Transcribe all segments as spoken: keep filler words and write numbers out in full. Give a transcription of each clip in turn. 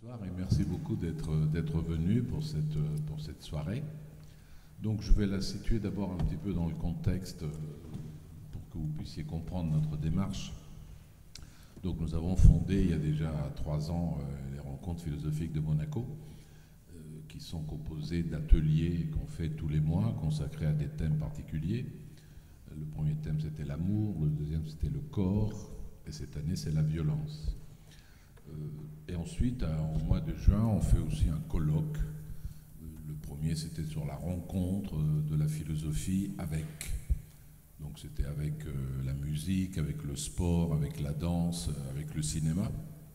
Bonsoir et merci beaucoup d'être d'être venu pour cette, pour cette soirée. Donc je vais la situer d'abord un petit peu dans le contexte pour que vous puissiez comprendre notre démarche. Donc nous avons fondé il y a déjà trois ans les rencontres philosophiques de Monaco, qui sont composées d'ateliers qu'on fait tous les mois, consacrés à des thèmes particuliers. Le premier thème c'était l'amour, le deuxième c'était le corps, et cette année c'est la violence. Et ensuite, au mois de juin, on fait aussi un colloque. Le premier, c'était sur la rencontre de la philosophie avec. Donc c'était avec la musique, avec le sport, avec la danse, avec le cinéma.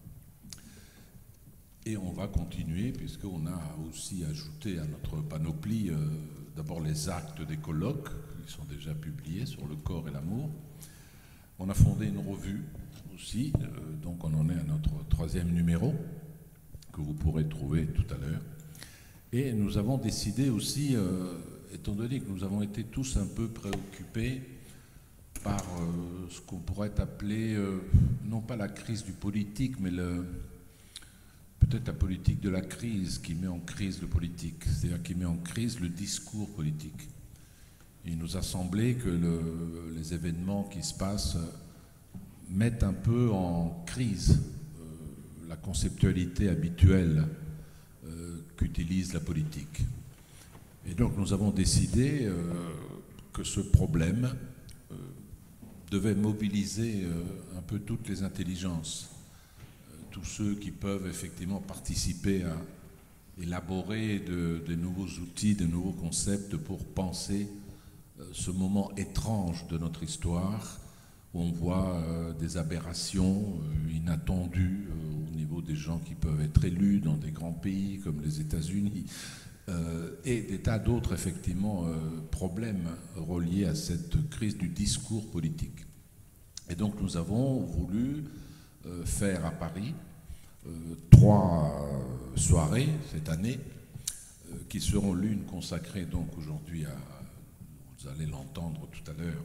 Et on va continuer, puisqu'on a aussi ajouté à notre panoplie euh, d'abord les actes des colloques, qui sont déjà publiés sur le corps et l'amour. On a fondé une revue aussi, euh, donc on en est à notre troisième numéro, que vous pourrez trouver tout à l'heure. Et nous avons décidé aussi, euh, étant donné que nous avons été tous un peu préoccupés par euh, ce qu'on pourrait appeler, euh, non pas la crise du politique, mais le, peut-être la politique de la crise qui met en crise le politique, c'est-à-dire qui met en crise le discours politique. Il nous a semblé que le, les événements qui se passent mettent un peu en crise euh, la conceptualité habituelle euh, qu'utilise la politique. Et donc nous avons décidé euh, que ce problème euh, devait mobiliser euh, un peu toutes les intelligences, euh, tous ceux qui peuvent effectivement participer à élaborer de, de nouveaux outils, de nouveaux concepts pour penser euh, ce moment étrange de notre histoire, où on voit euh, des aberrations euh, inattendues euh, au niveau des gens qui peuvent être élus dans des grands pays comme les États-Unis, euh, et des tas d'autres effectivement euh, problèmes reliés à cette crise du discours politique. Et donc nous avons voulu euh, faire à Paris euh, trois euh, soirées cette année, euh, qui seront l'une consacrée donc aujourd'hui à, vous allez l'entendre tout à l'heure,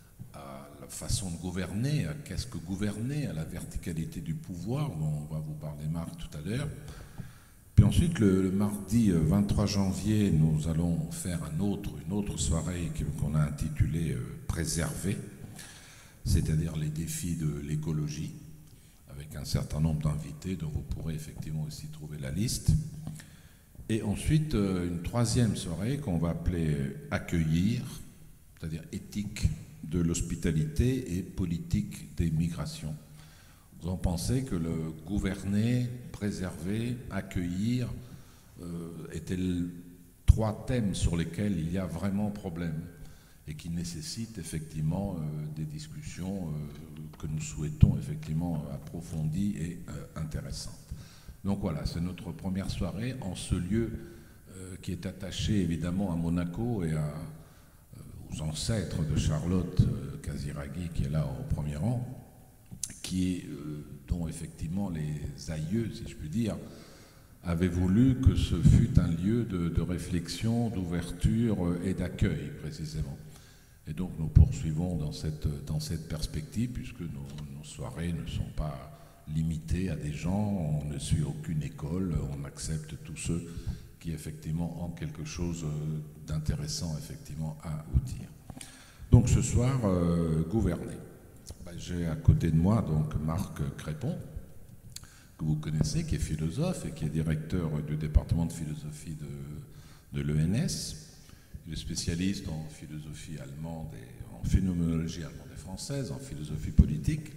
à la façon de gouverner, à qu'est-ce que gouverner, à la verticalité du pouvoir, dont on va vous parler Marc tout à l'heure. Puis ensuite, le, le mardi vingt-trois janvier, nous allons faire un autre, une autre soirée qu'on a intitulée euh, « Préserver », c'est-à-dire les défis de l'écologie, avec un certain nombre d'invités dont vous pourrez effectivement aussi trouver la liste. Et ensuite, euh, une troisième soirée qu'on va appeler « Accueillir », c'est-à-dire éthique de l'hospitalité et politique des migrations. Nous avons pensé que le gouverner, préserver, accueillir euh, étaient les trois thèmes sur lesquels il y a vraiment problème et qui nécessitent effectivement euh, des discussions euh, que nous souhaitons effectivement approfondies et euh, intéressantes. Donc voilà, c'est notre première soirée en ce lieu euh, qui est attaché évidemment à Monaco et à aux ancêtres de Charlotte euh, Casiraghi, qui est là au premier rang, qui est, euh, dont effectivement les aïeux, si je puis dire, avaient voulu que ce fût un lieu de, de réflexion, d'ouverture euh, et d'accueil, précisément. Et donc nous poursuivons dans cette, dans cette perspective, puisque nos, nos soirées ne sont pas limitées à des gens, on ne suit aucune école, on accepte tous ceux qui effectivement ont quelque chose d'intéressant effectivement à vous dire. Donc ce soir, euh, gouverner. Ben, j'ai à côté de moi donc Marc Crépon, que vous connaissez, qui est philosophe et qui est directeur du département de philosophie de, de l'E N S. Il est spécialiste en philosophie allemande et en phénoménologie allemande et française, en philosophie politique.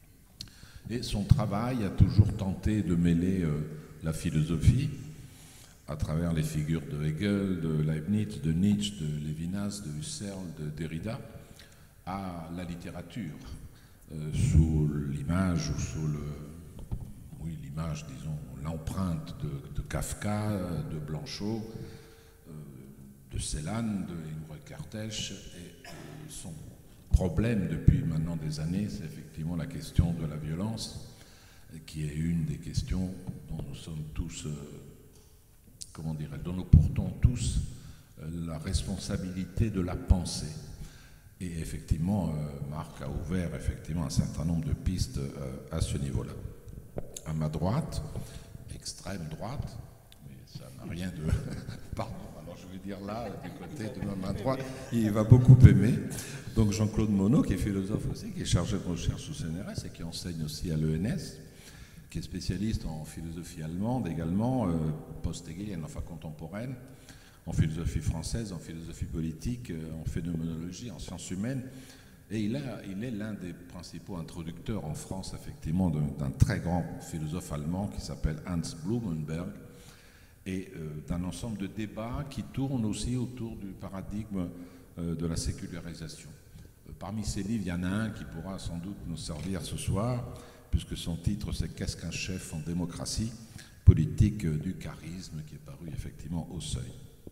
Et son travail a toujours tenté de mêler euh, la philosophie à travers les figures de Hegel, de Leibniz, de Nietzsche, de Lévinas, de Husserl, de Derrida, à la littérature, euh, sous l'image ou sous le, oui, l'image, disons, l'empreinte de, de Kafka, de Blanchot, euh, de Celan, de Imre Kertész, et euh, son problème depuis maintenant des années, c'est effectivement la question de la violence, qui est une des questions dont nous sommes tous euh, comment dirais, dont nous portons tous euh, la responsabilité de la pensée. Et effectivement, euh, Marc a ouvert effectivement un certain nombre de pistes euh, à ce niveau-là. À ma droite, et extrême droite, mais ça n'a rien de... Pardon, alors je vais dire là, du côté de ma main droite, il va beaucoup aimer. Donc Jean-Claude Monod, qui est philosophe aussi, qui est chargé de recherche au C N R S et qui enseigne aussi à l'E N S, qui est spécialiste en philosophie allemande également, euh, post-hegelienne, enfin contemporaine, en philosophie française, en philosophie politique, euh, en phénoménologie, en sciences humaines. Et il, a, il est l'un des principaux introducteurs en France, effectivement, d'un très grand philosophe allemand qui s'appelle Hans Blumenberg, et euh, d'un ensemble de débats qui tournent aussi autour du paradigme euh, de la sécularisation. Euh, parmi ces livres, il y en a un qui pourra sans doute nous servir ce soir, puisque son titre c'est « Qu'est-ce qu'un chef en démocratie ? Politique euh, du charisme », qui est paru effectivement au Seuil.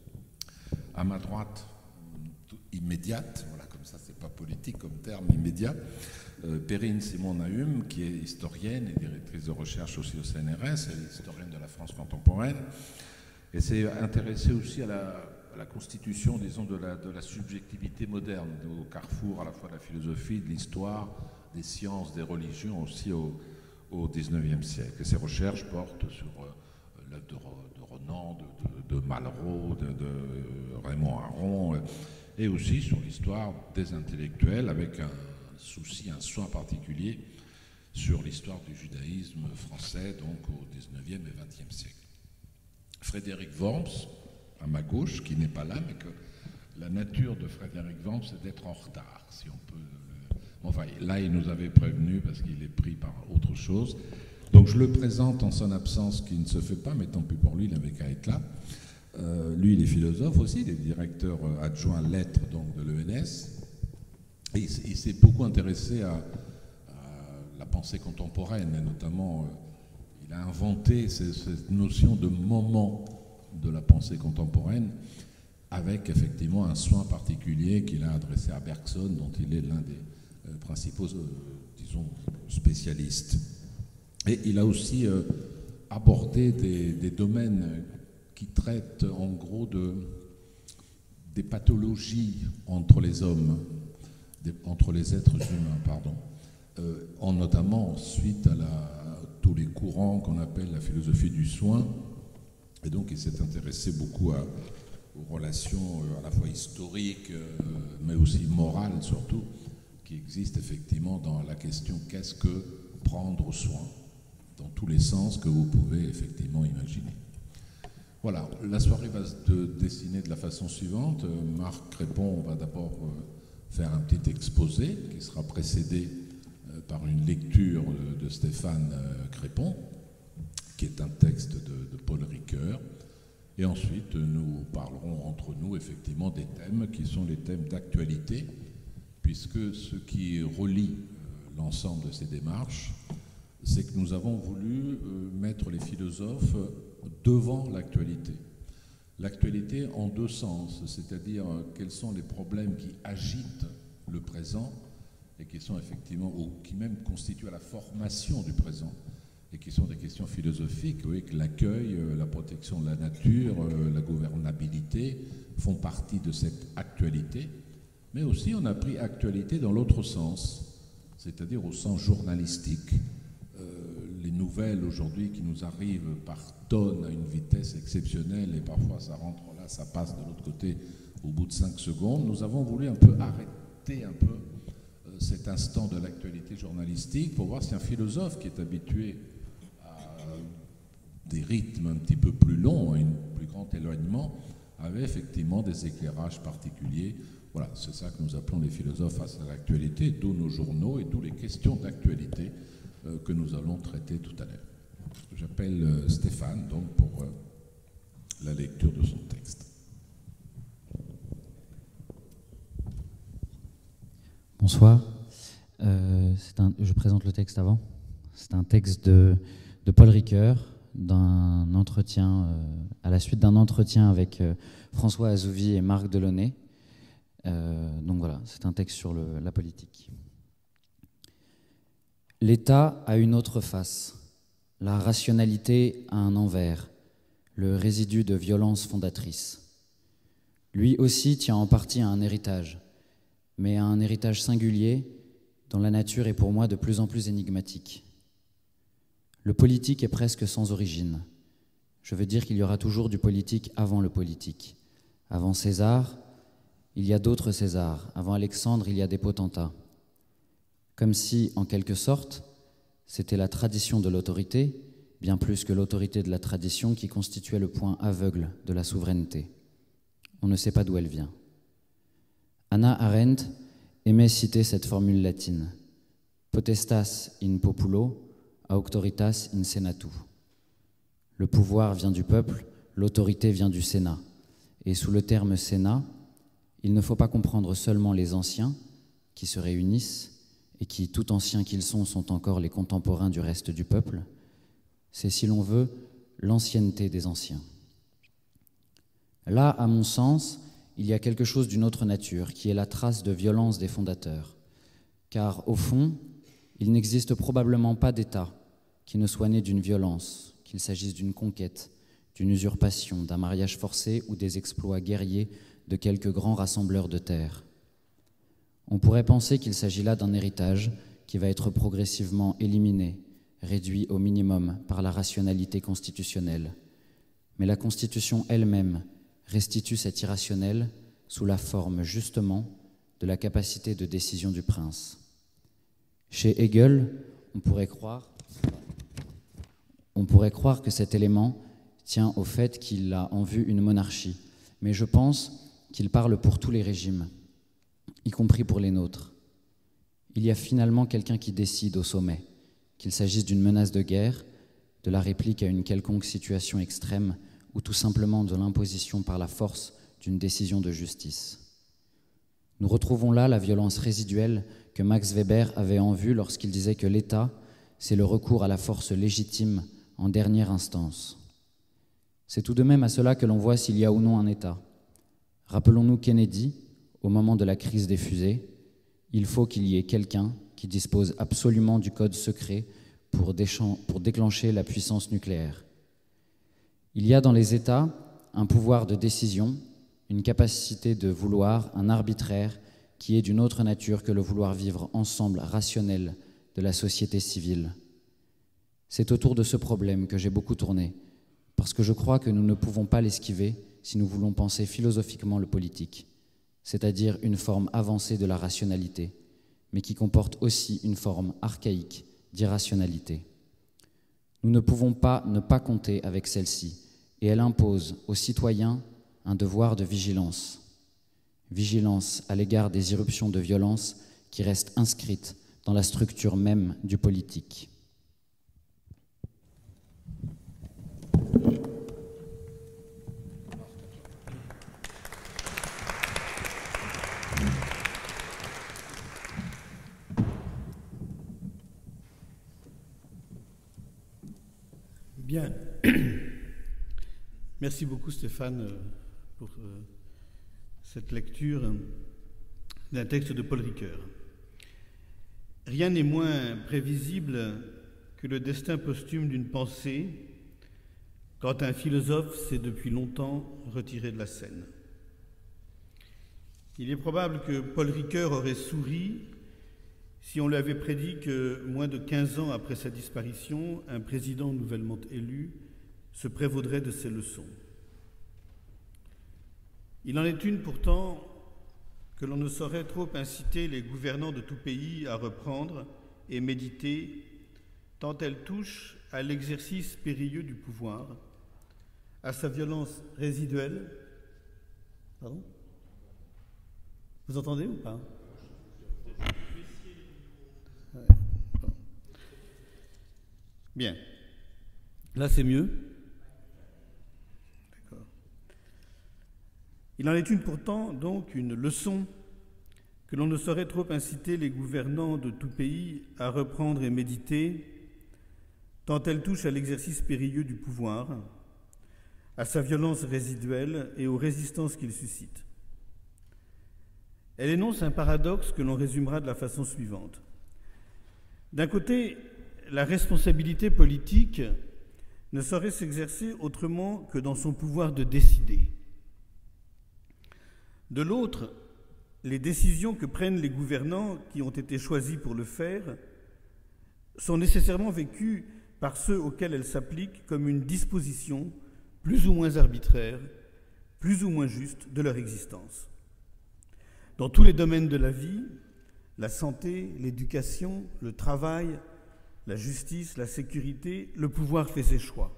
À ma droite, immédiate, voilà, comme ça c'est pas politique comme terme, immédiat, euh, Perrine Simon-Nahum, qui est historienne et directrice de recherche aussi au C N R S, elle est historienne de la France contemporaine, et s'est intéressée aussi à la, à la constitution, disons, de la, de la subjectivité moderne, au carrefour à la fois de la philosophie, de l'histoire, des sciences, des religions, aussi au, au dix-neuvième siècle. Et ses recherches portent sur euh, l'œuvre de, de Renan, de, de, de Malraux, de, de Raymond Aron, euh, et aussi sur l'histoire des intellectuels, avec un souci, un soin particulier sur l'histoire du judaïsme français, donc au dix-neuvième et vingtième siècle. Frédéric Worms, à ma gauche, qui n'est pas là, mais que la nature de Frédéric Worms, c'est d'être en retard, si on peut... Enfin, là, il nous avait prévenu parce qu'il est pris par autre chose. Donc, je le présente en son absence, qui ne se fait pas, mais tant pis pour lui, il n'avait qu'à être là. Euh, lui, il est philosophe aussi, il est directeur adjoint lettres donc, de l'E N S. Et il, il s'est beaucoup intéressé à, à la pensée contemporaine, et notamment, euh, il a inventé cette, cette notion de moment de la pensée contemporaine, avec effectivement un soin particulier qu'il a adressé à Bergson, dont il est l'un des euh, principaux, euh, disons, spécialistes. Et il a aussi euh, abordé des, des domaines qui traitent en gros de, des pathologies entre les hommes, des, entre les êtres humains, pardon, euh, en notamment suite à, la, à tous les courants qu'on appelle la philosophie du soin. Et donc il s'est intéressé beaucoup à, aux relations euh, à la fois historiques, euh, mais aussi morales surtout, qui existent effectivement dans la question qu'est-ce que prendre soin, dans tous les sens que vous pouvez effectivement imaginer. Voilà, la soirée va se dessiner de la façon suivante. Marc Crépon va d'abord faire un petit exposé qui sera précédé par une lecture de Stéphane Crépon, qui est un texte de, de Paul Ricoeur. Et ensuite, nous parlerons entre nous effectivement des thèmes qui sont les thèmes d'actualité, puisque ce qui relie l'ensemble de ces démarches, c'est que nous avons voulu mettre les philosophes devant l'actualité. L'actualité en deux sens, c'est-à-dire quels sont les problèmes qui agitent le présent et qui sont effectivement, ou qui même constituent la formation du présent, et qui sont des questions philosophiques, oui, que l'accueil, la protection de la nature, la gouvernabilité font partie de cette actualité, mais aussi on a pris actualité dans l'autre sens, c'est-à-dire au sens journalistique. Les nouvelles aujourd'hui qui nous arrivent par tonnes à une vitesse exceptionnelle et parfois ça rentre là, ça passe de l'autre côté au bout de cinq secondes. Nous avons voulu un peu arrêter un peu cet instant de l'actualité journalistique pour voir si un philosophe qui est habitué à des rythmes un petit peu plus longs, à un plus grand éloignement, avait effectivement des éclairages particuliers. Voilà, c'est ça que nous appelons les philosophes face à l'actualité, d'où nos journaux et d'où les questions d'actualité que nous allons traiter tout à l'heure. J'appelle Stéphane donc pour la lecture de son texte. Bonsoir. Euh, c'est un, je présente le texte avant. C'est un texte de, de Paul Ricoeur, d'un entretien, euh, à la suite d'un entretien avec euh, François Azouvi et Marc Delaunay. Euh, donc voilà, c'est un texte sur le, la politique. L'État a une autre face. La rationalité a un envers, le résidu de violence fondatrice. Lui aussi tient en partie à un héritage, mais à un héritage singulier dont la nature est pour moi de plus en plus énigmatique. Le politique est presque sans origine. Je veux dire qu'il y aura toujours du politique avant le politique. Avant César, il y a d'autres Césars. Avant Alexandre, il y a des potentats. Comme si, en quelque sorte, c'était la tradition de l'autorité, bien plus que l'autorité de la tradition, qui constituait le point aveugle de la souveraineté. On ne sait pas d'où elle vient. Hannah Arendt aimait citer cette formule latine « Potestas in populo, auctoritas in senatu ». Le pouvoir vient du peuple, l'autorité vient du Sénat. Et sous le terme Sénat, il ne faut pas comprendre seulement les anciens qui se réunissent et qui, tout anciens qu'ils sont, sont encore les contemporains du reste du peuple. C'est, si l'on veut, l'ancienneté des anciens. Là, à mon sens, il y a quelque chose d'une autre nature, qui est la trace de violence des fondateurs. Car, au fond, il n'existe probablement pas d'État qui ne soit né d'une violence, qu'il s'agisse d'une conquête, d'une usurpation, d'un mariage forcé ou des exploits guerriers de quelques grands rassembleurs de terre. On pourrait penser qu'il s'agit là d'un héritage qui va être progressivement éliminé, réduit au minimum par la rationalité constitutionnelle. Mais la Constitution elle-même restitue cet irrationnel sous la forme, justement, de la capacité de décision du prince. Chez Hegel, on pourrait croire, on pourrait croire que cet élément tient au fait qu'il a en vue une monarchie, mais je pense qu'il parle pour tous les régimes, y compris pour les nôtres. Il y a finalement quelqu'un qui décide au sommet, qu'il s'agisse d'une menace de guerre, de la réplique à une quelconque situation extrême ou tout simplement de l'imposition par la force d'une décision de justice. Nous retrouvons là la violence résiduelle que Max Weber avait en vue lorsqu'il disait que l'État, c'est le recours à la force légitime en dernière instance. C'est tout de même à cela que l'on voit s'il y a ou non un État. Rappelons-nous Kennedy, au moment de la crise des fusées, il faut qu'il y ait quelqu'un qui dispose absolument du code secret pour, pour déclencher la puissance nucléaire. Il y a dans les États un pouvoir de décision, une capacité de vouloir, un arbitraire qui est d'une autre nature que le vouloir vivre ensemble rationnel de la société civile. C'est autour de ce problème que j'ai beaucoup tourné, parce que je crois que nous ne pouvons pas l'esquiver si nous voulons penser philosophiquement le politique, c'est-à-dire une forme avancée de la rationalité, mais qui comporte aussi une forme archaïque d'irrationalité. Nous ne pouvons pas ne pas compter avec celle-ci, et elle impose aux citoyens un devoir de vigilance. Vigilance à l'égard des irruptions de violence qui restent inscrites dans la structure même du politique. Bien. Merci beaucoup Stéphane pour cette lecture d'un texte de Paul Ricoeur. Rien n'est moins prévisible que le destin posthume d'une pensée quand un philosophe s'est depuis longtemps retiré de la scène. Il est probable que Paul Ricoeur aurait souri si on lui avait prédit que, moins de quinze ans après sa disparition, un président nouvellement élu se prévaudrait de ses leçons. Il en est une pourtant que l'on ne saurait trop inciter les gouvernants de tout pays à reprendre et méditer, tant elle touche à l'exercice périlleux du pouvoir, à sa violence résiduelle. Pardon ? Vous entendez ou pas ? Ouais. Bon. Bien. Là, c'est mieux ? D'accord. Il en est une pourtant, donc, une leçon que l'on ne saurait trop inciter les gouvernants de tout pays à reprendre et méditer, tant elle touche à l'exercice périlleux du pouvoir, à sa violence résiduelle et aux résistances qu'il suscite. Elle énonce un paradoxe que l'on résumera de la façon suivante. D'un côté, la responsabilité politique ne saurait s'exercer autrement que dans son pouvoir de décider. De l'autre, les décisions que prennent les gouvernants qui ont été choisis pour le faire sont nécessairement vécues par ceux auxquels elles s'appliquent comme une disposition plus ou moins arbitraires, plus ou moins justes de leur existence. Dans tous les domaines de la vie, la santé, l'éducation, le travail, la justice, la sécurité, le pouvoir fait ses choix.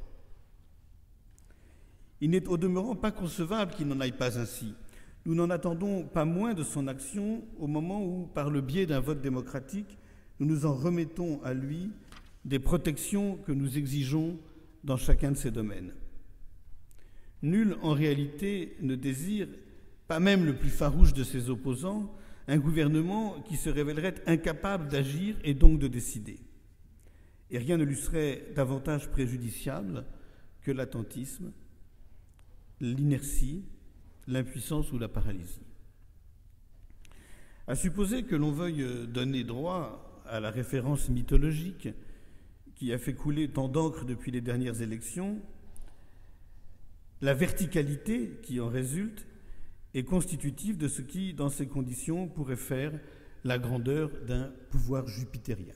Il n'est au demeurant pas concevable qu'il n'en aille pas ainsi. Nous n'en attendons pas moins de son action au moment où, par le biais d'un vote démocratique, nous nous en remettons à lui des protections que nous exigeons dans chacun de ces domaines. Nul, en réalité, ne désire, pas même le plus farouche de ses opposants, un gouvernement qui se révélerait incapable d'agir et donc de décider. Et rien ne lui serait davantage préjudiciable que l'attentisme, l'inertie, l'impuissance ou la paralysie. À supposer que l'on veuille donner droit à la référence mythologique qui a fait couler tant d'encre depuis les dernières élections, la verticalité qui en résulte est constitutive de ce qui, dans ces conditions, pourrait faire la grandeur d'un pouvoir jupitérien.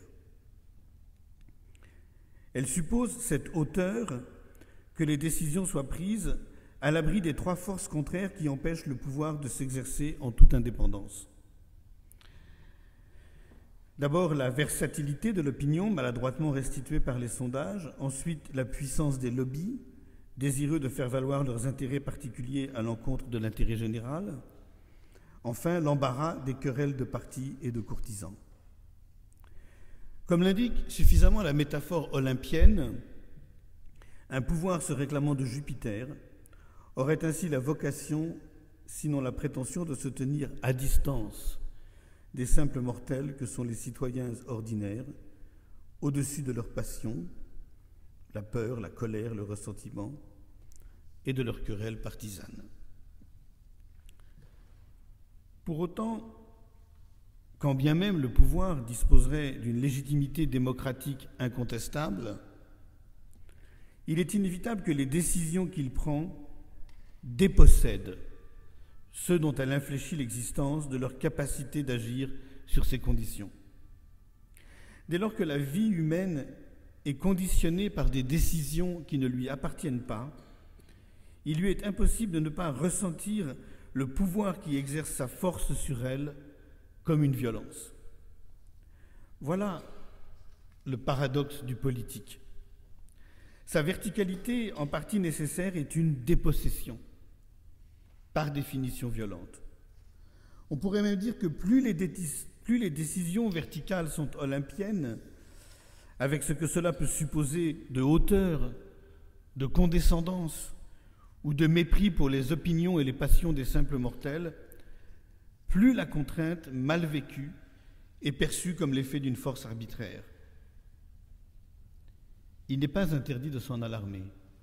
Elle suppose cette hauteur que les décisions soient prises à l'abri des trois forces contraires qui empêchent le pouvoir de s'exercer en toute indépendance. D'abord, la versatilité de l'opinion, maladroitement restituée par les sondages. Ensuite, la puissance des lobbies, désireux de faire valoir leurs intérêts particuliers à l'encontre de l'intérêt général. Enfin, l'embarras des querelles de partis et de courtisans. Comme l'indique suffisamment la métaphore olympienne, un pouvoir se réclamant de Jupiter aurait ainsi la vocation, sinon la prétention, de se tenir à distance des simples mortels que sont les citoyens ordinaires, au-dessus de leurs passions, la peur, la colère, le ressentiment, et de leurs querelles partisanes. Pour autant, quand bien même le pouvoir disposerait d'une légitimité démocratique incontestable, il est inévitable que les décisions qu'il prend dépossèdent ceux dont elle infléchit l'existence de leur capacité d'agir sur ces conditions. Dès lors que la vie humaine est conditionnée par des décisions qui ne lui appartiennent pas, il lui est impossible de ne pas ressentir le pouvoir qui exerce sa force sur elle comme une violence. Voilà le paradoxe du politique. Sa verticalité, en partie nécessaire, est une dépossession, par définition violente. On pourrait même dire que plus les, plus les décisions verticales sont olympiennes, avec ce que cela peut supposer de hauteur, de condescendance ou de mépris pour les opinions et les passions des simples mortels, plus la contrainte mal vécue est perçue comme l'effet d'une force arbitraire. Il n'est pas interdit de s'en alarmer.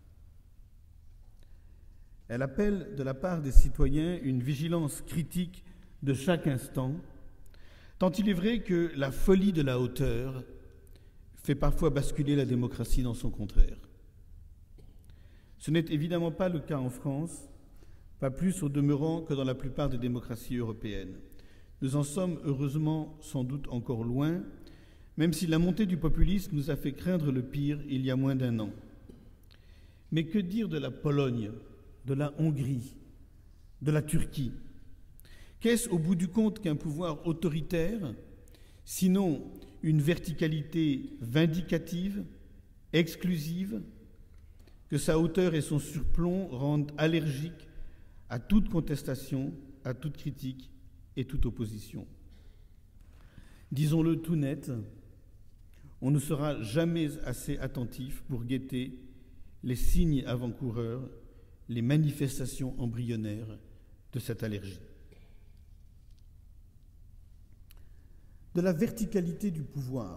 Elle appelle de la part des citoyens une vigilance critique de chaque instant, tant il est vrai que la folie de la hauteur fait parfois basculer la démocratie dans son contraire. Ce n'est évidemment pas le cas en France, pas plus au demeurant que dans la plupart des démocraties européennes. Nous en sommes heureusement sans doute encore loin, même si la montée du populisme nous a fait craindre le pire il y a moins d'un an. Mais que dire de la Pologne, de la Hongrie, de la Turquie? Qu'est-ce au bout du compte qu'un pouvoir autoritaire, sinon une verticalité vindicative, exclusive, que sa hauteur et son surplomb rendent allergique à toute contestation, à toute critique et toute opposition? Disons-le tout net, on ne sera jamais assez attentif pour guetter les signes avant-coureurs, les manifestations embryonnaires de cette allergie. De la verticalité du pouvoir,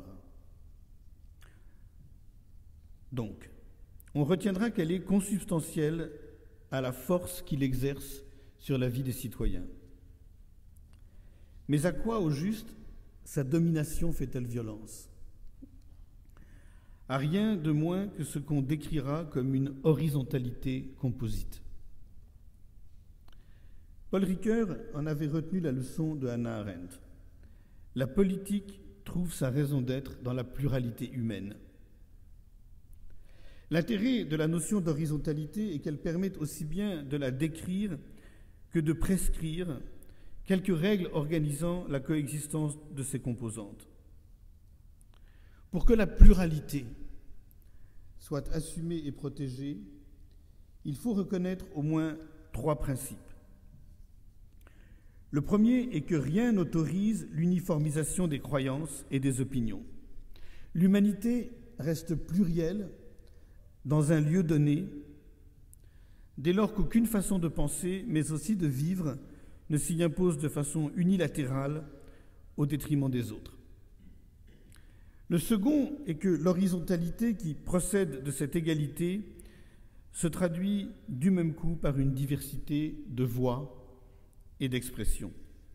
donc, on retiendra qu'elle est consubstantielle à la force qu'il exerce sur la vie des citoyens. Mais à quoi, au juste, sa domination fait-elle violence? À rien de moins que ce qu'on décrira comme une horizontalité composite. Paul Ricoeur en avait retenu la leçon de Hannah Arendt. La politique trouve sa raison d'être dans la pluralité humaine. L'intérêt de la notion d'horizontalité est qu'elle permette aussi bien de la décrire que de prescrire quelques règles organisant la coexistence de ses composantes. Pour que la pluralité soit assumée et protégée, il faut reconnaître au moins trois principes. Le premier est que rien n'autorise l'uniformisation des croyances et des opinions. L'humanité reste plurielle dans un lieu donné, dès lors qu'aucune façon de penser, mais aussi de vivre, ne s'y impose de façon unilatérale au détriment des autres. Le second est que l'horizontalité qui procède de cette égalité se traduit du même coup par une diversité de voix et d'expressions.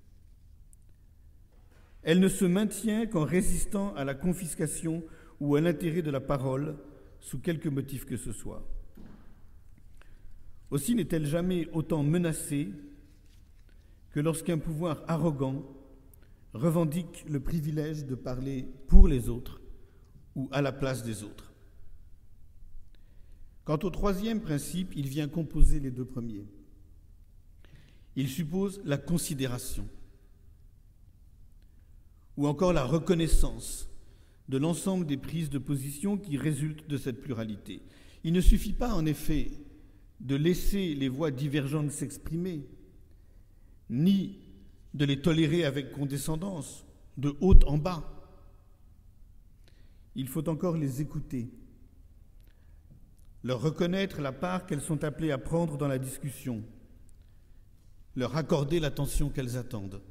Elle ne se maintient qu'en résistant à la confiscation ou à l'intérêt de la parole, sous quelque motif que ce soit. Aussi n'est-elle jamais autant menacée que lorsqu'un pouvoir arrogant revendique le privilège de parler pour les autres ou à la place des autres. Quant au troisième principe, il vient composer les deux premiers. Il suppose la considération ou encore la reconnaissance de l'ensemble des prises de position qui résultent de cette pluralité. Il ne suffit pas, en effet, de laisser les voix divergentes s'exprimer, ni de les tolérer avec condescendance, de haut en bas. Il faut encore les écouter, leur reconnaître la part qu'elles sont appelées à prendre dans la discussion, leur accorder l'attention qu'elles attendent.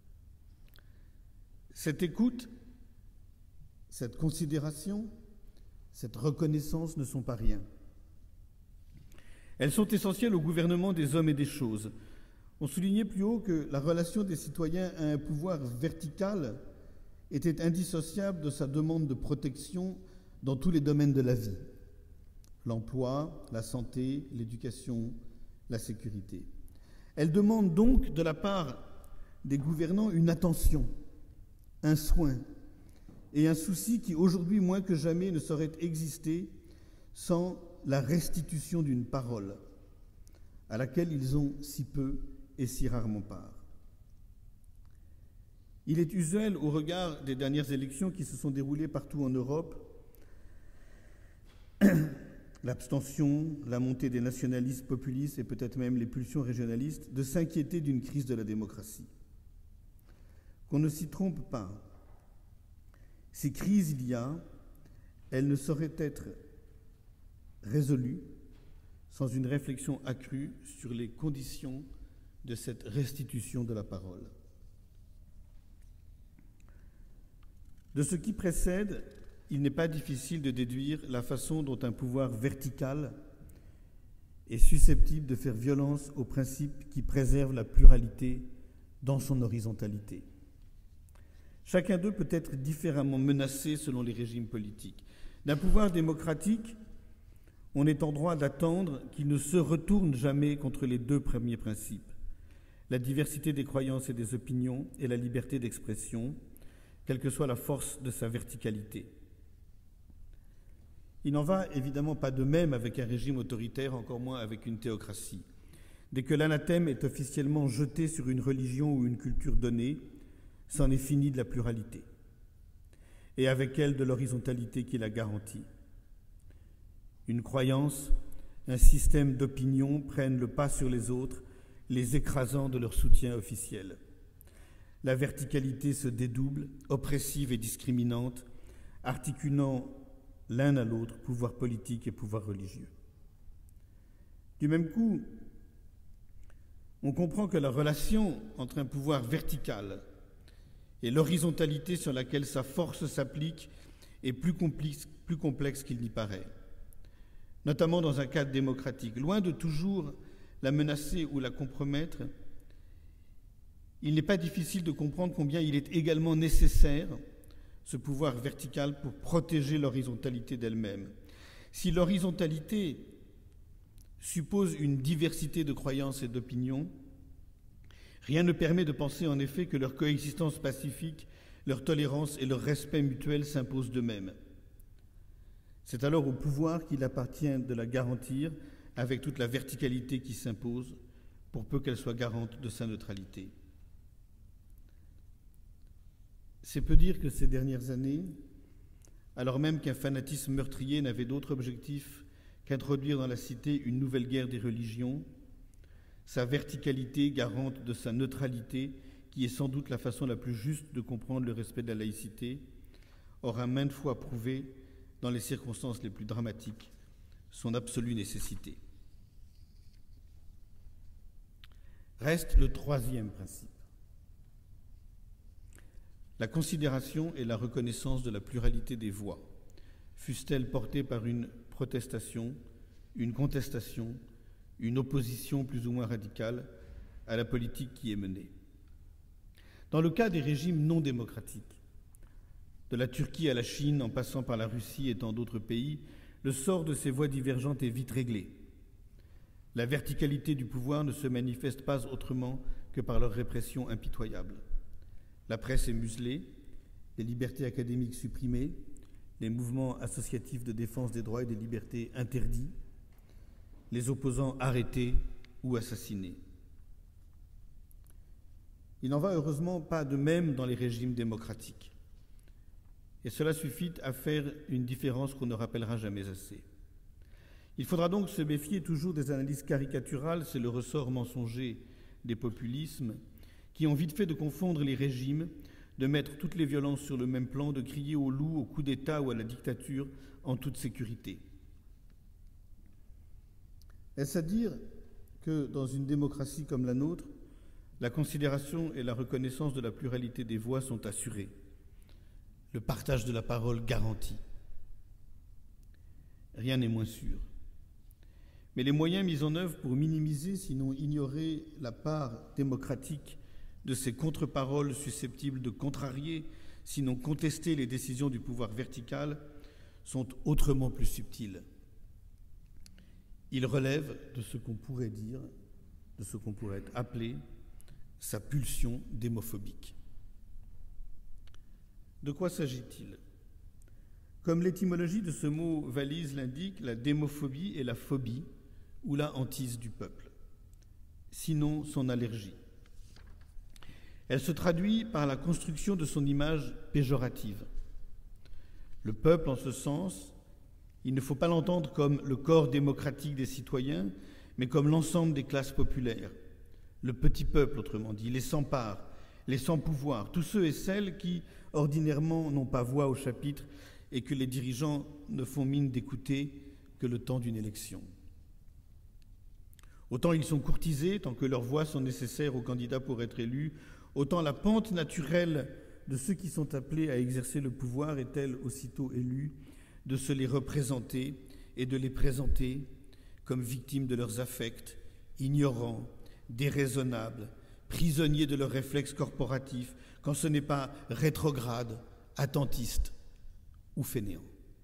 Cette écoute, cette considération, cette reconnaissance ne sont pas rien. Elles sont essentielles au gouvernement des hommes et des choses. On soulignait plus haut que la relation des citoyens à un pouvoir vertical était indissociable de sa demande de protection dans tous les domaines de la vie. L'emploi, la santé, l'éducation, la sécurité. Elle demande donc de la part des gouvernants une attention, un soin et un souci qui aujourd'hui moins que jamais ne saurait exister sans la restitution d'une parole à laquelle ils ont si peu et si rarement part. Il est usuel, au regard des dernières élections qui se sont déroulées partout en Europe, l'abstention, la montée des nationalistes populistes et peut-être même les pulsions régionalistes, de s'inquiéter d'une crise de la démocratie. Qu'on ne s'y trompe pas. Si crise il y a, elle ne saurait être résolue sans une réflexion accrue sur les conditions de cette restitution de la parole. De ce qui précède, il n'est pas difficile de déduire la façon dont un pouvoir vertical est susceptible de faire violence aux principes qui préservent la pluralité dans son horizontalité. Chacun d'eux peut être différemment menacé selon les régimes politiques. D'un pouvoir démocratique, on est en droit d'attendre qu'il ne se retourne jamais contre les deux premiers principes, la diversité des croyances et des opinions et la liberté d'expression, quelle que soit la force de sa verticalité. Il n'en va évidemment pas de même avec un régime autoritaire, encore moins avec une théocratie. Dès que l'anathème est officiellement jeté sur une religion ou une culture donnée, c'en est fini de la pluralité, et avec elle de l'horizontalité qui la garantit. Une croyance, un système d'opinion prennent le pas sur les autres, les écrasant de leur soutien officiel. La verticalité se dédouble, oppressive et discriminante, articulant l'un à l'autre pouvoir politique et pouvoir religieux. Du même coup, on comprend que la relation entre un pouvoir vertical et l'horizontalité sur laquelle sa force s'applique est plus complexe, plus complexe qu'il n'y paraît, notamment dans un cadre démocratique. Loin de toujours la menacer ou la compromettre, il n'est pas difficile de comprendre combien il est également nécessaire, ce pouvoir vertical, pour protéger l'horizontalité d'elle-même. Si l'horizontalité suppose une diversité de croyances et d'opinions, rien ne permet de penser en effet que leur coexistence pacifique, leur tolérance et leur respect mutuel s'imposent d'eux-mêmes. C'est alors au pouvoir qu'il appartient de la garantir avec toute la verticalité qui s'impose, pour peu qu'elle soit garante de sa neutralité. C'est peu dire que ces dernières années, alors même qu'un fanatisme meurtrier n'avait d'autre objectif qu'introduire dans la cité une nouvelle guerre des religions, sa verticalité garante de sa neutralité, qui est sans doute la façon la plus juste de comprendre le respect de la laïcité, aura maintes fois prouvé, dans les circonstances les plus dramatiques, son absolue nécessité. Reste le troisième principe. La considération et la reconnaissance de la pluralité des voix, fussent-elles portées par une protestation, une contestation, une opposition plus ou moins radicale à la politique qui est menée. Dans le cas des régimes non démocratiques, de la Turquie à la Chine, en passant par la Russie et tant d'autres pays, le sort de ces voix divergentes est vite réglé. La verticalité du pouvoir ne se manifeste pas autrement que par leur répression impitoyable. La presse est muselée, les libertés académiques supprimées, les mouvements associatifs de défense des droits et des libertés interdits, les opposants arrêtés ou assassinés. Il n'en va heureusement pas de même dans les régimes démocratiques. Et cela suffit à faire une différence qu'on ne rappellera jamais assez. Il faudra donc se méfier toujours des analyses caricaturales, c'est le ressort mensonger des populismes, qui ont vite fait de confondre les régimes, de mettre toutes les violences sur le même plan, de crier au loup, au coup d'État ou à la dictature en toute sécurité. Est-ce à dire que dans une démocratie comme la nôtre, la considération et la reconnaissance de la pluralité des voix sont assurées, le partage de la parole garanti? Rien n'est moins sûr. Mais les moyens mis en œuvre pour minimiser, sinon ignorer, la part démocratique de ces contre-paroles susceptibles de contrarier, sinon contester les décisions du pouvoir vertical, sont autrement plus subtils. Ils relèvent de ce qu'on pourrait dire, de ce qu'on pourrait appeler sa pulsion démophobique. De quoi s'agit-il? Comme l'étymologie de ce mot valise l'indique, la démophobie est la phobie ou la hantise du peuple, sinon son allergie. Elle se traduit par la construction de son image péjorative. Le peuple, en ce sens, il ne faut pas l'entendre comme le corps démocratique des citoyens, mais comme l'ensemble des classes populaires. Le petit peuple, autrement dit, les sans-parts, les sans-pouvoir, tous ceux et celles qui, ordinairement, n'ont pas voix au chapitre et que les dirigeants ne font mine d'écouter que le temps d'une élection. Autant ils sont courtisés, tant que leurs voix sont nécessaires aux candidats pour être élus, autant la pente naturelle de ceux qui sont appelés à exercer le pouvoir est-elle, aussitôt élus, de se les représenter et de les présenter comme victimes de leurs affects, ignorants, déraisonnables, prisonniers de leurs réflexes corporatifs, quand ce n'est pas rétrograde, attentiste ou fainéant.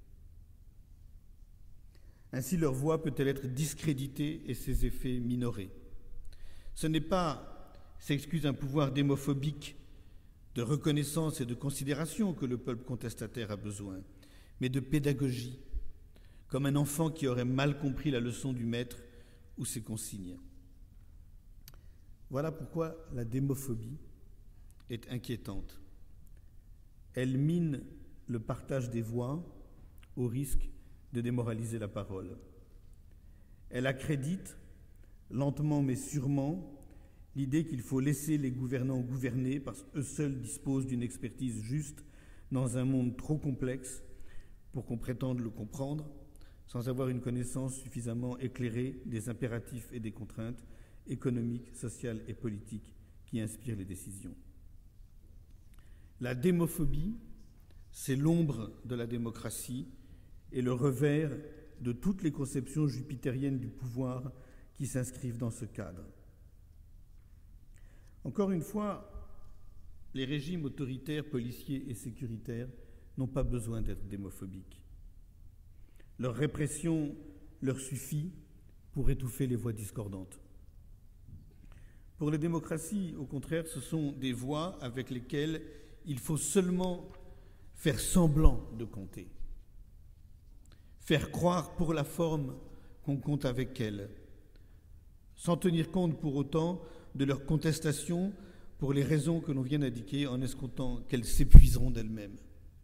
Ainsi, leur voix peut-elle être discréditée et ses effets minorés. Ce n'est pas, s'excuse un pouvoir démophobique, de reconnaissance et de considération que le peuple contestataire a besoin, mais de pédagogie, comme un enfant qui aurait mal compris la leçon du maître ou ses consignes. Voilà pourquoi la démophobie est inquiétante. Elle mine le partage des voix au risque de démoraliser la parole. Elle accrédite, lentement mais sûrement, l'idée qu'il faut laisser les gouvernants gouverner parce qu'eux seuls disposent d'une expertise juste dans un monde trop complexe pour qu'on prétende le comprendre, sans avoir une connaissance suffisamment éclairée des impératifs et des contraintes économiques, sociales et politiques qui inspirent les décisions. La démophobie, c'est l'ombre de la démocratie et le revers de toutes les conceptions jupitériennes du pouvoir qui s'inscrivent dans ce cadre. Encore une fois, les régimes autoritaires, policiers et sécuritaires n'ont pas besoin d'être démophobiques. Leur répression leur suffit pour étouffer les voix discordantes. Pour les démocraties, au contraire, ce sont des voix avec lesquelles il faut seulement faire semblant de compter. faire croire pour la forme qu'on compte avec elles, sans tenir compte pour autant de leurs contestations pour les raisons que l'on vient d'indiquer, en escomptant qu'elles s'épuiseront d'elles-mêmes.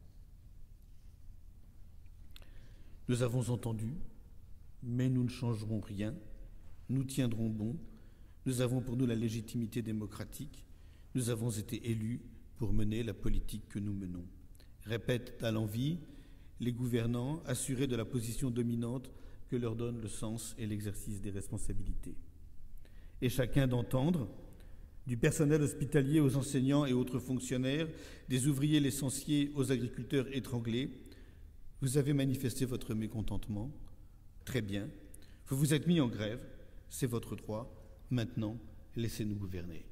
Nous avons entendu, mais nous ne changerons rien, nous tiendrons bon, nous avons pour nous la légitimité démocratique, nous avons été élus pour mener la politique que nous menons. Répètent à l'envi les gouvernants assurés de la position dominante que leur donne le sens et l'exercice des responsabilités. Et chacun d'entendre, du personnel hospitalier aux enseignants et autres fonctionnaires, des ouvriers licenciés aux agriculteurs étranglés, vous avez manifesté votre mécontentement. Très bien. Vous vous êtes mis en grève. C'est votre droit. Maintenant, laissez-nous gouverner.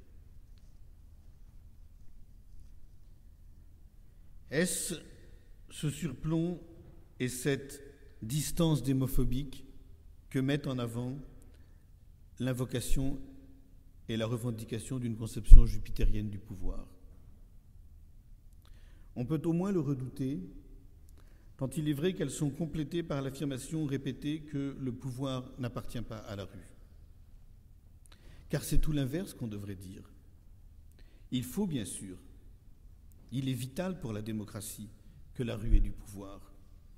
Est-ce ce surplomb et cette distance démophobique que mettent en avant l'invocation et la revendication d'une conception jupitérienne du pouvoir? On peut au moins le redouter, tant il est vrai qu'elles sont complétées par l'affirmation répétée que le pouvoir n'appartient pas à la rue. Car c'est tout l'inverse qu'on devrait dire. Il faut bien sûr, il est vital pour la démocratie que la rue ait du pouvoir.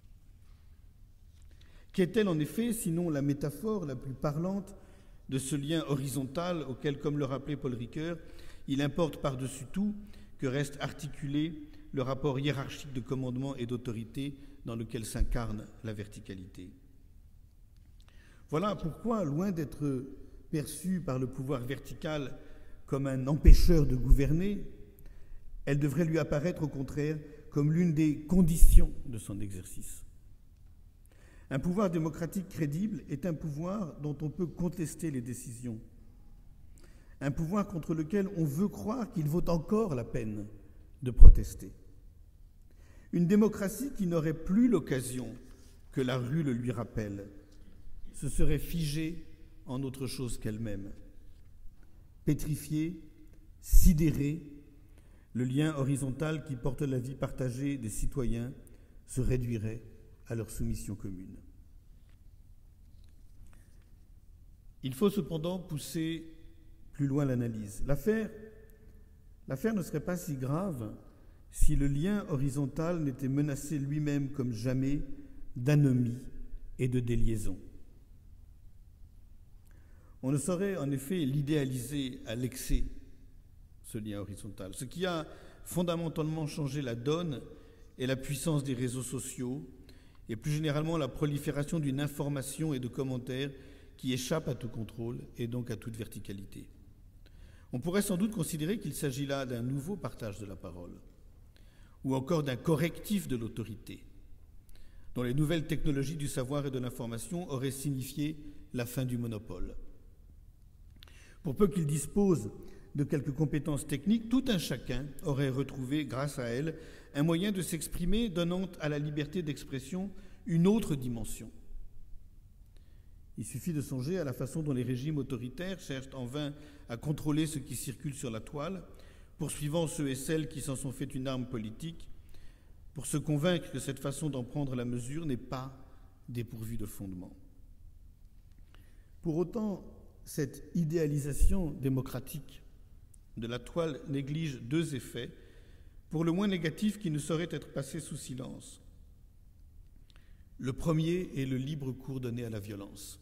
Qu'est-elle en effet, sinon la métaphore la plus parlante de ce lien horizontal auquel, comme le rappelait Paul Ricoeur, il importe par-dessus tout que reste articulé le rapport hiérarchique de commandement et d'autorité dans lequel s'incarne la verticalité. Voilà pourquoi, loin d'être perçue par le pouvoir vertical comme un empêcheur de gouverner, elle devrait lui apparaître au contraire comme l'une des conditions de son exercice. Un pouvoir démocratique crédible est un pouvoir dont on peut contester les décisions, un pouvoir contre lequel on veut croire qu'il vaut encore la peine de protester. Une démocratie qui n'aurait plus l'occasion que la rue le lui rappelle, se serait figée en autre chose qu'elle-même. Pétrifiée, sidérée, le lien horizontal qui porte la vie partagée des citoyens se réduirait à leur soumission commune. Il faut cependant pousser plus loin l'analyse. L'affaire, l'affaire ne serait pas si grave si le lien horizontal n'était menacé lui-même comme jamais d'anomie et de déliaison. On ne saurait en effet l'idéaliser à l'excès, ce lien horizontal. Ce qui a fondamentalement changé la donne est la puissance des réseaux sociaux et plus généralement la prolifération d'une information et de commentaires qui échappent à tout contrôle et donc à toute verticalité. On pourrait sans doute considérer qu'il s'agit là d'un nouveau partage de la parole, ou encore d'un correctif de l'autorité, dont les nouvelles technologies du savoir et de l'information auraient signifié la fin du monopole. Pour peu qu'il dispose de quelques compétences techniques, tout un chacun aurait retrouvé, grâce à elles, un moyen de s'exprimer donnant à la liberté d'expression une autre dimension. Il suffit de songer à la façon dont les régimes autoritaires cherchent en vain à contrôler ce qui circule sur la toile, poursuivant ceux et celles qui s'en sont fait une arme politique, pour se convaincre que cette façon d'en prendre la mesure n'est pas dépourvue de fondement. Pour autant, cette idéalisation démocratique de la toile néglige deux effets, pour le moins négatifs, qui ne sauraient être passés sous silence. Le premier est le libre cours donné à la violence.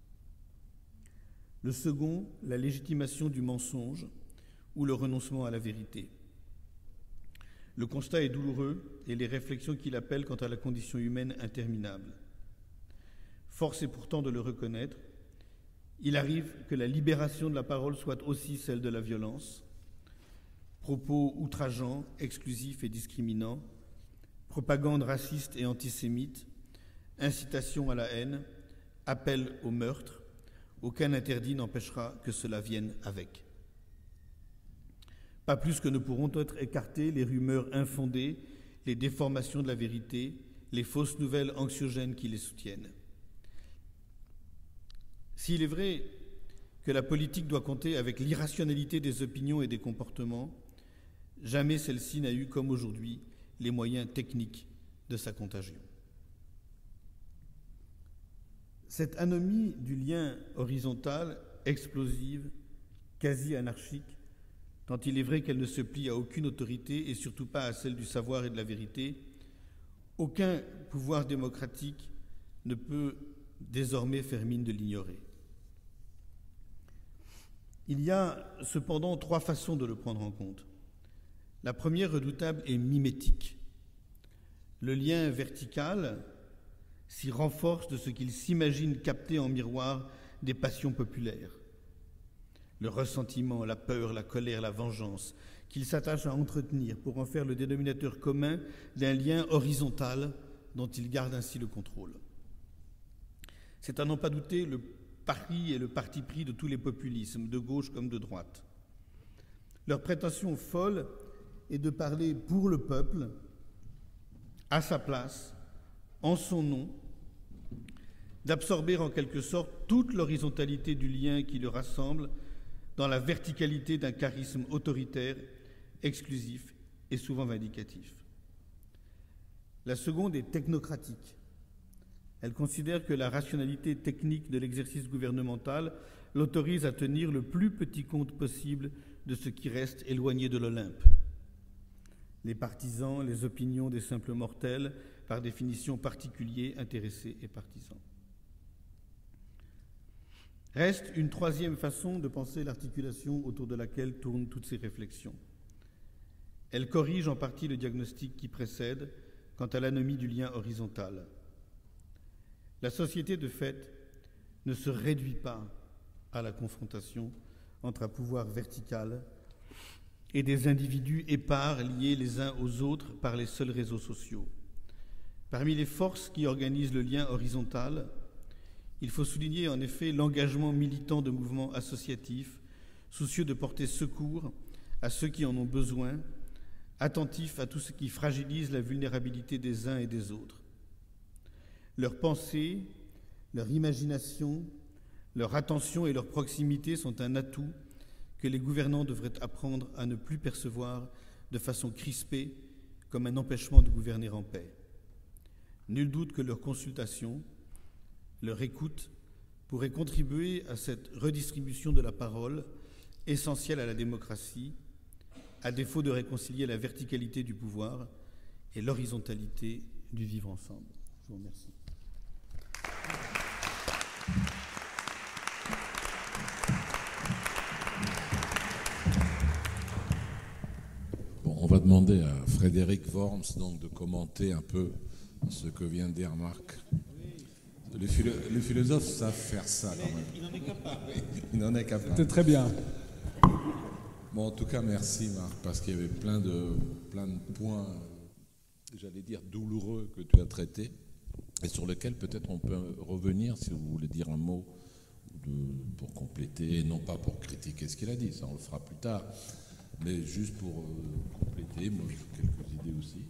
Le second, la légitimation du mensonge ou le renoncement à la vérité. Le constat est douloureux et les réflexions qu'il appelle quant à la condition humaine interminables. Force est pourtant de le reconnaître, il arrive que la libération de la parole soit aussi celle de la violence. Propos outrageants, exclusifs et discriminants, propagande raciste et antisémite, incitation à la haine, appel au meurtre, aucun interdit n'empêchera que cela vienne avec. Pas plus que ne pourront être écartées les rumeurs infondées, les déformations de la vérité, les fausses nouvelles anxiogènes qui les soutiennent. S'il est vrai que la politique doit compter avec l'irrationalité des opinions et des comportements, jamais celle-ci n'a eu, comme aujourd'hui, les moyens techniques de sa contagion. Cette anomie du lien horizontal, explosive, quasi anarchique, tant il est vrai qu'elle ne se plie à aucune autorité et surtout pas à celle du savoir et de la vérité, aucun pouvoir démocratique ne peut désormais faire mine de l'ignorer. Il y a cependant trois façons de le prendre en compte. La première, redoutable, est mimétique. Le lien vertical s'y renforce de ce qu'il s'imagine capter en miroir des passions populaires. Le ressentiment, la peur, la colère, la vengeance, qu'il s'attache à entretenir pour en faire le dénominateur commun d'un lien horizontal dont il garde ainsi le contrôle. C'est à n'en pas douter le pari et le parti pris de tous les populismes, de gauche comme de droite. Leur prétention folle est de parler pour le peuple, à sa place, en son nom, d'absorber en quelque sorte toute l'horizontalité du lien qui le rassemble dans la verticalité d'un charisme autoritaire, exclusif et souvent vindicatif. La seconde est technocratique. Elle considère que la rationalité technique de l'exercice gouvernemental l'autorise à tenir le plus petit compte possible de ce qui reste éloigné de l'Olympe. Les partisans, les opinions des simples mortels, par définition particuliers, intéressés et partisans. Reste une troisième façon de penser l'articulation autour de laquelle tournent toutes ces réflexions. Elle corrige en partie le diagnostic qui précède quant à l'anomie du lien horizontal. La société, de fait, ne se réduit pas à la confrontation entre un pouvoir vertical et des individus épars liés les uns aux autres par les seuls réseaux sociaux. Parmi les forces qui organisent le lien horizontal, il faut souligner en effet l'engagement militant de mouvements associatifs, soucieux de porter secours à ceux qui en ont besoin, attentifs à tout ce qui fragilise la vulnérabilité des uns et des autres. Leur pensée, leur imagination, leur attention et leur proximité sont un atout que les gouvernants devraient apprendre à ne plus percevoir de façon crispée comme un empêchement de gouverner en paix. Nul doute que leur consultation, leur écoute pourrait contribuer à cette redistribution de la parole, essentielle à la démocratie, à défaut de réconcilier la verticalité du pouvoir et l'horizontalité du vivre ensemble. Je vous remercie. Bon, on va demander à Frédéric Worms donc, de commenter un peu ce que vient de dire Marc. Les, philo les philosophes savent faire ça quand même. Il en est capable. Il en est capable. C'était très bien. Bon, en tout cas, merci Marc, parce qu'il y avait plein de, plein de points, j'allais dire, douloureux que tu as traités, et sur lesquels peut-être on peut revenir, si vous voulez dire un mot de, pour compléter, non pas pour critiquer ce qu'il a dit, ça on le fera plus tard, mais juste pour euh, compléter. Moi j'ai quelques idées aussi.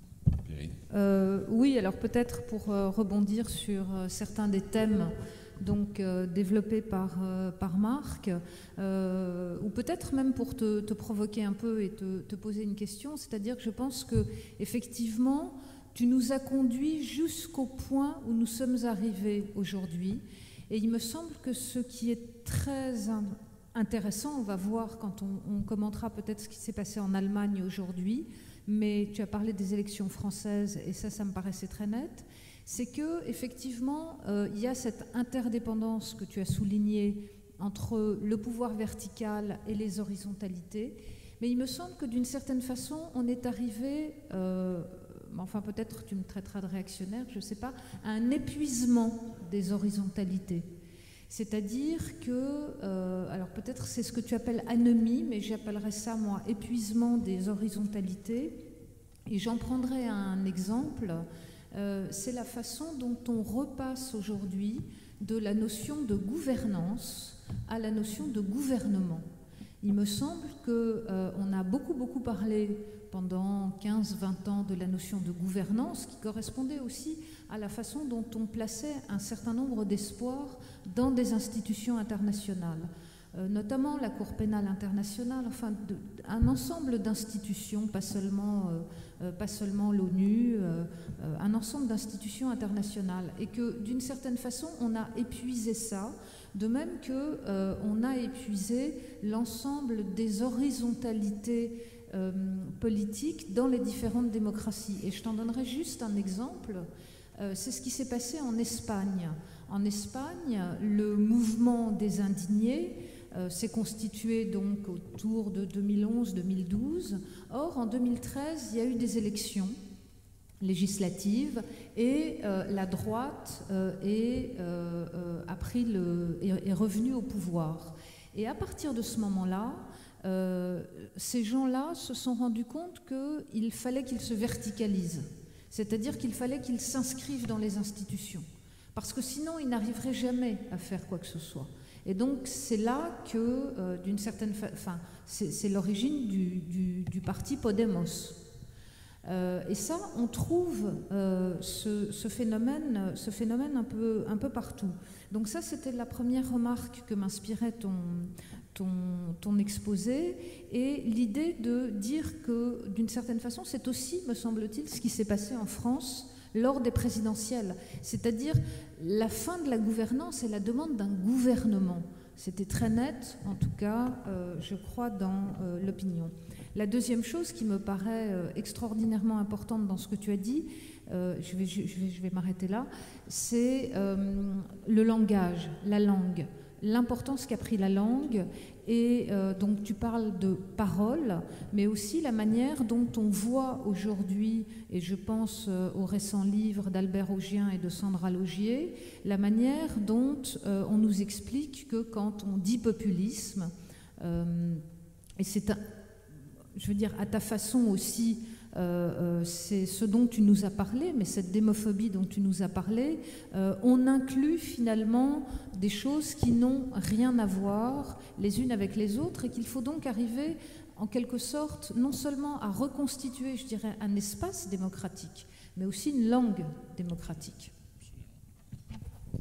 Euh, oui, alors peut-être pour euh, rebondir sur euh, certains des thèmes donc, euh, développés par, euh, par Marc, euh, ou peut-être même pour te, te provoquer un peu et te, te poser une question, c'est-à-dire que je pense que effectivement, tu nous as conduits jusqu'au point où nous sommes arrivés aujourd'hui, et il me semble que ce qui est très intéressant, on va voir quand on, on commentera peut-être ce qui s'est passé en Allemagne aujourd'hui, mais tu as parlé des élections françaises et ça, ça me paraissait très net, c'est que effectivement, euh, il y a cette interdépendance que tu as soulignée entre le pouvoir vertical et les horizontalités, mais il me semble que d'une certaine façon, on est arrivé, euh, enfin peut-être tu me traiteras de réactionnaire, je ne sais pas, à un épuisement des horizontalités. C'est-à-dire que, euh, alors peut-être c'est ce que tu appelles anomie, mais j'appellerais ça, moi, épuisement des horizontalités. Et j'en prendrai un exemple, euh, c'est la façon dont on repasse aujourd'hui de la notion de gouvernance à la notion de gouvernement. Il me semble qu'on euh, a beaucoup, beaucoup parlé pendant quinze vingt ans de la notion de gouvernance qui correspondait aussi à la façon dont on plaçait un certain nombre d'espoirs dans des institutions internationales. euh, notamment la Cour pénale internationale, enfin de, un ensemble d'institutions, pas seulement, euh, pas seulement l'ONU, euh, euh, un ensemble d'institutions internationales, et que d'une certaine façon on a épuisé ça, de même que euh, on a épuisé l'ensemble des horizontalités euh, politiques dans les différentes démocraties. Et je t'en donnerai juste un exemple, euh, c'est ce qui s'est passé en Espagne. En Espagne, le mouvement des indignés euh, s'est constitué donc autour de deux mille onze deux mille douze. Or, en deux mille treize, il y a eu des élections législatives et euh, la droite euh, est, euh, euh, a pris le, est, est revenue au pouvoir. Et à partir de ce moment-là, euh, ces gens-là se sont rendus compte qu'il fallait qu'ils se verticalisent, c'est-à-dire qu'il fallait qu'ils s'inscrivent dans les institutions. Parce que sinon, ils n'arriveraient jamais à faire quoi que ce soit. Et donc, c'est là que, euh, d'une certaine façon, enfin, c'est l'origine du, du, du parti Podemos. Euh, et ça, on trouve euh, ce, ce, phénomène, ce phénomène un peu, un peu partout. Donc ça, c'était la première remarque que m'inspirait ton, ton, ton exposé, et l'idée de dire que, d'une certaine façon, c'est aussi, me semble-t-il, ce qui s'est passé en France lors des présidentielles, c'est-à-dire la fin de la gouvernance et la demande d'un gouvernement. C'était très net, en tout cas, euh, je crois, dans euh, l'opinion. La deuxième chose qui me paraît euh, extraordinairement importante dans ce que tu as dit, euh, je vais, je vais, je vais m'arrêter là, c'est euh, le langage, la langue, l'importance qu'a pris la langue. Et euh, donc tu parles de parole, mais aussi la manière dont on voit aujourd'hui, et je pense euh, au récent livre d'Albert Augien et de Sandra Laugier, la manière dont euh, on nous explique que quand on dit populisme, euh, et c'est, je veux dire, à ta façon aussi, Euh, euh, c'est ce dont tu nous as parlé, mais cette démophobie dont tu nous as parlé, euh, on inclut finalement des choses qui n'ont rien à voir les unes avec les autres, et qu'il faut donc arriver en quelque sorte non seulement à reconstituer, je dirais, un espace démocratique, mais aussi une langue démocratique. Jean-Claude ?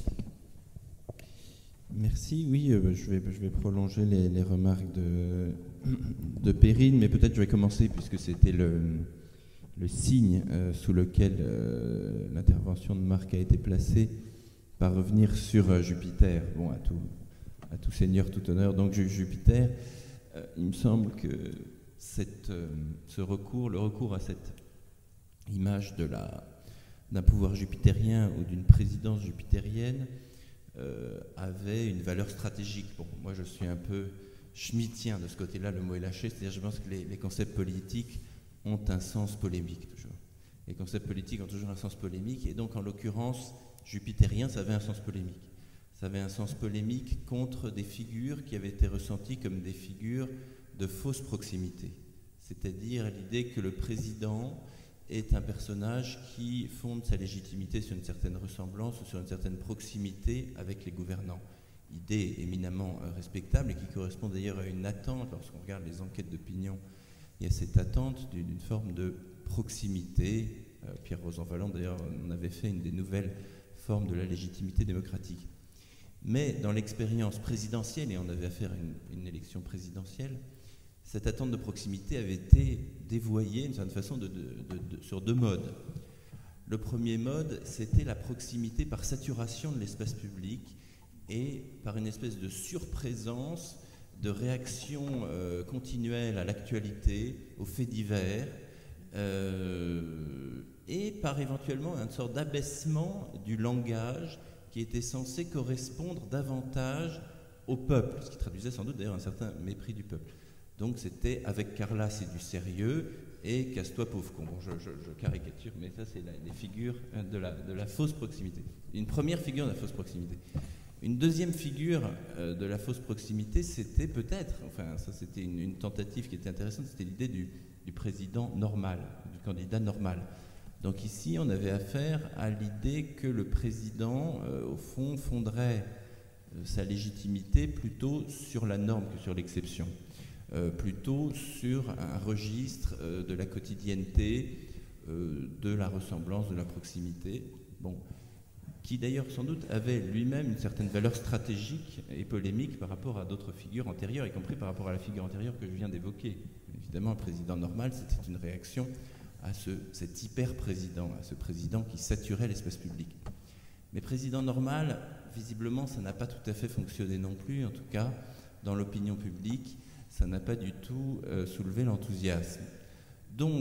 Merci. Oui, euh, je, vais, je vais prolonger les, les remarques de, de Perrine, mais peut-être je vais commencer, puisque c'était le, le signe euh, sous lequel euh, l'intervention de Marc a été placée, par revenir sur euh, Jupiter. Bon, à tout, à tout seigneur, tout honneur. Donc Jupiter, euh, il me semble que cette, euh, ce recours, le recours à cette image de la, d'un pouvoir jupitérien ou d'une présidence jupitérienne, Euh, avait une valeur stratégique. Bon, moi je suis un peu schmittien de ce côté-là, le mot est lâché, c'est-à-dire je pense que les, les concepts politiques ont un sens polémique toujours. Les concepts politiques ont toujours un sens polémique, et donc en l'occurrence, jupitérien, ça avait un sens polémique. Ça avait un sens polémique contre des figures qui avaient été ressenties comme des figures de fausse proximité. C'est-à-dire l'idée que le président est un personnage qui fonde sa légitimité sur une certaine ressemblance ou sur une certaine proximité avec les gouvernants. Idée éminemment respectable et qui correspond d'ailleurs à une attente. Lorsqu'on regarde les enquêtes d'opinion, il y a cette attente d'une forme de proximité. Euh, Pierre Rosanvallon d'ailleurs en avait fait une des nouvelles formes de la légitimité démocratique. Mais dans l'expérience présidentielle, et on avait affaire à une, une élection présidentielle, cette attente de proximité avait été dévoyée d'une certaine façon de, de, de, de, sur deux modes. Le premier mode, c'était la proximité par saturation de l'espace public et par une espèce de surprésence, de réaction euh, continuelle à l'actualité, aux faits divers, euh, et par éventuellement une sorte d'abaissement du langage qui était censé correspondre davantage au peuple, ce qui traduisait sans doute d'ailleurs un certain mépris du peuple. Donc c'était avec Carla c'est du sérieux et casse-toi pauvre con. Bon, je, je, je caricature, mais ça c'est la, les figures de la, de la fausse proximité. Une première figure de la fausse proximité. Une deuxième figure euh, de la fausse proximité, c'était peut-être, enfin ça c'était une, une tentative qui était intéressante, c'était l'idée du, du président normal, du candidat normal. Donc ici on avait affaire à l'idée que le président, euh, au fond, fonderait euh, sa légitimité plutôt sur la norme que sur l'exception. Euh, plutôt sur un registre euh, de la quotidienneté, euh, de la ressemblance, de la proximité, bon, qui d'ailleurs sans doute avait lui-même une certaine valeur stratégique et polémique par rapport à d'autres figures antérieures, y compris par rapport à la figure antérieure que je viens d'évoquer. Évidemment, un président normal, c'était une réaction à ce, cet hyper-président, à ce président qui saturait l'espace public. Mais président normal, visiblement, ça n'a pas tout à fait fonctionné non plus, en tout cas, dans l'opinion publique, ça n'a pas du tout euh, soulevé l'enthousiasme. Donc,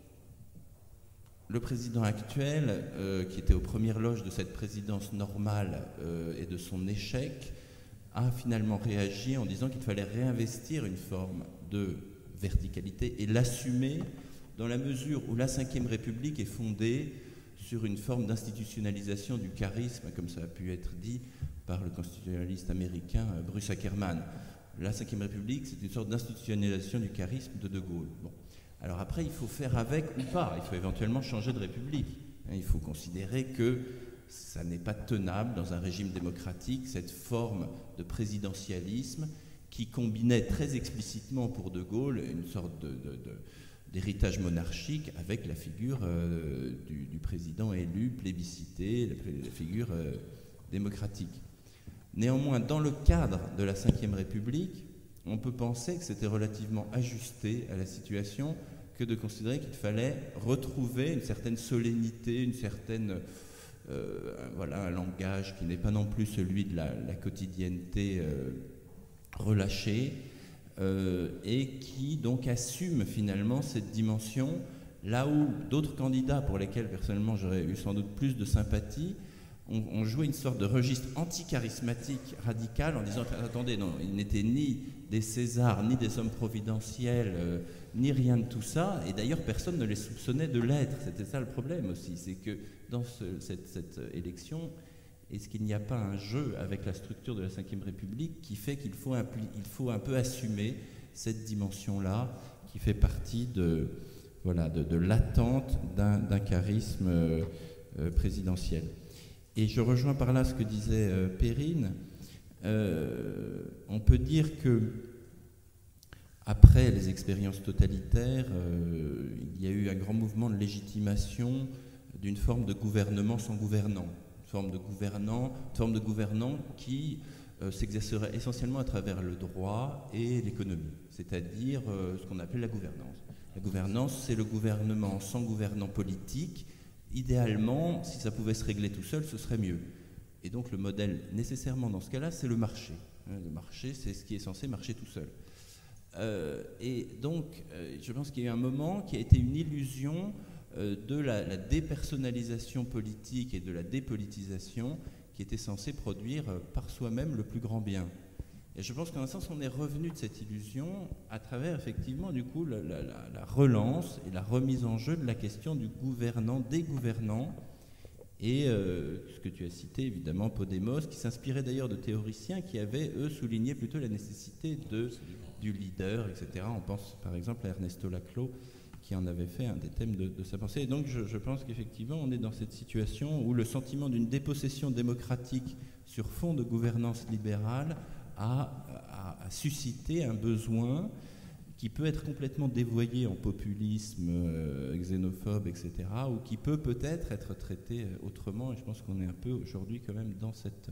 le président actuel, euh, qui était aux premières loges de cette présidence normale euh, et de son échec, a finalement réagi en disant qu'il fallait réinvestir une forme de verticalité et l'assumer dans la mesure où la cinquième République est fondée sur une forme d'institutionnalisation du charisme, comme ça a pu être dit par le constitutionnaliste américain Bruce Ackerman. La cinquième République, c'est une sorte d'institutionnalisation du charisme de De Gaulle. Bon. Alors après, il faut faire avec ou pas. Il faut éventuellement changer de République. Il faut considérer que ça n'est pas tenable dans un régime démocratique, cette forme de présidentialisme qui combinait très explicitement pour De Gaulle une sorte de, de, de, d'héritage monarchique avec la figure euh, du, du président élu, plébiscité, la, la figure euh, démocratique. Néanmoins, dans le cadre de la cinquième République, on peut penser que c'était relativement ajusté à la situation que de considérer qu'il fallait retrouver une certaine solennité, une certaine, euh, voilà, un langage qui n'est pas non plus celui de la, la quotidienneté euh, relâchée, euh, et qui donc assume finalement cette dimension, là où d'autres candidats pour lesquels personnellement j'aurais eu sans doute plus de sympathie, on, on jouait une sorte de registre anti-charismatique radical en disant « Attendez, non, il n'était ni des Césars, ni des hommes providentiels, euh, ni rien de tout ça. » Et d'ailleurs, personne ne les soupçonnait de l'être. C'était ça le problème aussi. C'est que dans ce, cette, cette élection, est-ce qu'il n'y a pas un jeu avec la structure de la cinquième République qui fait qu'il faut un, il faut un peu assumer cette dimension-là qui fait partie de, voilà, de, de l'attente d'un, d'un charisme euh, présidentiel. Et je rejoins par là ce que disait euh, Perrine. Euh, on peut dire que après les expériences totalitaires, euh, il y a eu un grand mouvement de légitimation d'une forme de gouvernement sans gouvernant, une forme de gouvernant, une forme de gouvernant qui euh, s'exercerait essentiellement à travers le droit et l'économie, c'est-à-dire euh, ce qu'on appelle la gouvernance. La gouvernance, c'est le gouvernement sans gouvernant politique. Idéalement, si ça pouvait se régler tout seul, ce serait mieux. Et donc le modèle, nécessairement dans ce cas-là, c'est le marché. Le marché, c'est ce qui est censé marcher tout seul. Euh, et donc, euh, je pense qu'il y a eu un moment qui a été une illusion euh, de la, la dépersonnalisation politique et de la dépolitisation qui était censée produire euh, par soi-même le plus grand bien. Et je pense qu'en un sens, on est revenu de cette illusion à travers, effectivement, du coup, la, la, la relance et la remise en jeu de la question du gouvernant, des gouvernants, et euh, ce que tu as cité, évidemment, Podemos, qui s'inspirait d'ailleurs de théoriciens qui avaient, eux, souligné plutôt la nécessité de, du leader, et cetera. On pense, par exemple, à Ernesto Laclau, qui en avait fait un des thèmes de, de sa pensée. Et donc, je, je pense qu'effectivement, on est dans cette situation où le sentiment d'une dépossession démocratique sur fond de gouvernance libérale a, a, a suscité un besoin qui peut être complètement dévoyé en populisme euh, xénophobe, et cetera, ou qui peut peut-être être traité autrement. Et je pense qu'on est un peu aujourd'hui quand même dans cette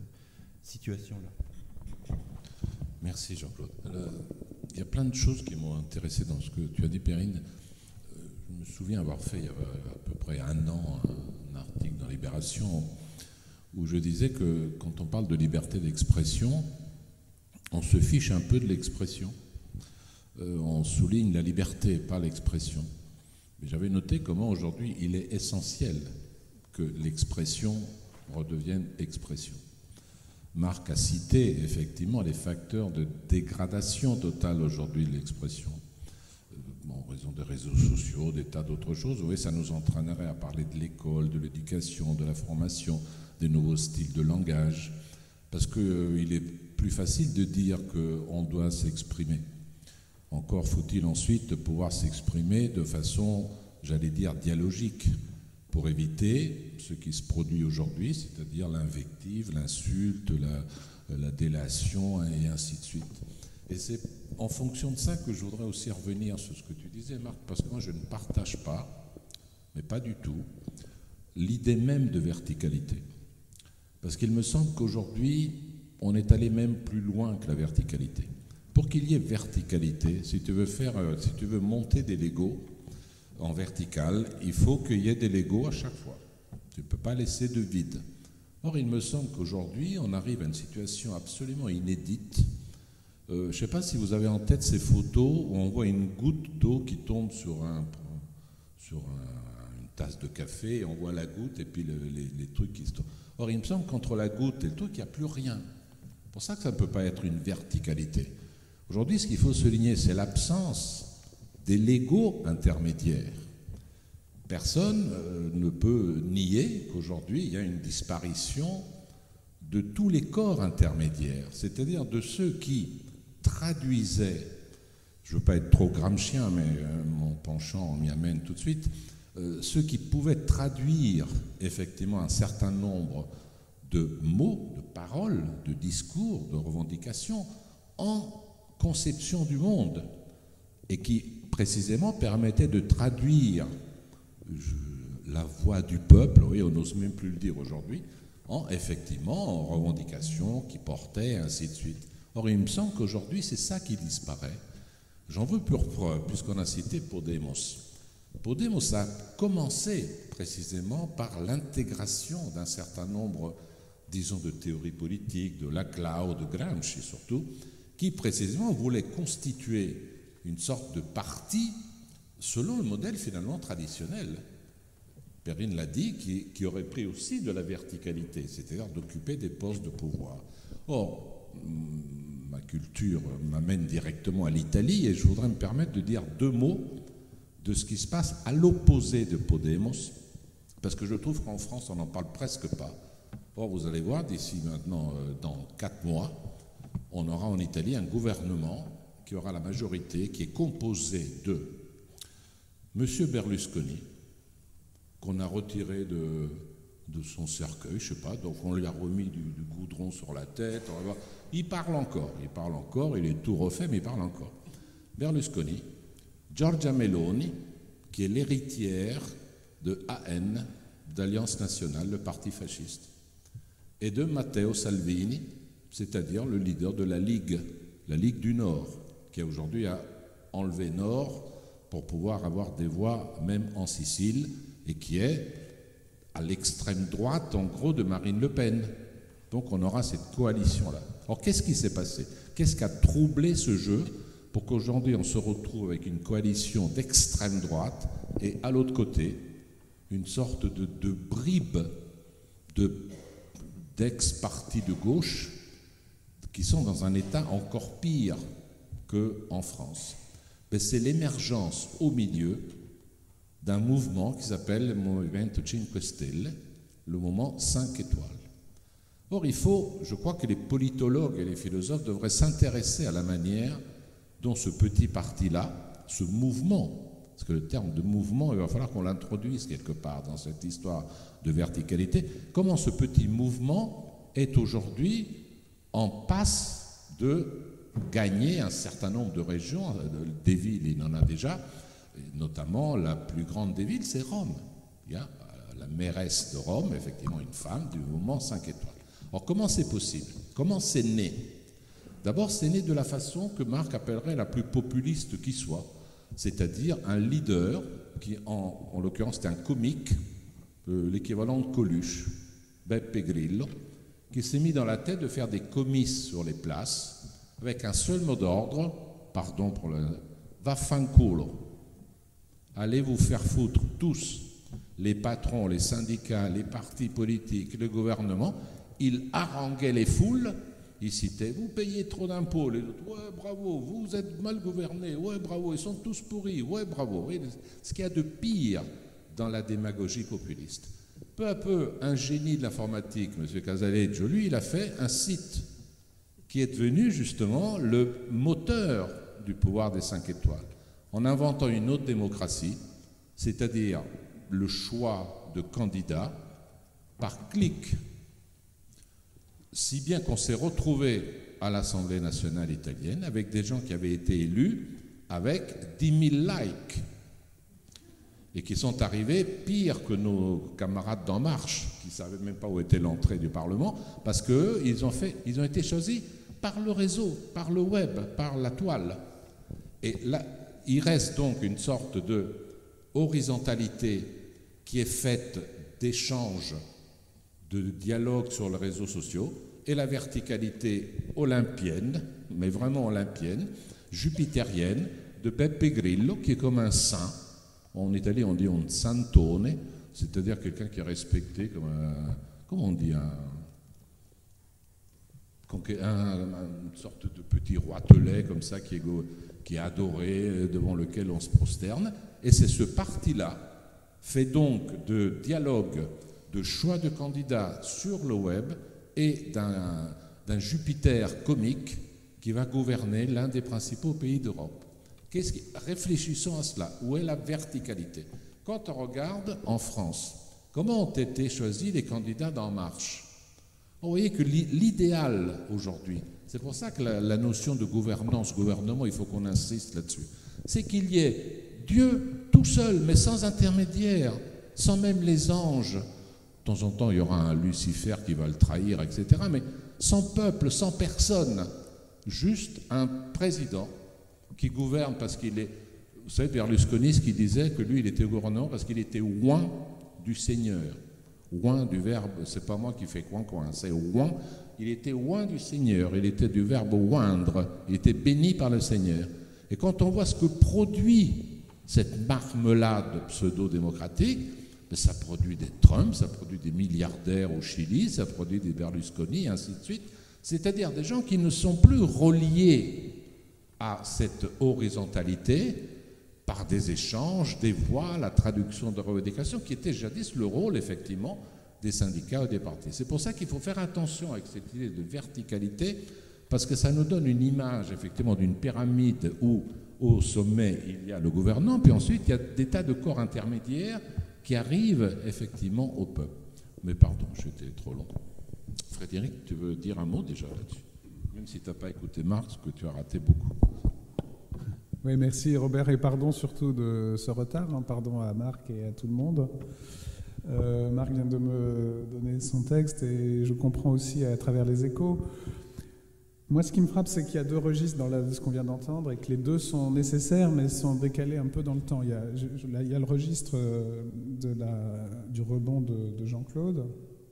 situation-là. Merci Jean-Claude. Alors, il y a plein de choses qui m'ont intéressé dans ce que tu as dit, Perrine. Euh, je me souviens avoir fait il y a à peu près un an un article dans Libération où je disais que quand on parle de liberté d'expression, on se fiche un peu de l'expression. Euh, on souligne la liberté, pas l'expression. Mais j'avais noté comment aujourd'hui il est essentiel que l'expression redevienne expression. Marc a cité effectivement les facteurs de dégradation totale aujourd'hui de l'expression. Euh, bon, en raison des réseaux sociaux, des tas d'autres choses. Vous voyez, ça nous entraînerait à parler de l'école, de l'éducation, de la formation, des nouveaux styles de langage. Parce qu'il euh, est plus facile de dire qu'on doit s'exprimer. Encore faut-il ensuite pouvoir s'exprimer de façon, j'allais dire, dialogique, pour éviter ce qui se produit aujourd'hui, c'est-à-dire l'invective, l'insulte, la, la délation, et ainsi de suite. Et c'est en fonction de ça que je voudrais aussi revenir sur ce que tu disais, Marc, parce que moi je ne partage pas, mais pas du tout, l'idée même de verticalité. Parce qu'il me semble qu'aujourd'hui, on est allé même plus loin que la verticalité. Pour qu'il y ait verticalité, si tu veux faire, si tu veux monter des Legos en vertical, il faut qu'il y ait des Legos à chaque fois. Tu ne peux pas laisser de vide. Or, il me semble qu'aujourd'hui, on arrive à une situation absolument inédite. Euh, je ne sais pas si vous avez en tête ces photos où on voit une goutte d'eau qui tombe sur, un, sur un, une tasse de café, et on voit la goutte et puis le, les, les trucs qui se tombent. Or, il me semble qu'entre la goutte et le truc, il n'y a plus rien. C'est pour ça que ça ne peut pas être une verticalité. Aujourd'hui, ce qu'il faut souligner, c'est l'absence des Legos intermédiaires. Personne euh, ne peut nier qu'aujourd'hui, il y a une disparition de tous les corps intermédiaires, c'est-à-dire de ceux qui traduisaient, je ne veux pas être trop gramscien, mais euh, mon penchant m'y amène tout de suite, euh, ceux qui pouvaient traduire effectivement un certain nombre de mots, de paroles, de discours, de revendications en conception du monde et qui précisément permettaient de traduire je, la voix du peuple, oui, on n'ose même plus le dire aujourd'hui, en effectivement en revendications qui portaient ainsi de suite. Or, il me semble qu'aujourd'hui, c'est ça qui disparaît. J'en veux pour preuve, puisqu'on a cité Podemos. Podemos a commencé précisément par l'intégration d'un certain nombre, disons, de théories politiques, de Laclau, de Gramsci surtout, qui précisément voulait constituer une sorte de parti selon le modèle finalement traditionnel. Perrine l'a dit, qui, qui aurait pris aussi de la verticalité, c'est-à-dire d'occuper des postes de pouvoir. Or, ma culture m'amène directement à l'Italie et je voudrais me permettre de dire deux mots de ce qui se passe à l'opposé de Podemos, parce que je trouve qu'en France, on n'en parle presque pas. Or, vous allez voir, d'ici maintenant, euh, dans quatre mois, on aura en Italie un gouvernement qui aura la majorité, qui est composé de M. Berlusconi, qu'on a retiré de, de son cercueil, je ne sais pas, donc on lui a remis du, du goudron sur la tête. On va voir. Il parle encore, il parle encore, il est tout refait, mais il parle encore. Berlusconi, Giorgia Meloni, qui est l'héritière de A N, d'Alliance Nationale, le parti fasciste, et de Matteo Salvini, c'est-à-dire le leader de la Ligue, la Ligue du Nord, qui aujourd'hui a enlevé Nord pour pouvoir avoir des voix même en Sicile, et qui est à l'extrême droite, en gros, de Marine Le Pen. Donc on aura cette coalition-là. Alors qu'est-ce qui s'est passé? Qu'est-ce qui a troublé ce jeu pour qu'aujourd'hui on se retrouve avec une coalition d'extrême droite et à l'autre côté, une sorte de, de bribe de, d'ex-partis de gauche qui sont dans un état encore pire qu'en France? Mais c'est l'émergence au milieu d'un mouvement qui s'appelle le Movimento cinque Stelle, le mouvement cinq étoiles. Or, il faut, je crois que les politologues et les philosophes devraient s'intéresser à la manière dont ce petit parti-là, ce mouvement, parce que le terme de mouvement, il va falloir qu'on l'introduise quelque part dans cette histoire de verticalité, comment ce petit mouvement est aujourd'hui en passe de gagner un certain nombre de régions. Des villes, il en a déjà, et notamment la plus grande des villes, c'est Rome. Il y a la mairesse de Rome, effectivement une femme du mouvement cinq étoiles. Alors comment c'est possible? Comment c'est né? D'abord, c'est né de la façon que Marx appellerait la plus populiste qui soit, c'est-à-dire un leader qui, en, en l'occurrence, c'était un comique, euh, l'équivalent de Coluche, Beppe Grillo, qui s'est mis dans la tête de faire des comices sur les places avec un seul mot d'ordre, pardon pour le... Vaffanculo. Allez vous faire foutre tous, les patrons, les syndicats, les partis politiques, le gouvernement. Il haranguait les foules, il citait, vous payez trop d'impôts, les autres, ouais bravo, vous êtes mal gouvernés, ouais bravo, ils sont tous pourris, ouais bravo. Oui, ce qu'il y a de pire dans la démagogie populiste. Peu à peu, un génie de l'informatique, M. Casaleggio, lui, il a fait un site qui est devenu justement le moteur du pouvoir des cinq étoiles, en inventant une autre démocratie, c'est-à-dire le choix de candidats par clic, si bien qu'on s'est retrouvé à l'Assemblée nationale italienne avec des gens qui avaient été élus avec dix mille likes. et qui sont arrivés pire que nos camarades d'En Marche, qui ne savaient même pas où était l'entrée du Parlement, parce qu'eux, ils ont, fait, ils ont été choisis par le réseau, par le web, par la toile. Et là, il reste donc une sorte de horizontalité qui est faite d'échanges, de dialogue sur les réseaux sociaux, et la verticalité olympienne, mais vraiment olympienne, jupitérienne, de Beppe Grillo, qui est comme un saint. En Italie, on dit un santone, c'est-à-dire quelqu'un qui est respecté comme un, comment on dit, un, un, une sorte de petit roitelet comme ça qui est, qui est adoré, devant lequel on se prosterne. Et c'est ce parti-là, fait donc de dialogue, de choix de candidats sur le web et d'un, d'un Jupiter comique qui va gouverner l'un des principaux pays d'Europe. Qu'est-ce qui... Réfléchissons à cela. Où est la verticalité? Quand on regarde en France, comment ont été choisis les candidats d'En Marche? Vous voyez que l'idéal aujourd'hui, c'est pour ça que la, la notion de gouvernance, gouvernement, il faut qu'on insiste là-dessus, c'est qu'il y ait Dieu tout seul, mais sans intermédiaire, sans même les anges. De temps en temps, il y aura un Lucifer qui va le trahir, et cetera, mais sans peuple, sans personne, juste un président qui gouverne parce qu'il est... Vous savez, Berlusconi, ce qui disait que lui, il était gouvernant parce qu'il était oint du Seigneur. Oint du verbe, c'est pas moi qui fais coin-coin, c'est oint. Il était oint du Seigneur, il était du verbe oindre, il était béni par le Seigneur. Et quand on voit ce que produit cette marmelade pseudo-démocratique, ben ça produit des Trump, ça produit des milliardaires au Chili, ça produit des Berlusconi, et ainsi de suite. C'est-à-dire des gens qui ne sont plus reliés à cette horizontalité par des échanges, des voix, la traduction de revendications, qui était jadis le rôle, effectivement, des syndicats ou des partis. C'est pour ça qu'il faut faire attention avec cette idée de verticalité, parce que ça nous donne une image, effectivement, d'une pyramide où, au sommet, il y a le gouvernant, puis ensuite, il y a des tas de corps intermédiaires qui arrivent, effectivement, au peuple. Mais pardon, j'étais trop long. Frédéric, tu veux dire un mot déjà là-dessus? Même si tu n'as pas écouté Marx, que tu as raté beaucoup. Oui, merci Robert, et pardon surtout de ce retard, hein, pardon à Marc et à tout le monde. Euh, Marc vient de me donner son texte et je comprends aussi à travers les échos. Moi, ce qui me frappe, c'est qu'il y a deux registres dans la, ce qu'on vient d'entendre et que les deux sont nécessaires, mais sont décalés un peu dans le temps. Il y a, je, là, il y a le registre de la, du rebond de, de Jean-Claude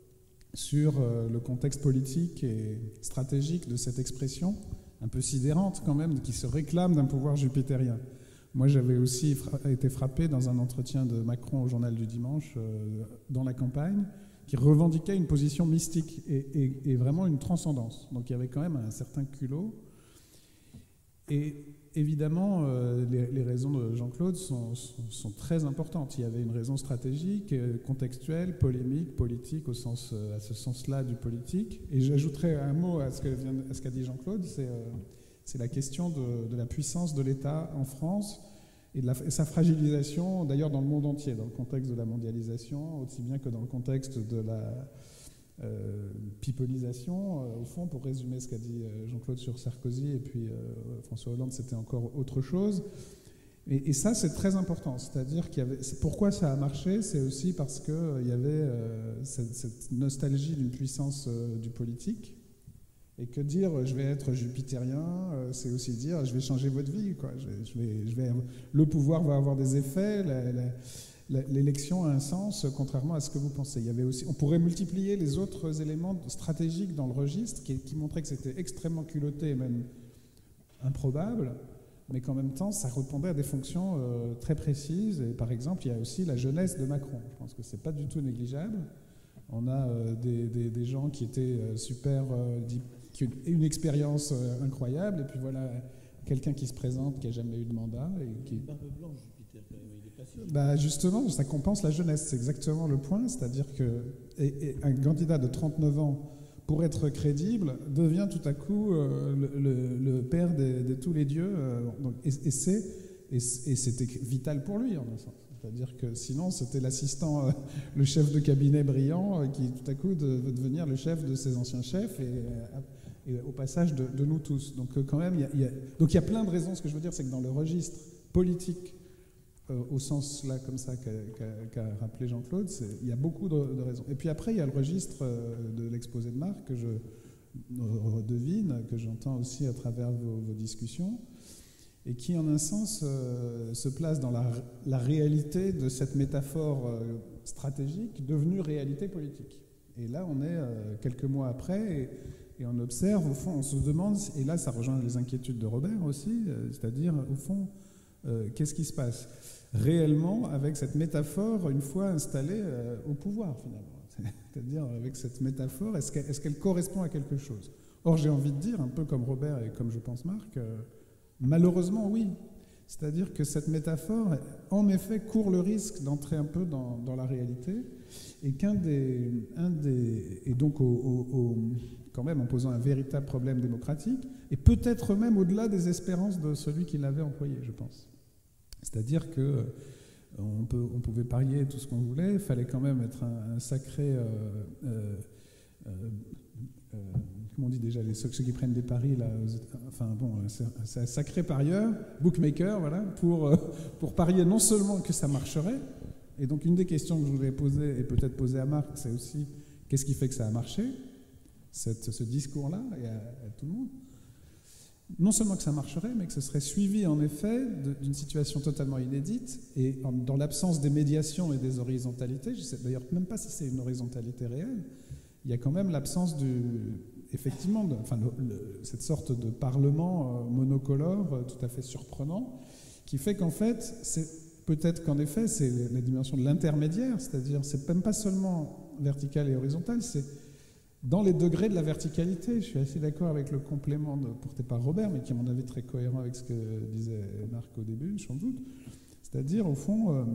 sur le contexte politique et stratégique de cette expression, un peu sidérante quand même, qui se réclame d'un pouvoir jupitérien. Moi, j'avais aussi fra- été frappé dans un entretien de Macron au Journal du Dimanche, euh, dans la campagne, qui revendiquait une position mystique et, et, et vraiment une transcendance. Donc il y avait quand même un certain culot. Et évidemment, euh, les, les raisons de Jean-Claude sont, sont, sont très importantes. Il y avait une raison stratégique, contextuelle, polémique, politique, au sens, à ce sens-là du politique. Et j'ajouterais un mot à ce, que vient, à ce qu'a dit Jean-Claude, c'est, euh, c'est la question de, de la puissance de l'État en France et de la, et sa fragilisation, d'ailleurs dans le monde entier, dans le contexte de la mondialisation, aussi bien que dans le contexte de la... Euh, pipolisation, euh, au fond, pour résumer ce qu'a dit euh, Jean-Claude sur Sarkozy et puis euh, François Hollande, c'était encore autre chose. Et, et ça, c'est très important. C'est-à-dire qu'il y avait, c'est pourquoi ça a marché, c'est aussi parce qu'il euh, y avait euh, cette, cette nostalgie d'une puissance euh, du politique. Et que dire je vais être jupitérien, euh, c'est aussi dire je vais changer votre vie, quoi. Je, je vais, je vais, le pouvoir va avoir des effets. La, la, L'élection a un sens, contrairement à ce que vous pensez. Il y avait aussi, on pourrait multiplier les autres éléments stratégiques dans le registre qui, qui montraient que c'était extrêmement culotté et même improbable, mais qu'en même temps, ça répondait à des fonctions euh, très précises. Et par exemple, il y a aussi la jeunesse de Macron. Je pense que c'est pas du tout négligeable. On a euh, des, des, des gens qui étaient euh, super, euh, qui ont une expérience euh, incroyable, et puis voilà, quelqu'un qui se présente, qui n'a jamais eu de mandat. Et qui... Bah justement, ça compense la jeunesse, c'est exactement le point, c'est-à-dire que et, et un candidat de trente-neuf ans, pour être crédible, devient tout à coup euh, le, le, le père de, de tous les dieux, euh, donc, et, et, c'est, et, et c'était vital pour lui, en un sens. C'est-à-dire que sinon, c'était l'assistant, euh, le chef de cabinet brillant, euh, qui tout à coup de, veut devenir le chef de ses anciens chefs, et, et, et au passage de, de nous tous. Donc euh, quand même, il y, y a, donc il y a plein de raisons. Ce que je veux dire, c'est que dans le registre politique, euh, au sens là comme ça qu'a qu'a, qu'a rappelé Jean-Claude, il y a beaucoup de, de raisons. Et puis après, il y a le registre euh, de l'exposé de Marc que je euh, devine, que j'entends aussi à travers vos, vos discussions, et qui en un sens euh, se place dans la, la réalité de cette métaphore euh, stratégique devenue réalité politique. Et là, on est euh, quelques mois après, et, et on observe, au fond, on se demande, et là ça rejoint les inquiétudes de Robert aussi, euh, c'est-à-dire, au fond, euh, qu'est-ce qui se passe réellement avec cette métaphore une fois installée euh, au pouvoir, finalement. C'est-à-dire, avec cette métaphore, est-ce qu'elle, est-ce qu'elle correspond à quelque chose? Or, j'ai envie de dire, un peu comme Robert et comme je pense Marc, euh, malheureusement, oui. C'est-à-dire que cette métaphore, en effet, court le risque d'entrer un peu dans, dans la réalité, et qu'un des, un des, et donc au, au, au, quand même en posant un véritable problème démocratique, et peut-être même au-delà des espérances de celui qui l'avait employé, je pense. C'est-à-dire que on, peut, on pouvait parier tout ce qu'on voulait, il fallait quand même être un, un sacré, euh, euh, euh, euh, comment on dit déjà, les, ceux, ceux qui prennent des paris, là, enfin bon, c'est, c'est un sacré parieur, bookmaker, voilà, pour, euh, pour parier non seulement que ça marcherait, et donc une des questions que je voudrais poser, et peut-être poser à Marc, c'est aussi, qu'est-ce qui fait que ça a marché, cette, ce discours-là, et à, à tout le monde. Non seulement que ça marcherait, mais que ce serait suivi en effet de, d'une situation totalement inédite, et en, dans l'absence des médiations et des horizontalités, je ne sais d'ailleurs même pas si c'est une horizontalité réelle, il y a quand même l'absence du, effectivement, de, enfin, le, le, cette sorte de parlement euh, monocolore euh, tout à fait surprenant, qui fait qu'en fait, c'est peut-être qu'en effet, c'est la dimension de l'intermédiaire, c'est-à-dire c'est même pas seulement vertical et horizontal, c'est dans les degrés de la verticalité. Je suis assez d'accord avec le complément de, porté par Robert, mais qui est à mon avis très cohérent avec ce que disait Marc au début, sans doute. C'est-à-dire, au fond, euh,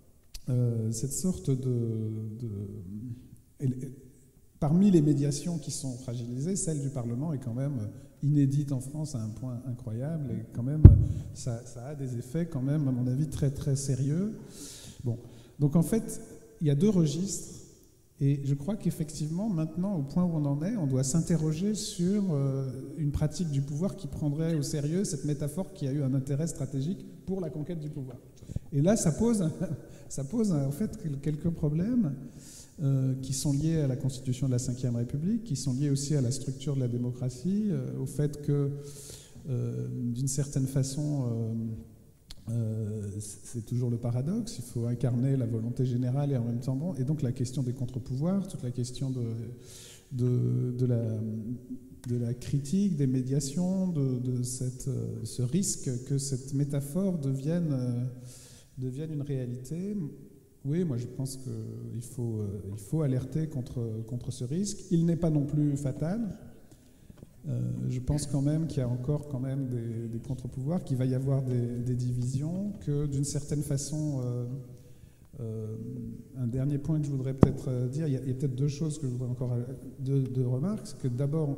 euh, cette sorte de... de et, et, parmi les médiations qui sont fragilisées, celle du Parlement est quand même inédite en France à un point incroyable, et quand même, ça, ça a des effets quand même, à mon avis, très très sérieux. Bon. Donc en fait, il y a deux registres. Et je crois qu'effectivement, maintenant, au point où on en est, on doit s'interroger sur euh, une pratique du pouvoir qui prendrait au sérieux cette métaphore qui a eu un intérêt stratégique pour la conquête du pouvoir. Et là, ça pose, ça pose en fait quelques problèmes euh, qui sont liés à la constitution de la cinquième République, qui sont liés aussi à la structure de la démocratie, euh, au fait que, euh, d'une certaine façon, euh, Euh, c'est toujours le paradoxe, il faut incarner la volonté générale et en même temps bon, et donc la question des contre-pouvoirs, toute la question de, de, de, la, de la critique, des médiations, de, de cette, ce risque que cette métaphore devienne, euh, devienne une réalité. Oui, moi je pense qu'il faut, euh, il faut alerter contre, contre ce risque. Il n'est pas non plus fatal. Euh, je pense quand même qu'il y a encore quand même des, des contre-pouvoirs, qu'il va y avoir des, des divisions, que d'une certaine façon, euh, euh, un dernier point que je voudrais peut-être dire, il y a, il y a peut-être deux choses que je voudrais encore, deux, deux remarques, c'est que d'abord,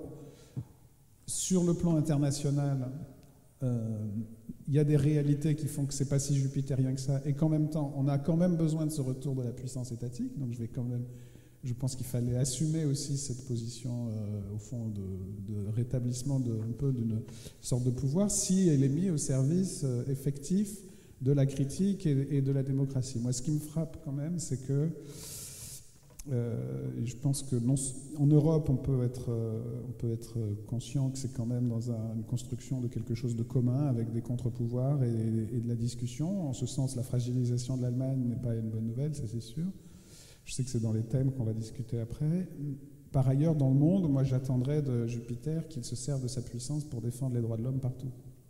sur le plan international, euh, il y a des réalités qui font que c'est pas si jupitérien que ça, et qu'en même temps, on a quand même besoin de ce retour de la puissance étatique, donc je vais quand même... Je pense qu'il fallait assumer aussi cette position, euh, au fond, de, de rétablissement de, un peu d'une sorte de pouvoir, si elle est mise au service euh, effectif de la critique et, et de la démocratie. Moi, ce qui me frappe quand même, c'est que euh, je pense que non, en Europe, on peut être, euh, on peut être conscient que c'est quand même dans un, une construction de quelque chose de commun avec des contre-pouvoirs et, et de la discussion. En ce sens, la fragilisation de l'Allemagne n'est pas une bonne nouvelle, ça c'est sûr. Je sais que c'est dans les thèmes qu'on va discuter après. Par ailleurs, dans le monde, moi j'attendrais de Jupiter qu'il se serve de sa puissance pour défendre les droits de l'homme partout.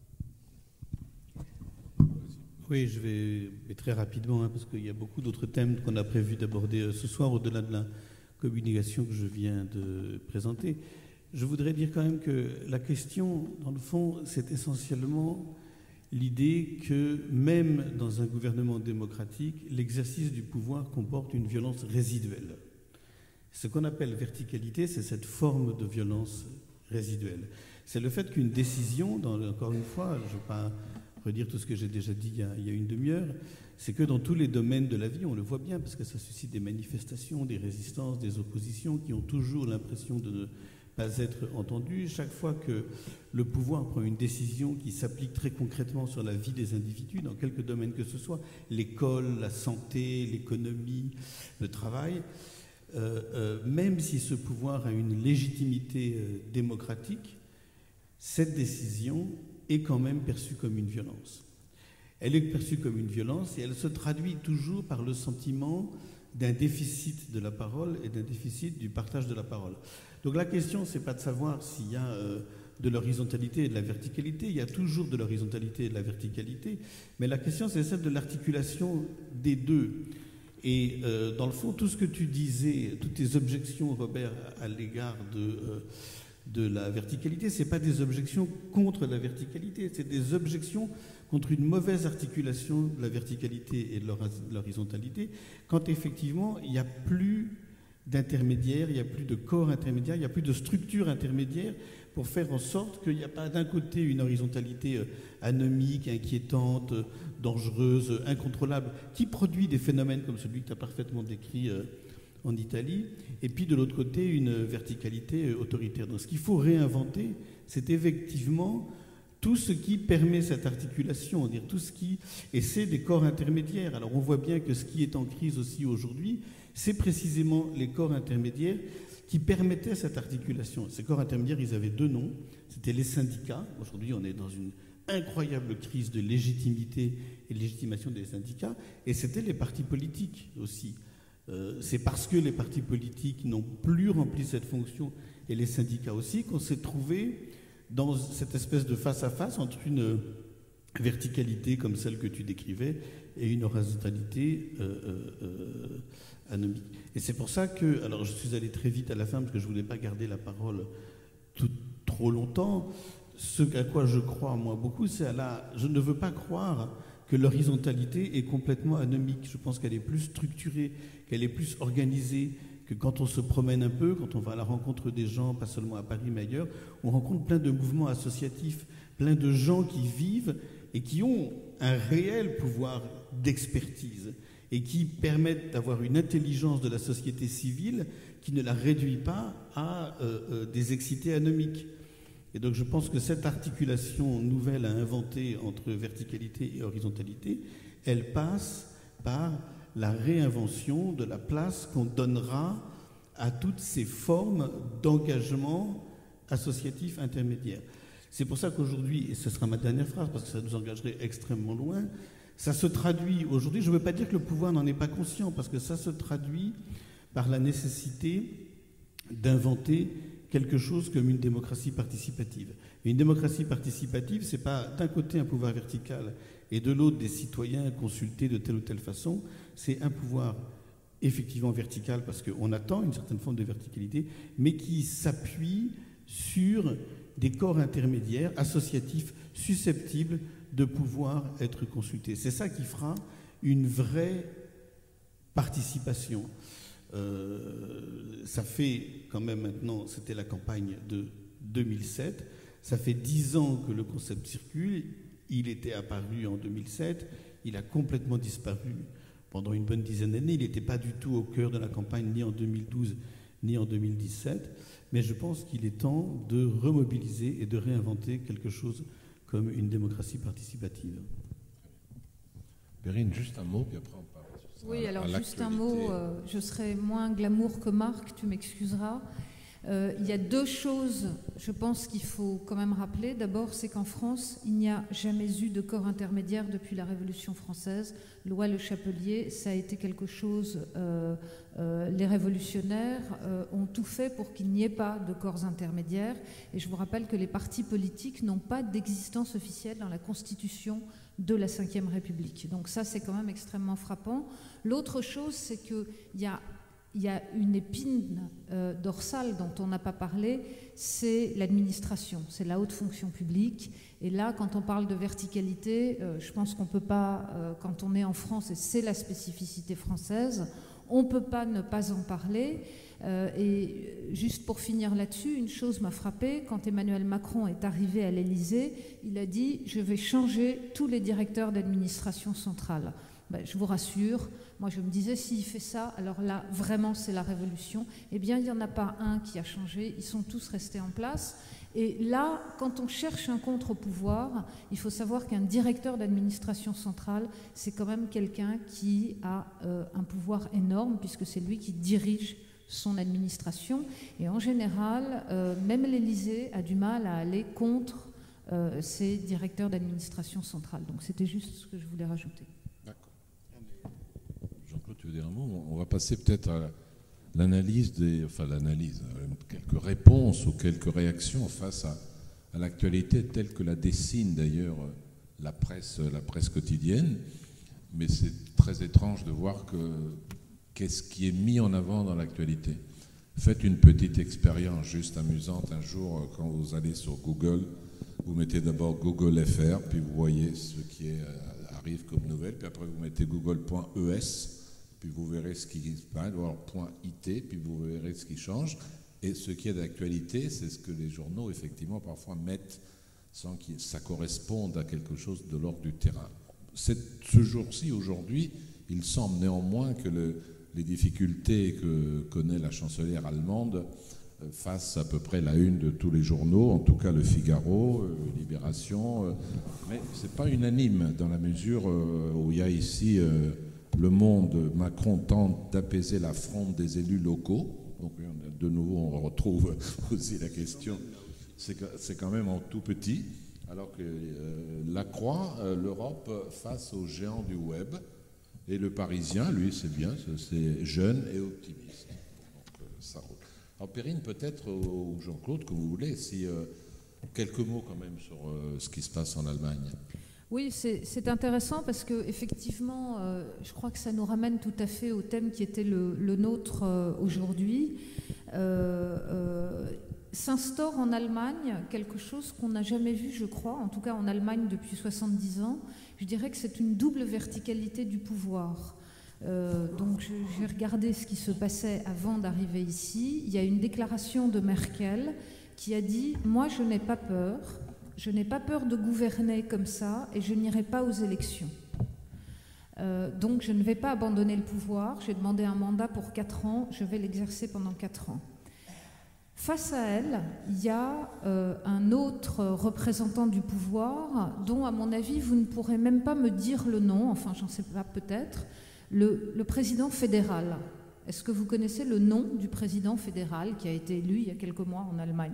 Oui, je vais mais très rapidement, hein, parce qu'il y a beaucoup d'autres thèmes qu'on a prévu d'aborder ce soir, au-delà de la communication que je viens de présenter. Je voudrais dire quand même que la question, dans le fond, c'est essentiellement l'idée que même dans un gouvernement démocratique, l'exercice du pouvoir comporte une violence résiduelle. Ce qu'on appelle verticalité, c'est cette forme de violence résiduelle. C'est le fait qu'une décision, dans, encore une fois, je ne vais pas redire tout ce que j'ai déjà dit il y a, il y a une demi-heure, c'est que dans tous les domaines de la vie, on le voit bien, parce que ça suscite des manifestations, des résistances, des oppositions qui ont toujours l'impression de pas être entendu. Chaque fois que le pouvoir prend une décision qui s'applique très concrètement sur la vie des individus, dans quelque domaine que ce soit, l'école, la santé, l'économie, le travail, euh, euh, même si ce pouvoir a une légitimité euh, démocratique, cette décision est quand même perçue comme une violence. Elle est perçue comme une violence et elle se traduit toujours par le sentiment d'un déficit de la parole et d'un déficit du partage de la parole. Donc la question, ce n'est pas de savoir s'il y a euh, de l'horizontalité et de la verticalité, il y a toujours de l'horizontalité et de la verticalité, mais la question, c'est celle de l'articulation des deux. Et euh, dans le fond, tout ce que tu disais, toutes tes objections, Robert, à l'égard de, euh, de la verticalité, ce n'est pas des objections contre la verticalité, c'est des objections contre une mauvaise articulation de la verticalité et de l'horizontalité, quand effectivement, il n'y a plus d'intermédiaire, il n'y a plus de corps intermédiaire, il n'y a plus de structure intermédiaire pour faire en sorte qu'il n'y a pas d'un côté une horizontalité anomique, inquiétante, dangereuse, incontrôlable, qui produit des phénomènes comme celui que tu as parfaitement décrit en Italie, et puis de l'autre côté une verticalité autoritaire. Donc ce qu'il faut réinventer, c'est effectivement tout ce qui permet cette articulation, dire tout ce qui, et c'est des corps intermédiaires. Alors on voit bien que ce qui est en crise aussi aujourd'hui, c'est précisément les corps intermédiaires qui permettaient cette articulation. Ces corps intermédiaires, ils avaient deux noms, c'était les syndicats. Aujourd'hui, on est dans une incroyable crise de légitimité et de légitimation des syndicats, et c'était les partis politiques aussi. Euh, c'est parce que les partis politiques n'ont plus rempli cette fonction, et les syndicats aussi, qu'on s'est trouvé dans cette espèce de face-à-face entre une verticalité comme celle que tu décrivais et une horizontalité euh, euh, anomique. Et c'est pour ça que, alors je suis allé très vite à la fin parce que je ne voulais pas garder la parole tout, trop longtemps, ce à quoi je crois moi beaucoup, c'est à la... Je ne veux pas croire que l'horizontalité est complètement anomique. Je pense qu'elle est plus structurée, qu'elle est plus organisée, que quand on se promène un peu, quand on va à la rencontre des gens, pas seulement à Paris mais ailleurs, on rencontre plein de mouvements associatifs, plein de gens qui vivent et qui ont un réel pouvoir d'expertise et qui permettent d'avoir une intelligence de la société civile qui ne la réduit pas à euh, euh, des excités anomiques. Et donc je pense que cette articulation nouvelle à inventer entre verticalité et horizontalité, elle passe par la réinvention de la place qu'on donnera à toutes ces formes d'engagement associatif intermédiaire. C'est pour ça qu'aujourd'hui, et ce sera ma dernière phrase parce que ça nous engagerait extrêmement loin, ça se traduit aujourd'hui, je ne veux pas dire que le pouvoir n'en est pas conscient, parce que ça se traduit par la nécessité d'inventer quelque chose comme une démocratie participative. Et une démocratie participative, ce n'est pas d'un côté un pouvoir vertical et de l'autre des citoyens consultés de telle ou telle façon, c'est un pouvoir effectivement vertical parce qu'on attend une certaine forme de verticalité, mais qui s'appuie sur des corps intermédiaires associatifs susceptibles de pouvoir être consultés. C'est ça qui fera une vraie participation. Euh, ça fait quand même maintenant, c'était la campagne de deux mille sept, ça fait dix ans que le concept circule, il était apparu en deux mille sept, il a complètement disparu pendant une bonne dizaine d'années, il n'était pas du tout au cœur de la campagne ni en deux mille douze ni en deux mille dix-sept, mais je pense qu'il est temps de remobiliser et de réinventer quelque chose comme une démocratie participative. Perrine, juste un mot, puis après on parle sur ça. Oui, alors juste un mot, euh, je serai moins glamour que Marc, tu m'excuseras. Euh, il y a deux choses, je pense, qu'il faut quand même rappeler. D'abord, c'est qu'en France, il n'y a jamais eu de corps intermédiaire depuis la Révolution française. Loi Le Chapelier, ça a été quelque chose... Euh, euh, les révolutionnaires euh, ont tout fait pour qu'il n'y ait pas de corps intermédiaires. Et je vous rappelle que les partis politiques n'ont pas d'existence officielle dans la Constitution de la cinquième République. Donc ça, c'est quand même extrêmement frappant. L'autre chose, c'est qu'il y a Il y a une épine euh, dorsale dont on n'a pas parlé, c'est l'administration, c'est la haute fonction publique. Et là, quand on parle de verticalité, euh, je pense qu'on ne peut pas, euh, quand on est en France, et c'est la spécificité française, on ne peut pas ne pas en parler. Euh, et juste pour finir là-dessus, une chose m'a frappée, quand Emmanuel Macron est arrivé à l'Élysée, il a dit « je vais changer tous les directeurs d'administration centrale ». Ben, je vous rassure, moi je me disais, s'il fait ça, alors là, vraiment, c'est la révolution. Eh bien, il n'y en a pas un qui a changé, ils sont tous restés en place. Et là, quand on cherche un contre-pouvoir, il faut savoir qu'un directeur d'administration centrale, c'est quand même quelqu'un qui a euh, un pouvoir énorme, puisque c'est lui qui dirige son administration. Et en général, euh, même l'Élysée a du mal à aller contre euh, ses directeurs d'administration centrale. Donc c'était juste ce que je voulais rajouter. D'accord. Jean-Claude, tu veux dire un mot? On va passer peut-être à l'analyse des, enfin l'analyse, quelques réponses ou quelques réactions face à, à l'actualité telle que la dessine d'ailleurs la presse, la presse quotidienne. Mais c'est très étrange de voir que qu'est-ce qui est mis en avant dans l'actualité. Faites une petite expérience juste amusante un jour quand vous allez sur Google, vous mettez d'abord Google F R, puis vous voyez ce qui est, euh, arrive comme nouvelle, puis après vous mettez google point E S. Puis vous verrez ce qui se passe, alors point I T, puis vous verrez ce qui change. Et ce qui est d'actualité, c'est ce que les journaux, effectivement, parfois mettent sans que ça corresponde à quelque chose de l'ordre du terrain. C'est, ce jour-ci, aujourd'hui, il semble néanmoins que le, les difficultés que connaît la chancelière allemande fassent à peu près la une de tous les journaux, en tout cas le Figaro, euh, Libération, euh, mais ce n'est pas unanime dans la mesure euh, où il y a ici... Euh, Le Monde, Macron tente d'apaiser la fronde des élus locaux. Donc, de nouveau, on retrouve aussi la question. C'est quand même en tout petit. Alors que euh, la Croix, euh, l'Europe face aux géants du web. Et le Parisien, lui, c'est bien, c'est jeune et optimiste. Donc, euh, ça roule. Alors, Perrine, peut-être, ou Jean-Claude, que vous voulez, si euh, quelques mots quand même sur euh, ce qui se passe en Allemagne. Oui, c'est intéressant parce qu'effectivement, euh, je crois que ça nous ramène tout à fait au thème qui était le, le nôtre euh, aujourd'hui. Euh, euh, S'instaure en Allemagne quelque chose qu'on n'a jamais vu, je crois, en tout cas en Allemagne depuis soixante-dix ans. Je dirais que c'est une double verticalité du pouvoir. Euh, donc j'ai regardé ce qui se passait avant d'arriver ici. Il y a une déclaration de Merkel qui a dit « Moi, je n'ai pas peur ». Je n'ai pas peur de gouverner comme ça et je n'irai pas aux élections. Euh, donc je ne vais pas abandonner le pouvoir. J'ai demandé un mandat pour quatre ans. Je vais l'exercer pendant quatre ans. Face à elle, il y a euh, un autre représentant du pouvoir dont, à mon avis, vous ne pourrez même pas me dire le nom. Enfin, j'en sais pas, peut-être. Le, le président fédéral. Est-ce que vous connaissez le nom du président fédéral qui a été élu il y a quelques mois en Allemagne ?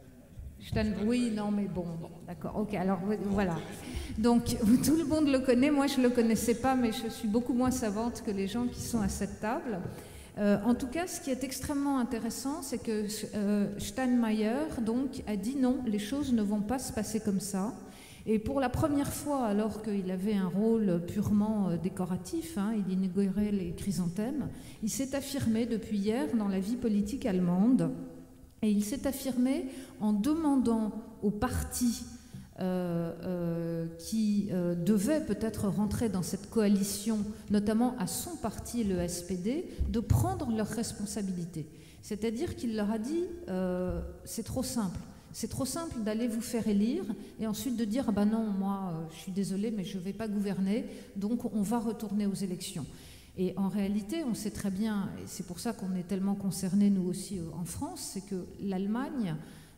Oui, non, mais bon, bon d'accord, ok, alors voilà. Donc, tout le monde le connaît, moi je ne le connaissais pas, mais je suis beaucoup moins savante que les gens qui sont à cette table. Euh, en tout cas, ce qui est extrêmement intéressant, c'est que euh, Steinmeier donc, a dit non, les choses ne vont pas se passer comme ça. Et pour la première fois, alors qu'il avait un rôle purement euh, décoratif, hein, il inaugurait les chrysanthèmes, il s'est affirmé depuis hier dans la vie politique allemande. Et il s'est affirmé en demandant aux partis euh, euh, qui euh, devaient peut-être rentrer dans cette coalition, notamment à son parti, le S P D, de prendre leurs responsabilités. C'est-à-dire qu'il leur a dit euh, « c'est trop simple, c'est trop simple d'aller vous faire élire et ensuite de dire ah ben non, moi euh, je suis désolé mais je ne vais pas gouverner, donc on va retourner aux élections ». Et en réalité, on sait très bien, et c'est pour ça qu'on est tellement concernés, nous aussi, en France, c'est que l'Allemagne,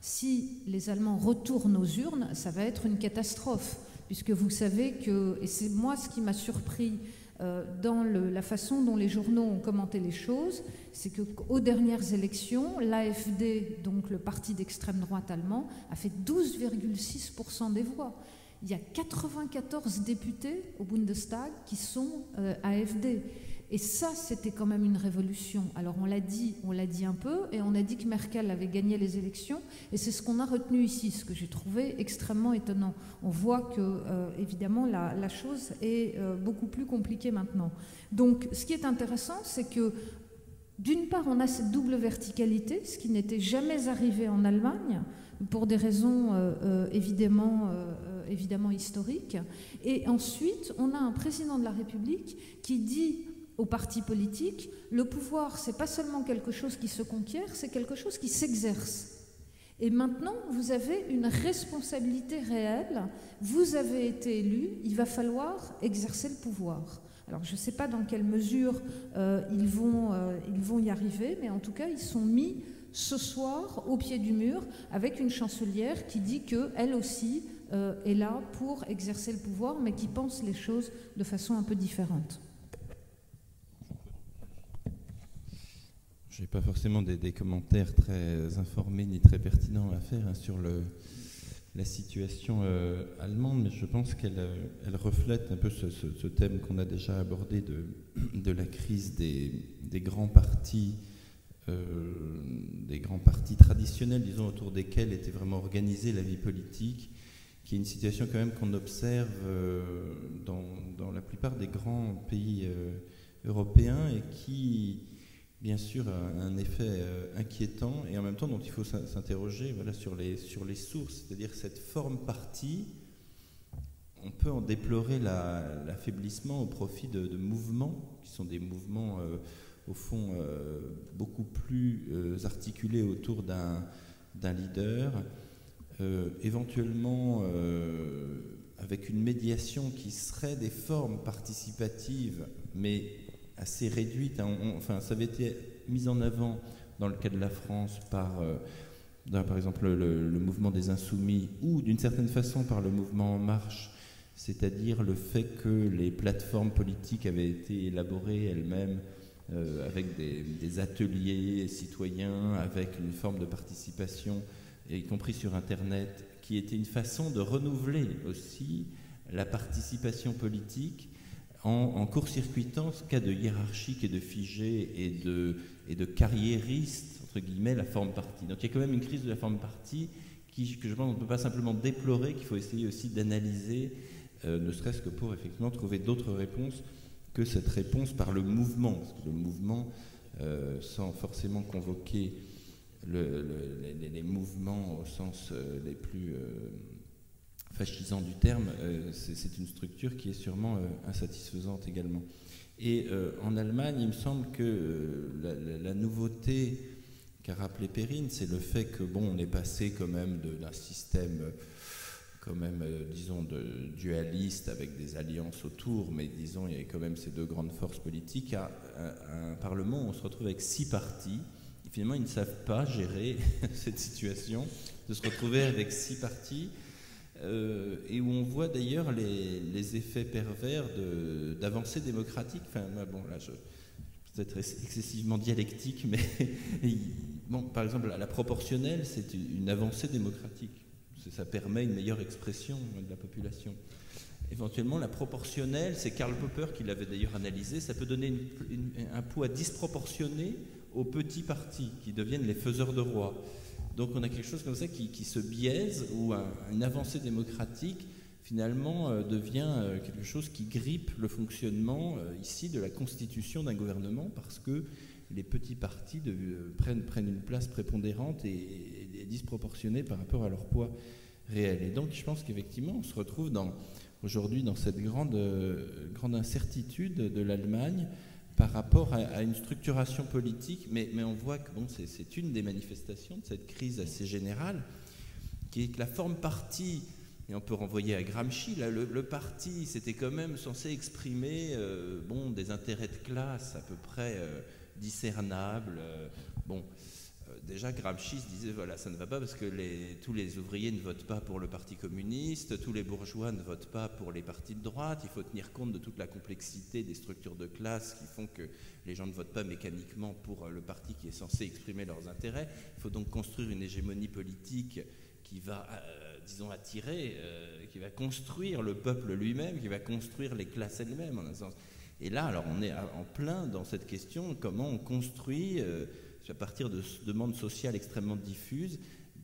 si les Allemands retournent aux urnes, ça va être une catastrophe, puisque vous savez que, et c'est moi ce qui m'a surpris euh, dans le, la façon dont les journaux ont commenté les choses, c'est qu'aux dernières élections, l'A F D, donc le parti d'extrême droite allemand, a fait douze virgule six pour cent des voix. Il y a quatre-vingt-quatorze députés au Bundestag qui sont euh, A F D. Et ça, c'était quand même une révolution. Alors on l'a dit, on l'a dit un peu, et on a dit que Merkel avait gagné les élections, et c'est ce qu'on a retenu ici, ce que j'ai trouvé extrêmement étonnant. On voit que, euh, évidemment, la, la chose est euh, beaucoup plus compliquée maintenant. Donc, ce qui est intéressant, c'est que, d'une part, on a cette double verticalité, ce qui n'était jamais arrivé en Allemagne, pour des raisons euh, euh, évidemment, euh, évidemment historiques. Et ensuite, on a un président de la République qui dit aux partis politiques, le pouvoir, c'est pas seulement quelque chose qui se conquiert, c'est quelque chose qui s'exerce. Et maintenant, vous avez une responsabilité réelle, vous avez été élu, il va falloir exercer le pouvoir. Alors je ne sais pas dans quelle mesure euh, ils, vont, euh, ils vont y arriver, mais en tout cas, ils sont mis ce soir au pied du mur avec une chancelière qui dit qu'elle aussi euh, est là pour exercer le pouvoir, mais qui pense les choses de façon un peu différente. Je n'ai pas forcément des, des commentaires très informés ni très pertinents à faire hein, sur le, la situation euh, allemande, mais je pense qu'elle euh, elle reflète un peu ce, ce, ce thème qu'on a déjà abordé de, de la crise des, des grands partis, euh, des grands partis traditionnels, disons, autour desquels était vraiment organisée la vie politique, qui est une situation quand même qu'on observe euh, dans, dans la plupart des grands pays euh, européens et qui, bien sûr, a un effet euh, inquiétant et en même temps dont il faut s'interroger voilà, sur, les, sur les sources, c'est-à-dire cette forme partie, on peut en déplorer l'affaiblissement au profit de, de mouvements qui sont des mouvements euh, au fond euh, beaucoup plus euh, articulés autour d'un d'un leader, euh, éventuellement euh, avec une médiation qui serait des formes participatives, mais assez réduite. Hein. On, enfin, ça avait été mis en avant dans le cas de la France par, euh, dans, par exemple, le, le mouvement des Insoumis ou d'une certaine façon par le mouvement En Marche, c'est-à-dire le fait que les plateformes politiques avaient été élaborées elles-mêmes euh, avec des, des ateliers citoyens, avec une forme de participation, y compris sur Internet, qui était une façon de renouveler aussi la participation politique en, en court-circuitant ce cas de hiérarchique et de figé et de, et de carriériste, entre guillemets, la forme partie. Donc il y a quand même une crise de la forme partie qui, que je pense qu'on ne peut pas simplement déplorer, qu'il faut essayer aussi d'analyser, euh, ne serait-ce que pour effectivement trouver d'autres réponses que cette réponse par le mouvement. Parce que le mouvement, euh, sans forcément convoquer le, le, les, les mouvements au sens euh, les plus... Euh, fascisant du terme, euh, c'est une structure qui est sûrement euh, insatisfaisante également. Et euh, en Allemagne, il me semble que euh, la, la, la nouveauté qu'a rappelé Perrine, c'est le fait que, bon, on est passé quand même d'un système euh, quand même, euh, disons, de dualiste avec des alliances autour, mais disons, il y avait quand même ces deux grandes forces politiques, à, à, à un Parlement où on se retrouve avec six partis. Et finalement, ils ne savent pas gérer cette situation, de se retrouver avec six partis. Euh, et où on voit d'ailleurs les, les effets pervers d'avancées de, démocratiques. Enfin, bon, là, je peut-être excessivement dialectique, mais bon, par exemple, la, la proportionnelle, c'est une avancée démocratique. Ça permet une meilleure expression de la population. Éventuellement, la proportionnelle, c'est Karl Popper qui l'avait d'ailleurs analysé, ça peut donner une, une, un poids disproportionné aux petits partis qui deviennent les faiseurs de rois. Donc on a quelque chose comme ça qui, qui se biaise, où un, une avancée démocratique finalement euh, devient euh, quelque chose qui grippe le fonctionnement euh, ici de la constitution d'un gouvernement, parce que les petits partis de, euh, prennent, prennent une place prépondérante et, et, et disproportionnée par rapport à leur poids réel. Et donc je pense qu'effectivement on se retrouve aujourd'hui dans cette grande, euh, grande incertitude de l'Allemagne par rapport à, à une structuration politique, mais, mais on voit que bon, c'est une des manifestations de cette crise assez générale, qui est que la forme parti, et on peut renvoyer à Gramsci, là, le, le parti, c'était quand même censé exprimer euh, bon, des intérêts de classe à peu près euh, discernables. Euh, bon, euh, déjà Gramsci se disait, voilà, ça ne va pas parce que les, tous les ouvriers ne votent pas pour le Parti communiste, tous les bourgeois ne votent pas pour les partis de droite, il faut tenir compte de toute la complexité des structures de classe qui font que les gens ne votent pas mécaniquement pour le parti qui est censé exprimer leurs intérêts. Il faut donc construire une hégémonie politique qui va, euh, disons, attirer, euh, qui va construire le peuple lui-même, qui va construire les classes elles-mêmes, en un sens. Et là, alors, on est en plein dans cette question, comment on construit... Euh, à partir de demandes sociales extrêmement diffuses,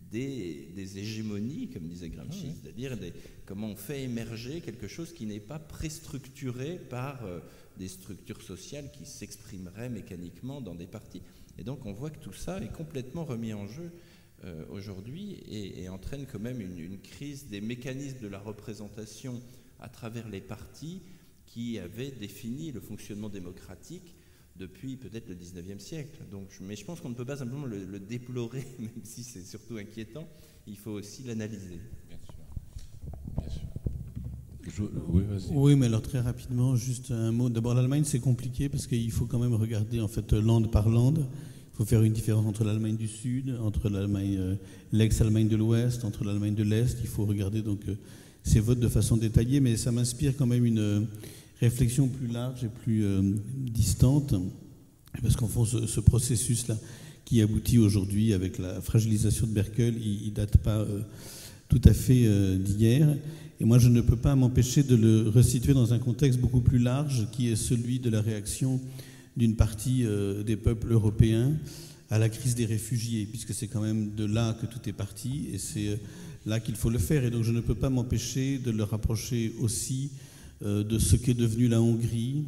des, des hégémonies, comme disait Gramsci, ah oui. C'est-à-dire comment on fait émerger quelque chose qui n'est pas préstructuré par euh, des structures sociales qui s'exprimeraient mécaniquement dans des partis. Et donc on voit que tout ça est complètement remis en jeu euh, aujourd'hui et, et entraîne quand même une, une crise des mécanismes de la représentation à travers les partis qui avaient défini le fonctionnement démocratique depuis peut-être le dix-neuvième siècle. Donc, mais je pense qu'on ne peut pas simplement le, le déplorer, même si c'est surtout inquiétant, il faut aussi l'analyser. Bien sûr. Bien sûr. Je, oui, vas-y. Oui, mais alors très rapidement, juste un mot. D'abord, l'Allemagne, c'est compliqué parce qu'il faut quand même regarder en fait land par land. Il faut faire une différence entre l'Allemagne du Sud, entre l'Allemagne, euh, l'ex-Allemagne de l'Ouest, entre l'Allemagne de l'Est. Il faut regarder donc euh, ces votes de façon détaillée, mais ça m'inspire quand même une euh, réflexion plus large et plus euh, distante, parce qu'en fond, ce, ce processus-là qui aboutit aujourd'hui avec la fragilisation de Merkel, il ne date pas euh, tout à fait euh, d'hier. Et moi, je ne peux pas m'empêcher de le resituer dans un contexte beaucoup plus large, qui est celui de la réaction d'une partie euh, des peuples européens à la crise des réfugiés, puisque c'est quand même de là que tout est parti, et c'est euh, là qu'il faut le faire. Et donc, je ne peux pas m'empêcher de le rapprocher aussi euh, de ce qu'est devenu la Hongrie,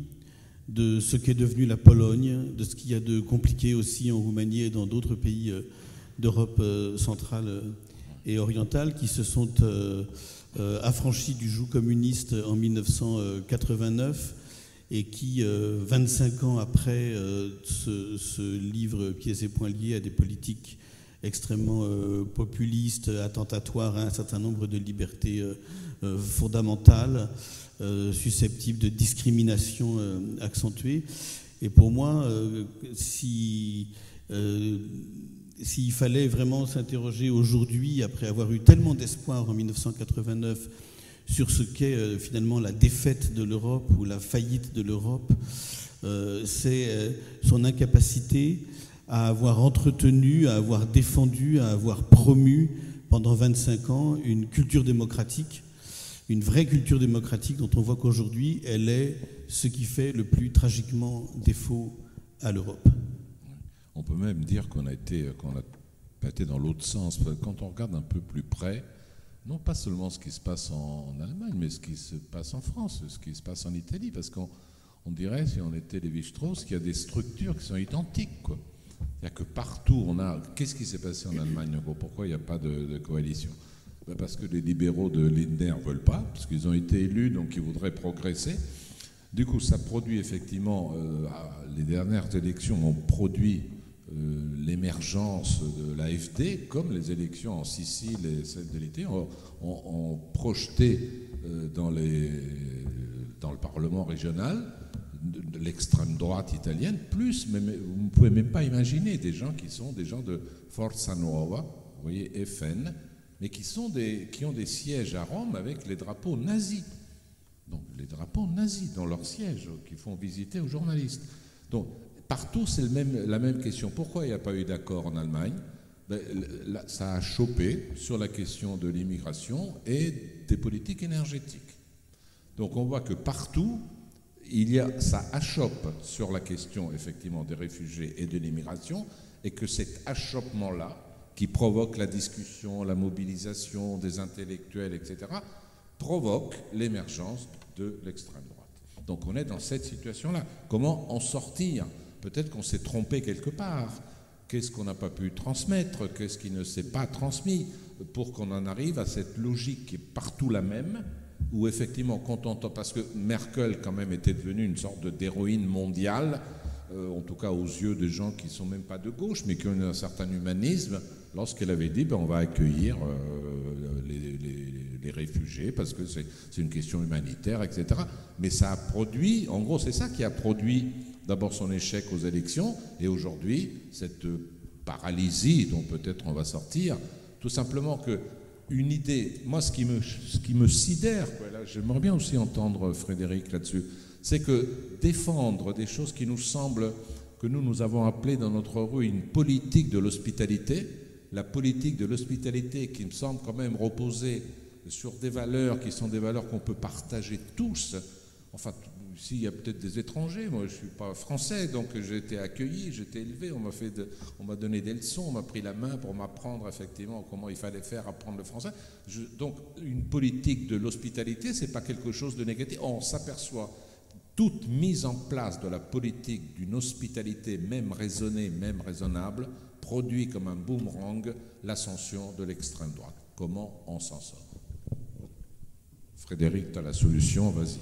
de ce qu'est devenu la Pologne, de ce qu'il y a de compliqué aussi en Roumanie et dans d'autres pays euh, d'Europe euh, centrale et orientale qui se sont euh, euh, affranchis du joug communiste en mille neuf cent quatre-vingt-neuf et qui, euh, vingt-cinq ans après, euh, se, se livrent pieds et poings liés à des politiques extrêmement euh, populistes, attentatoires à un certain nombre de libertés euh, euh, fondamentales, euh, susceptibles de discrimination euh, accentuée. Et pour moi, euh, si, euh, s'il fallait vraiment s'interroger aujourd'hui, après avoir eu tellement d'espoir en mille neuf cent quatre-vingt-neuf, sur ce qu'est euh, finalement la défaite de l'Europe ou la faillite de l'Europe, euh, c'est euh, son incapacité à avoir entretenu, à avoir défendu, à avoir promu pendant vingt-cinq ans une culture démocratique, une vraie culture démocratique dont on voit qu'aujourd'hui, elle est ce qui fait le plus tragiquement défaut à l'Europe. On peut même dire qu'on a été, qu'on a été dans l'autre sens. Quand on regarde un peu plus près, non pas seulement ce qui se passe en Allemagne, mais ce qui se passe en France, ce qui se passe en Italie, parce qu'on on dirait, si on était Lévi-Strauss, qu'il y a des structures qui sont identiques, quoi. Il n'y a que partout, on a... Qu'est-ce qui s'est passé en Allemagne? Pourquoi il n'y a pas de, de coalition? Ben parce que les libéraux de Lindner ne veulent pas, parce qu'ils ont été élus, donc ils voudraient progresser. Du coup, ça produit effectivement... Euh, les dernières élections ont produit euh, l'émergence de l'A F D, comme les élections en Sicile et celles de l'été, ont, ont, ont projeté euh, dans, les, dans le Parlement régional de l'extrême droite italienne, plus, mais vous ne pouvez même pas imaginer des gens qui sont des gens de Forza Nuova, vous voyez, F N, mais qui, sont des, qui ont des sièges à Rome avec les drapeaux nazis. Donc les drapeaux nazis dans leurs sièges, qui font visiter aux journalistes. Donc partout, c'est le même, la même question. Pourquoi il n'y a pas eu d'accord en Allemagne? Ben, là, ça a chopé sur la question de l'immigration et des politiques énergétiques. Donc on voit que partout, il y a, ça achoppe sur la question effectivement des réfugiés et de l'immigration, et que cet achoppement-là, qui provoque la discussion, la mobilisation des intellectuels, et cetera, provoque l'émergence de l'extrême droite. Donc on est dans cette situation-là. Comment en sortir? Peut-être qu'on s'est trompé quelque part. Qu'est-ce qu'on n'a pas pu transmettre? Qu'est-ce qui ne s'est pas transmis pour qu'on en arrive à cette logique qui est partout la même, où effectivement, quand on entend, parce que Merkel quand même était devenue une sorte d'héroïne mondiale, euh, en tout cas aux yeux des gens qui ne sont même pas de gauche, mais qui ont un certain humanisme, lorsqu'elle avait dit ben, on va accueillir euh, les, les, les réfugiés parce que c'est une question humanitaire, et cetera. Mais ça a produit, en gros c'est ça qui a produit d'abord son échec aux élections, et aujourd'hui cette paralysie dont peut-être on va sortir, tout simplement que une idée, moi ce qui me, ce qui me sidère, j'aimerais bien aussi entendre Frédéric là-dessus, c'est que défendre des choses qui nous semblent, que nous nous avons appelées dans notre rue une politique de l'hospitalité, la politique de l'hospitalité qui me semble quand même reposer sur des valeurs qui sont des valeurs qu'on peut partager tous, enfin ici il y a peut-être des étrangers, moi je ne suis pas français, donc j'ai été accueilli, j'ai été élevé, on m'a fait de, on m'a donné des leçons, on m'a pris la main pour m'apprendre effectivement comment il fallait faire apprendre le français. Je, donc une politique de l'hospitalité, c'est pas quelque chose de négatif. On s'aperçoit toute mise en place de la politique d'une hospitalité, même raisonnée, même raisonnable, produit comme un boomerang l'ascension de l'extrême droite. Comment on s'en sort? Frédéric, tu as la solution, vas-y.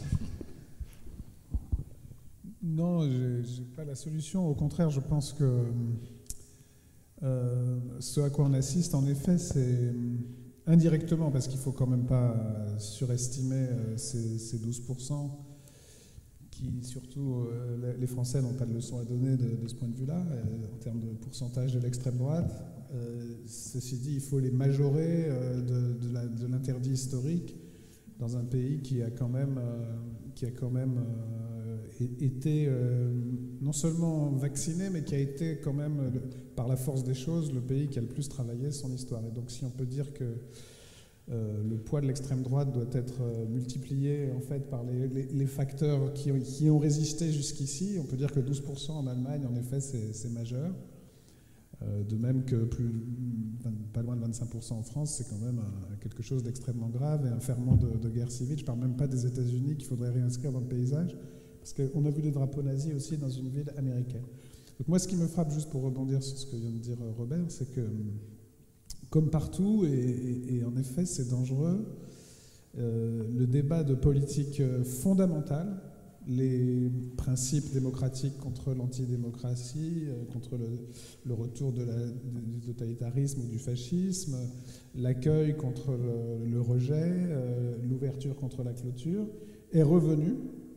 Non, je n'ai pas la solution. Au contraire, je pense que euh, ce à quoi on assiste, en effet, c'est indirectement, parce qu'il ne faut quand même pas surestimer ces, ces douze pour cent, qui surtout, euh, les Français n'ont pas de leçon à donner de, de ce point de vue-là, euh, en termes de pourcentage de l'extrême droite. Euh, ceci dit, il faut les majorer euh, de, de, la, de l'interdit historique dans un pays qui a quand même, euh, qui a quand même euh, été euh, non seulement vacciné, mais qui a été quand même, euh, par la force des choses, le pays qui a le plus travaillé son histoire. Et donc si on peut dire que Euh, le poids de l'extrême droite doit être euh, multiplié en fait par les, les, les facteurs qui ont, qui ont résisté jusqu'ici. On peut dire que douze pour cent en Allemagne, en effet, c'est, c'est majeur. Euh, de même que plus, pas loin de vingt-cinq pour cent en France, c'est quand même un, quelque chose d'extrêmement grave et un ferment de, de guerre civile. Je ne parle même pas des États-Unis qu'il faudrait réinscrire dans le paysage, parce qu'on a vu les drapeaux nazis aussi dans une ville américaine. Donc moi, ce qui me frappe, juste pour rebondir sur ce que vient de dire Robert, c'est que comme partout, et, et, et en effet c'est dangereux, euh, le débat de politique fondamentale, les principes démocratiques contre l'antidémocratie, euh, contre le, le retour de la, du totalitarisme ou du fascisme, l'accueil contre le, le rejet, euh, l'ouverture contre la clôture, est revenu.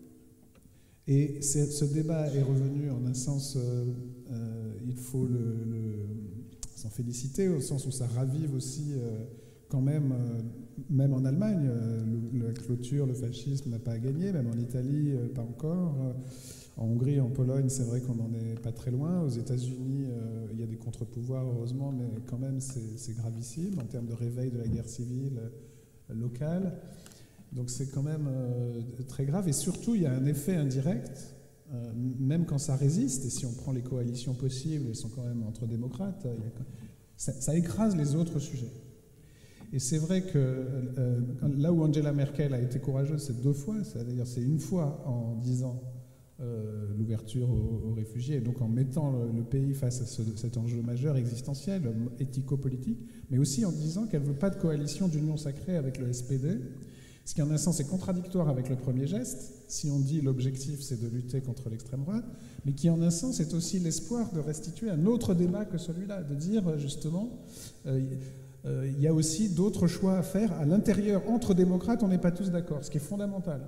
Et c'est, ce débat est revenu en un sens, euh, euh, il faut le, le s'en féliciter, au sens où ça ravive aussi euh, quand même, euh, même en Allemagne, euh, le, la clôture, le fascisme n'a pas à gagner, même en Italie, euh, pas encore. En Hongrie, en Pologne, c'est vrai qu'on n'en est pas très loin. Aux États-Unis, euh, il y a des contre-pouvoirs, heureusement, mais quand même, c'est, c'est gravissime en termes de réveil de la guerre civile euh, locale. Donc c'est quand même euh, très grave. Et surtout, il y a un effet indirect. Euh, même quand ça résiste, et si on prend les coalitions possibles, elles sont quand même entre démocrates, il y a, ça, ça écrase les autres sujets. Et c'est vrai que euh, là où Angela Merkel a été courageuse, c'est deux fois, c'est-à-dire c'est une fois en disant euh, l'ouverture aux, aux réfugiés, et donc en mettant le, le pays face à ce, cet enjeu majeur existentiel, éthico-politique, mais aussi en disant qu'elle ne veut pas de coalition d'union sacrée avec le S P D, ce qui en un sens est contradictoire avec le premier geste, si on dit l'objectif c'est de lutter contre l'extrême droite, mais qui en un sens est aussi l'espoir de restituer un autre débat que celui-là, de dire justement, euh, euh, il y a aussi d'autres choix à faire à l'intérieur, entre démocrates, on n'est pas tous d'accord, ce qui est fondamental.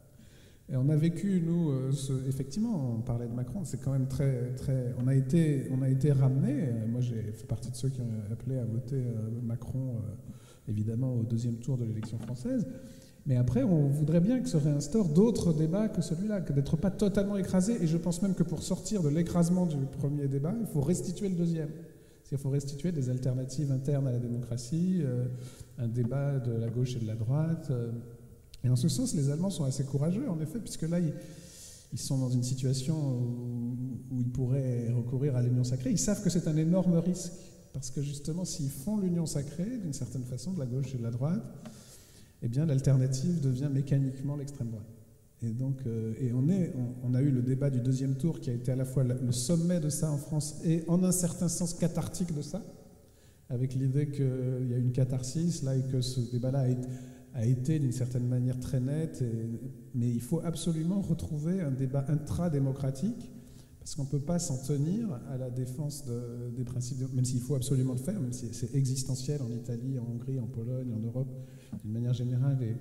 Et on a vécu, nous, euh, ce, effectivement, on parlait de Macron, c'est quand même très, très, on a été, on a été ramenés, moi j'ai fait partie de ceux qui ont appelé à voter euh, Macron, euh, évidemment, au deuxième tour de l'élection française. Mais après, on voudrait bien que se réinstaure d'autres débats que celui-là, que d'être pas totalement écrasé. Et je pense même que pour sortir de l'écrasement du premier débat, il faut restituer le deuxième. C'est-à-dire qu'il faut restituer des alternatives internes à la démocratie, euh, un débat de la gauche et de la droite. Euh, et en ce sens, les Allemands sont assez courageux, en effet, puisque là, ils, ils sont dans une situation où, où ils pourraient recourir à l'union sacrée. Ils savent que c'est un énorme risque, parce que justement, s'ils font l'union sacrée, d'une certaine façon, de la gauche et de la droite, eh bien l'alternative devient mécaniquement l'extrême droite. Et donc, euh, et on, est, on, on a eu le débat du deuxième tour qui a été à la fois le sommet de ça en France et en un certain sens cathartique de ça, avec l'idée qu'il y a une catharsis là et que ce débat-là a été, a été d'une certaine manière très net. Et, mais il faut absolument retrouver un débat intra-démocratique, parce qu'on ne peut pas s'en tenir à la défense de, des principes, de, même s'il faut absolument le faire, même si c'est existentiel en Italie, en Hongrie, en Pologne, en Europe, d'une manière générale, et,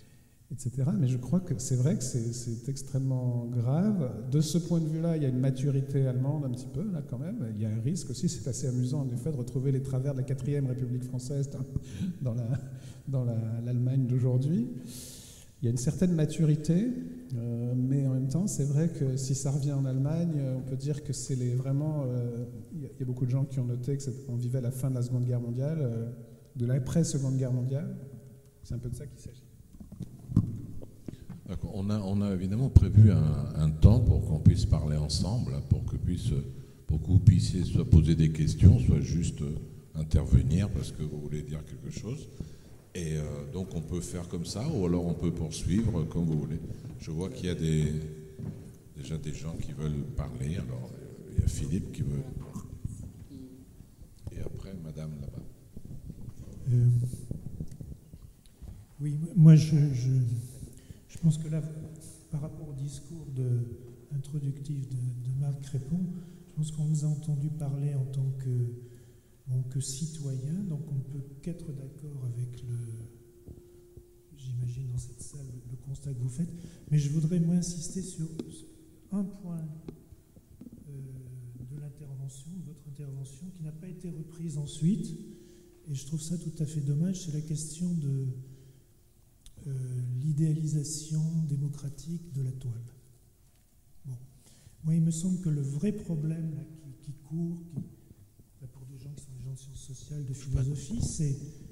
etc. Mais je crois que c'est vrai que c'est, c'est extrêmement grave. De ce point de vue-là, il y a une maturité allemande un petit peu, là quand même. Il y a un risque aussi, c'est assez amusant en effet de retrouver les travers de la quatrième République française dans, la, dans la, l'Allemagne d'aujourd'hui. Il y a une certaine maturité, euh, mais en même temps, c'est vrai que si ça revient en Allemagne, on peut dire que c'est les, vraiment... Euh, il y a beaucoup de gens qui ont noté qu'on vivait la fin de la Seconde Guerre mondiale, euh, de l'après-Seconde Guerre mondiale. C'est un peu de ça qu'il s'agit. D'accord. On a, on a évidemment prévu un, un temps pour qu'on puisse parler ensemble, pour que, puisse, pour que vous puissiez soit poser des questions, soit juste intervenir parce que vous voulez dire quelque chose. Et euh, donc on peut faire comme ça, ou alors on peut poursuivre comme vous voulez. Je vois qu'il y a des, déjà des gens qui veulent parler. Alors il y a Philippe qui veut. Et après, madame là-bas. Euh, oui, moi je, je, je pense que là, par rapport au discours de, introductif de, de Marc Crépon, je pense qu'on vous a entendu parler en tant que bon, que citoyen, donc on ne peut qu'être d'accord avec le, j'imagine dans cette salle, le constat que vous faites, mais je voudrais moi insister sur un point euh, de l'intervention, de votre intervention, qui n'a pas été reprise ensuite, et je trouve ça tout à fait dommage, c'est la question de euh, l'idéalisation démocratique de la toile. Bon. Moi, il me semble que le vrai problème là, qui, qui court, qui, là, pour des gens qui sont des gens de sciences sociales, de philosophie, c'est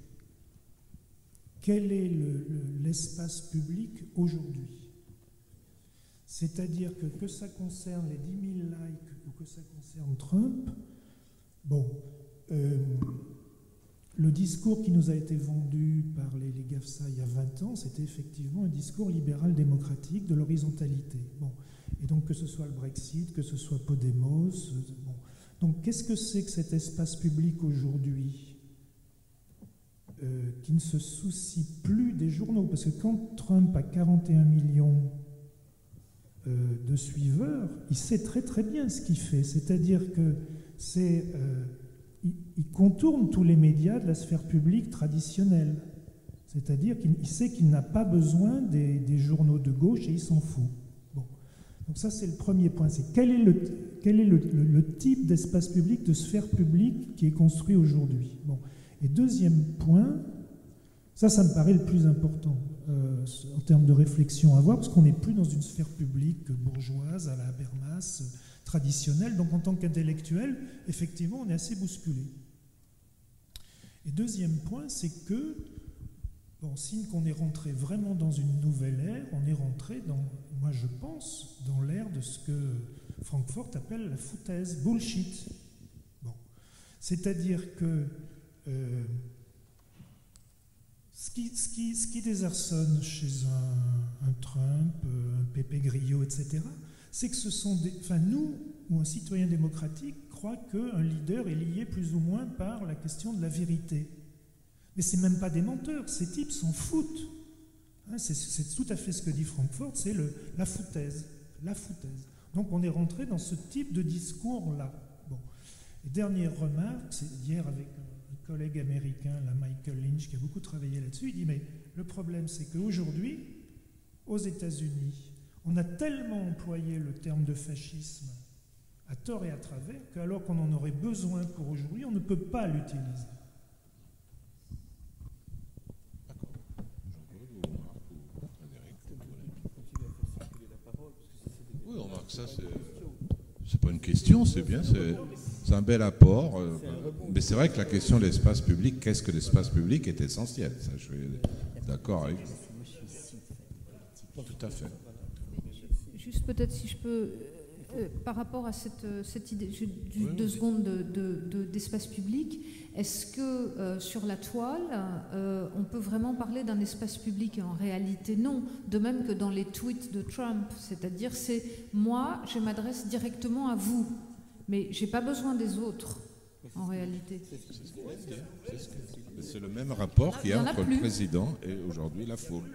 quel est le, le, l'espace public aujourd'hui? C'est-à-dire que que ça concerne les dix mille likes ou que ça concerne Trump, bon, euh, le discours qui nous a été vendu par les, les GAFSA il y a vingt ans, c'était effectivement un discours libéral-démocratique de l'horizontalité. Bon. Et donc que ce soit le Brexit, que ce soit Podemos. Bon. Donc qu'est-ce que c'est que cet espace public aujourd'hui euh, qui ne se soucie plus des journaux? Parce que quand Trump a quarante et un millions euh, de suiveurs, il sait très très bien ce qu'il fait. C'est-à-dire que c'est... Euh, il contourne tous les médias de la sphère publique traditionnelle. C'est-à-dire qu'il sait qu'il n'a pas besoin des, des journaux de gauche et il s'en fout. Bon. Donc ça, c'est le premier point. C'est quel est le, quel est le, le, le type d'espace public, de sphère publique qui est construit aujourd'hui. Bon. Et deuxième point, ça, ça me paraît le plus important euh, en termes de réflexion à avoir, parce qu'on n'est plus dans une sphère publique bourgeoise à la Habermas, traditionnelle, donc en tant qu'intellectuel, effectivement, on est assez bousculé. Et deuxième point, c'est que, bon, signe qu'on est rentré vraiment dans une nouvelle ère, on est rentré dans, moi je pense, dans l'ère de ce que Francfort appelle la foutaise, bullshit. Bon. C'est-à-dire que euh, ce, qui, ce, qui, ce qui désarçonne chez un, un Trump, un Pepe Grillo, et cetera, c'est que ce sont des... Enfin, nous, ou un citoyen démocratique, croit qu'un leader est lié plus ou moins par la question de la vérité. Mais c'est même pas des menteurs, ces types s'en foutent. Hein, c'est, c'est tout à fait ce que dit Francfort, c'est le, la foutaise. La foutaise. Donc on est rentré dans ce type de discours-là. Bon. Et dernière remarque, c'est hier avec un collègue américain, là, Michael Lynch, qui a beaucoup travaillé là-dessus, il dit, mais le problème, c'est qu'aujourd'hui, aux États-Unis, on a tellement employé le terme de fascisme à tort et à travers qu'alors qu'on en aurait besoin pour aujourd'hui, on ne peut pas l'utiliser. Oui, on remarque ça, c'est, c'est pas une question, c'est bien, c'est, c'est un bel apport. Euh, mais c'est vrai que la question de l'espace public, qu'est-ce que l'espace public, est essentielle. Ça, je suis d'accord avec vous. Tout à fait. Juste peut-être si je peux, euh, par rapport à cette, cette idée, je, du, oui, deux oui. secondes de, de, de, d'espace public, est-ce que euh, sur la toile, euh, on peut vraiment parler d'un espace public? En réalité, non. De même que dans les tweets de Trump, c'est-à-dire c'est moi, je m'adresse directement à vous, mais j'ai pas besoin des autres. En réalité, c'est le même rapport qu'il y a entre le président et aujourd'hui la foule.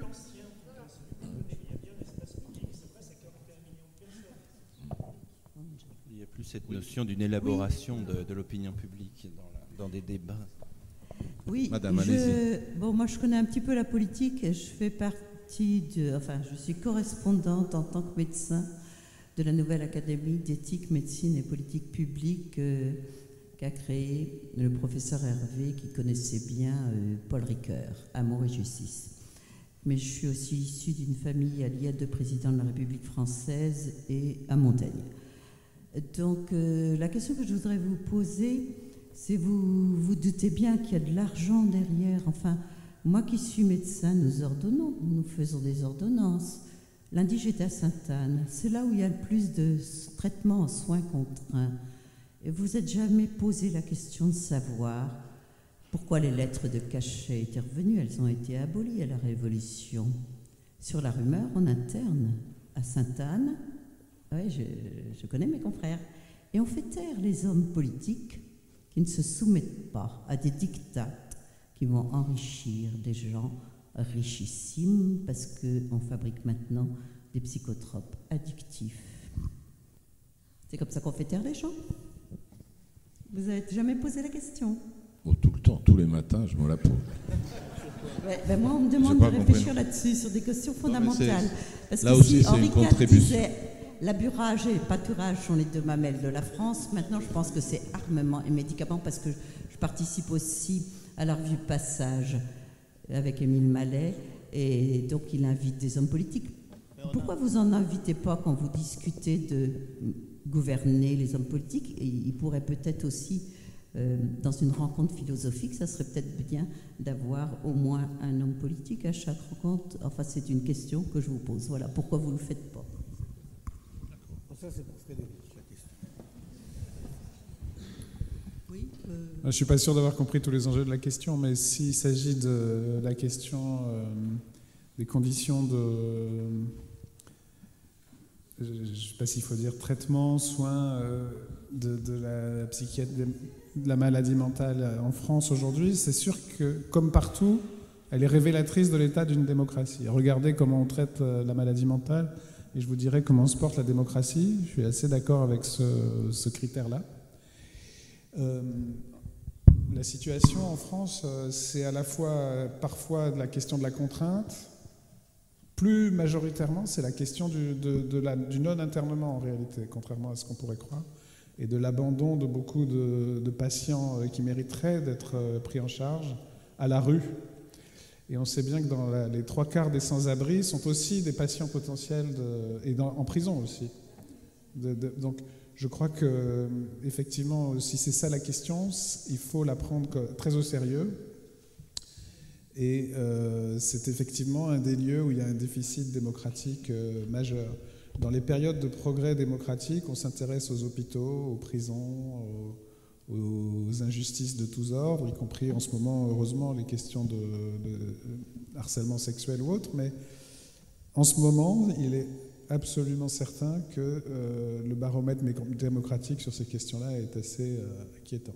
Il n'y a plus cette notion d'une élaboration oui. de, de l'opinion publique dans, la, dans des débats. Oui, Madame, je, allez-y. Bon, moi je connais un petit peu la politique et je fais partie de, enfin je suis correspondante en tant que médecin de la nouvelle Académie d'éthique, médecine et politique publique euh, qu'a créé le professeur Hervé qui connaissait bien euh, Paul Ricoeur, Amour et Justice. Mais je suis aussi issue d'une famille alliée de président de la République française et à Montaigne. Donc euh, la question que je voudrais vous poser, c'est vous vous doutez bien qu'il y a de l'argent derrière. Enfin, moi qui suis médecin, nous ordonnons, nous faisons des ordonnances. Lundi, j'étais à Sainte-Anne. C'est là où il y a le plus de traitements en soins contraints. Et vous n'êtes jamais posé la question de savoir pourquoi les lettres de cachet étaient revenues. Elles ont été abolies à la Révolution. Sur la rumeur, en interne, à Sainte-Anne, oui, je, je connais mes confrères. Et on fait taire les hommes politiques qui ne se soumettent pas à des dictates qui vont enrichir des gens richissimes parce qu'on fabrique maintenant des psychotropes addictifs. C'est comme ça qu'on fait taire les gens. Vous n'avez jamais posé la question? Oh, tout le temps, tous les matins, je me la pose. Ouais, ben moi, on me demande de réfléchir là-dessus, sur des questions fondamentales. Parce là que aussi, si c'est Henri une quatre contribution. disait labourage et pâturage sont les deux mamelles de la France, maintenant je pense que c'est armement et médicaments, parce que je participe aussi à la revue Passage avec Émile Mallet, et donc il invite des hommes politiques. Pourquoi vous en invitez pas quand vous discutez de gouverner les hommes politiques? Et il pourrait peut-être aussi, euh, dans une rencontre philosophique, ça serait peut-être bien d'avoir au moins un homme politique à chaque rencontre. Enfin, c'est une question que je vous pose. Voilà, pourquoi vous ne le faites pas? Ça, c'est pour Frédéric, la question. Oui. Euh... Je ne suis pas sûr d'avoir compris tous les enjeux de la question, mais s'il s'agit de la question euh, des conditions de... Je ne sais pas s'il faut dire traitement, soins euh, de, de, la psychiatrie, de la maladie mentale en France aujourd'hui, c'est sûr que, comme partout, elle est révélatrice de l'état d'une démocratie. Regardez comment on traite la maladie mentale, et je vous dirai comment se porte la démocratie. Je suis assez d'accord avec ce, ce critère-là. Euh, la situation en France, c'est à la fois parfois de la question de la contrainte. Plus majoritairement, c'est la question du, de, de la, du non-internement en réalité, contrairement à ce qu'on pourrait croire, et de l'abandon de beaucoup de, de patients qui mériteraient d'être pris en charge à la rue. Et on sait bien que dans la, les trois quarts des sans-abri sont aussi des patients potentiels, de, et dans, en prison aussi. De, de, donc je crois que, effectivement, si c'est ça la question, il faut la prendre très au sérieux. Et euh, c'est effectivement un des lieux où il y a un déficit démocratique euh, majeur. Dans les périodes de progrès démocratique, on s'intéresse aux hôpitaux, aux prisons, aux, aux injustices de tous ordres, y compris en ce moment, heureusement, les questions de, de harcèlement sexuel ou autre. Mais en ce moment, il est absolument certain que euh, le baromètre démocratique sur ces questions-là est assez euh, inquiétant.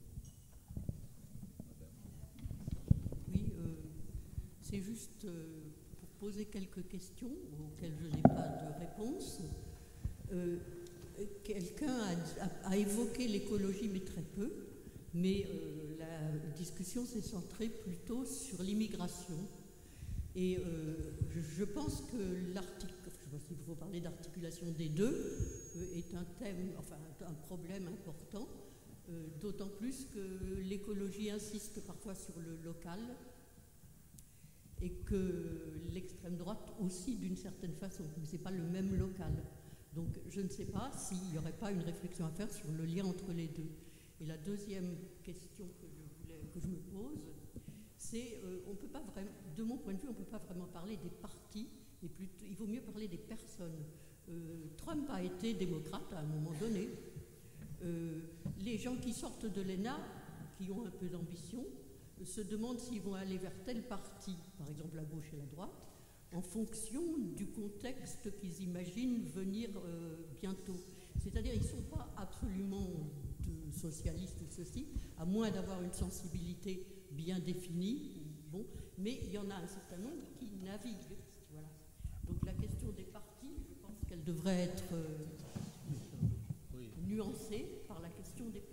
C'est juste euh, pour poser quelques questions auxquelles je n'ai pas de réponse. Euh, Quelqu'un a, a, a évoqué l'écologie, mais très peu, mais euh, la discussion s'est centrée plutôt sur l'immigration. Et euh, je, je pense que l'article, je ne sais pas s'il faut parler d'articulation des deux, euh, est un thème, enfin un, un problème important, euh, d'autant plus que l'écologie insiste parfois sur le local, et que l'extrême droite aussi d'une certaine façon, mais ce n'est pas le même local. Donc je ne sais pas s'il n'y aurait pas une réflexion à faire sur le lien entre les deux. Et la deuxième question que je, voulais, que je me pose, c'est, euh, on peut pas vraiment, de mon point de vue, on ne peut pas vraiment parler des partis, mais plutôt, il vaut mieux parler des personnes. Euh, Trump a été démocrate à un moment donné. Euh, les gens qui sortent de l'E N A, qui ont un peu d'ambition, se demandent s'ils vont aller vers tel parti, par exemple la gauche et la droite, en fonction du contexte qu'ils imaginent venir euh, bientôt. C'est-à-dire qu'ils ne sont pas absolument de socialistes ou ceci, à moins d'avoir une sensibilité bien définie, bon, mais il y en a un certain nombre qui naviguent. Voilà. Donc la question des partis, je pense qu'elle devrait être euh, oui. nuancée par la question des personnes.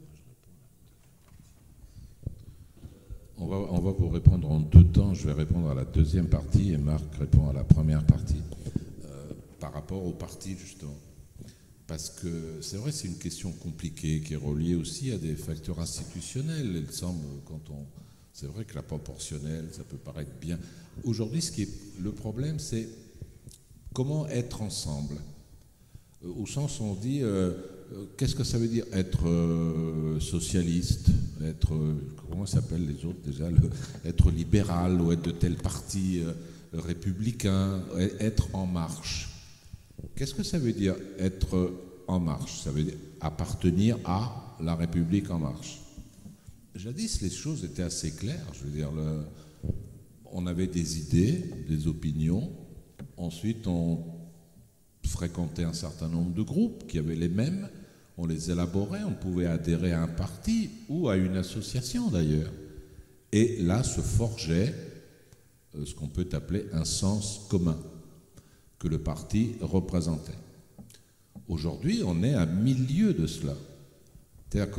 On va, on va vous répondre en deux temps. Je vais répondre à la deuxième partie et Marc répond à la première partie. Euh, par rapport au parti, justement. Parce que c'est vrai, c'est une question compliquée qui est reliée aussi à des facteurs institutionnels. Il semble, quand on... C'est vrai que la proportionnelle, ça peut paraître bien. Aujourd'hui, ce qui est le problème, c'est comment être ensemble. Euh, au sens où on dit... Euh, Qu'est-ce que ça veut dire être euh, socialiste, être, euh, comment s'appellent les autres déjà, le, être libéral ou être de tel parti euh, républicain, être en marche. Qu'est-ce que ça veut dire être en marche? Ça veut dire appartenir à la République en marche. Jadis, les choses étaient assez claires. Je veux dire, le, on avait des idées, des opinions. Ensuite, on fréquentait un certain nombre de groupes qui avaient les mêmes. On les élaborait, on pouvait adhérer à un parti ou à une association d'ailleurs. Et là se forgeait euh, ce qu'on peut appeler un sens commun que le parti représentait. Aujourd'hui, on est à milieu de cela. C'est-à-dire que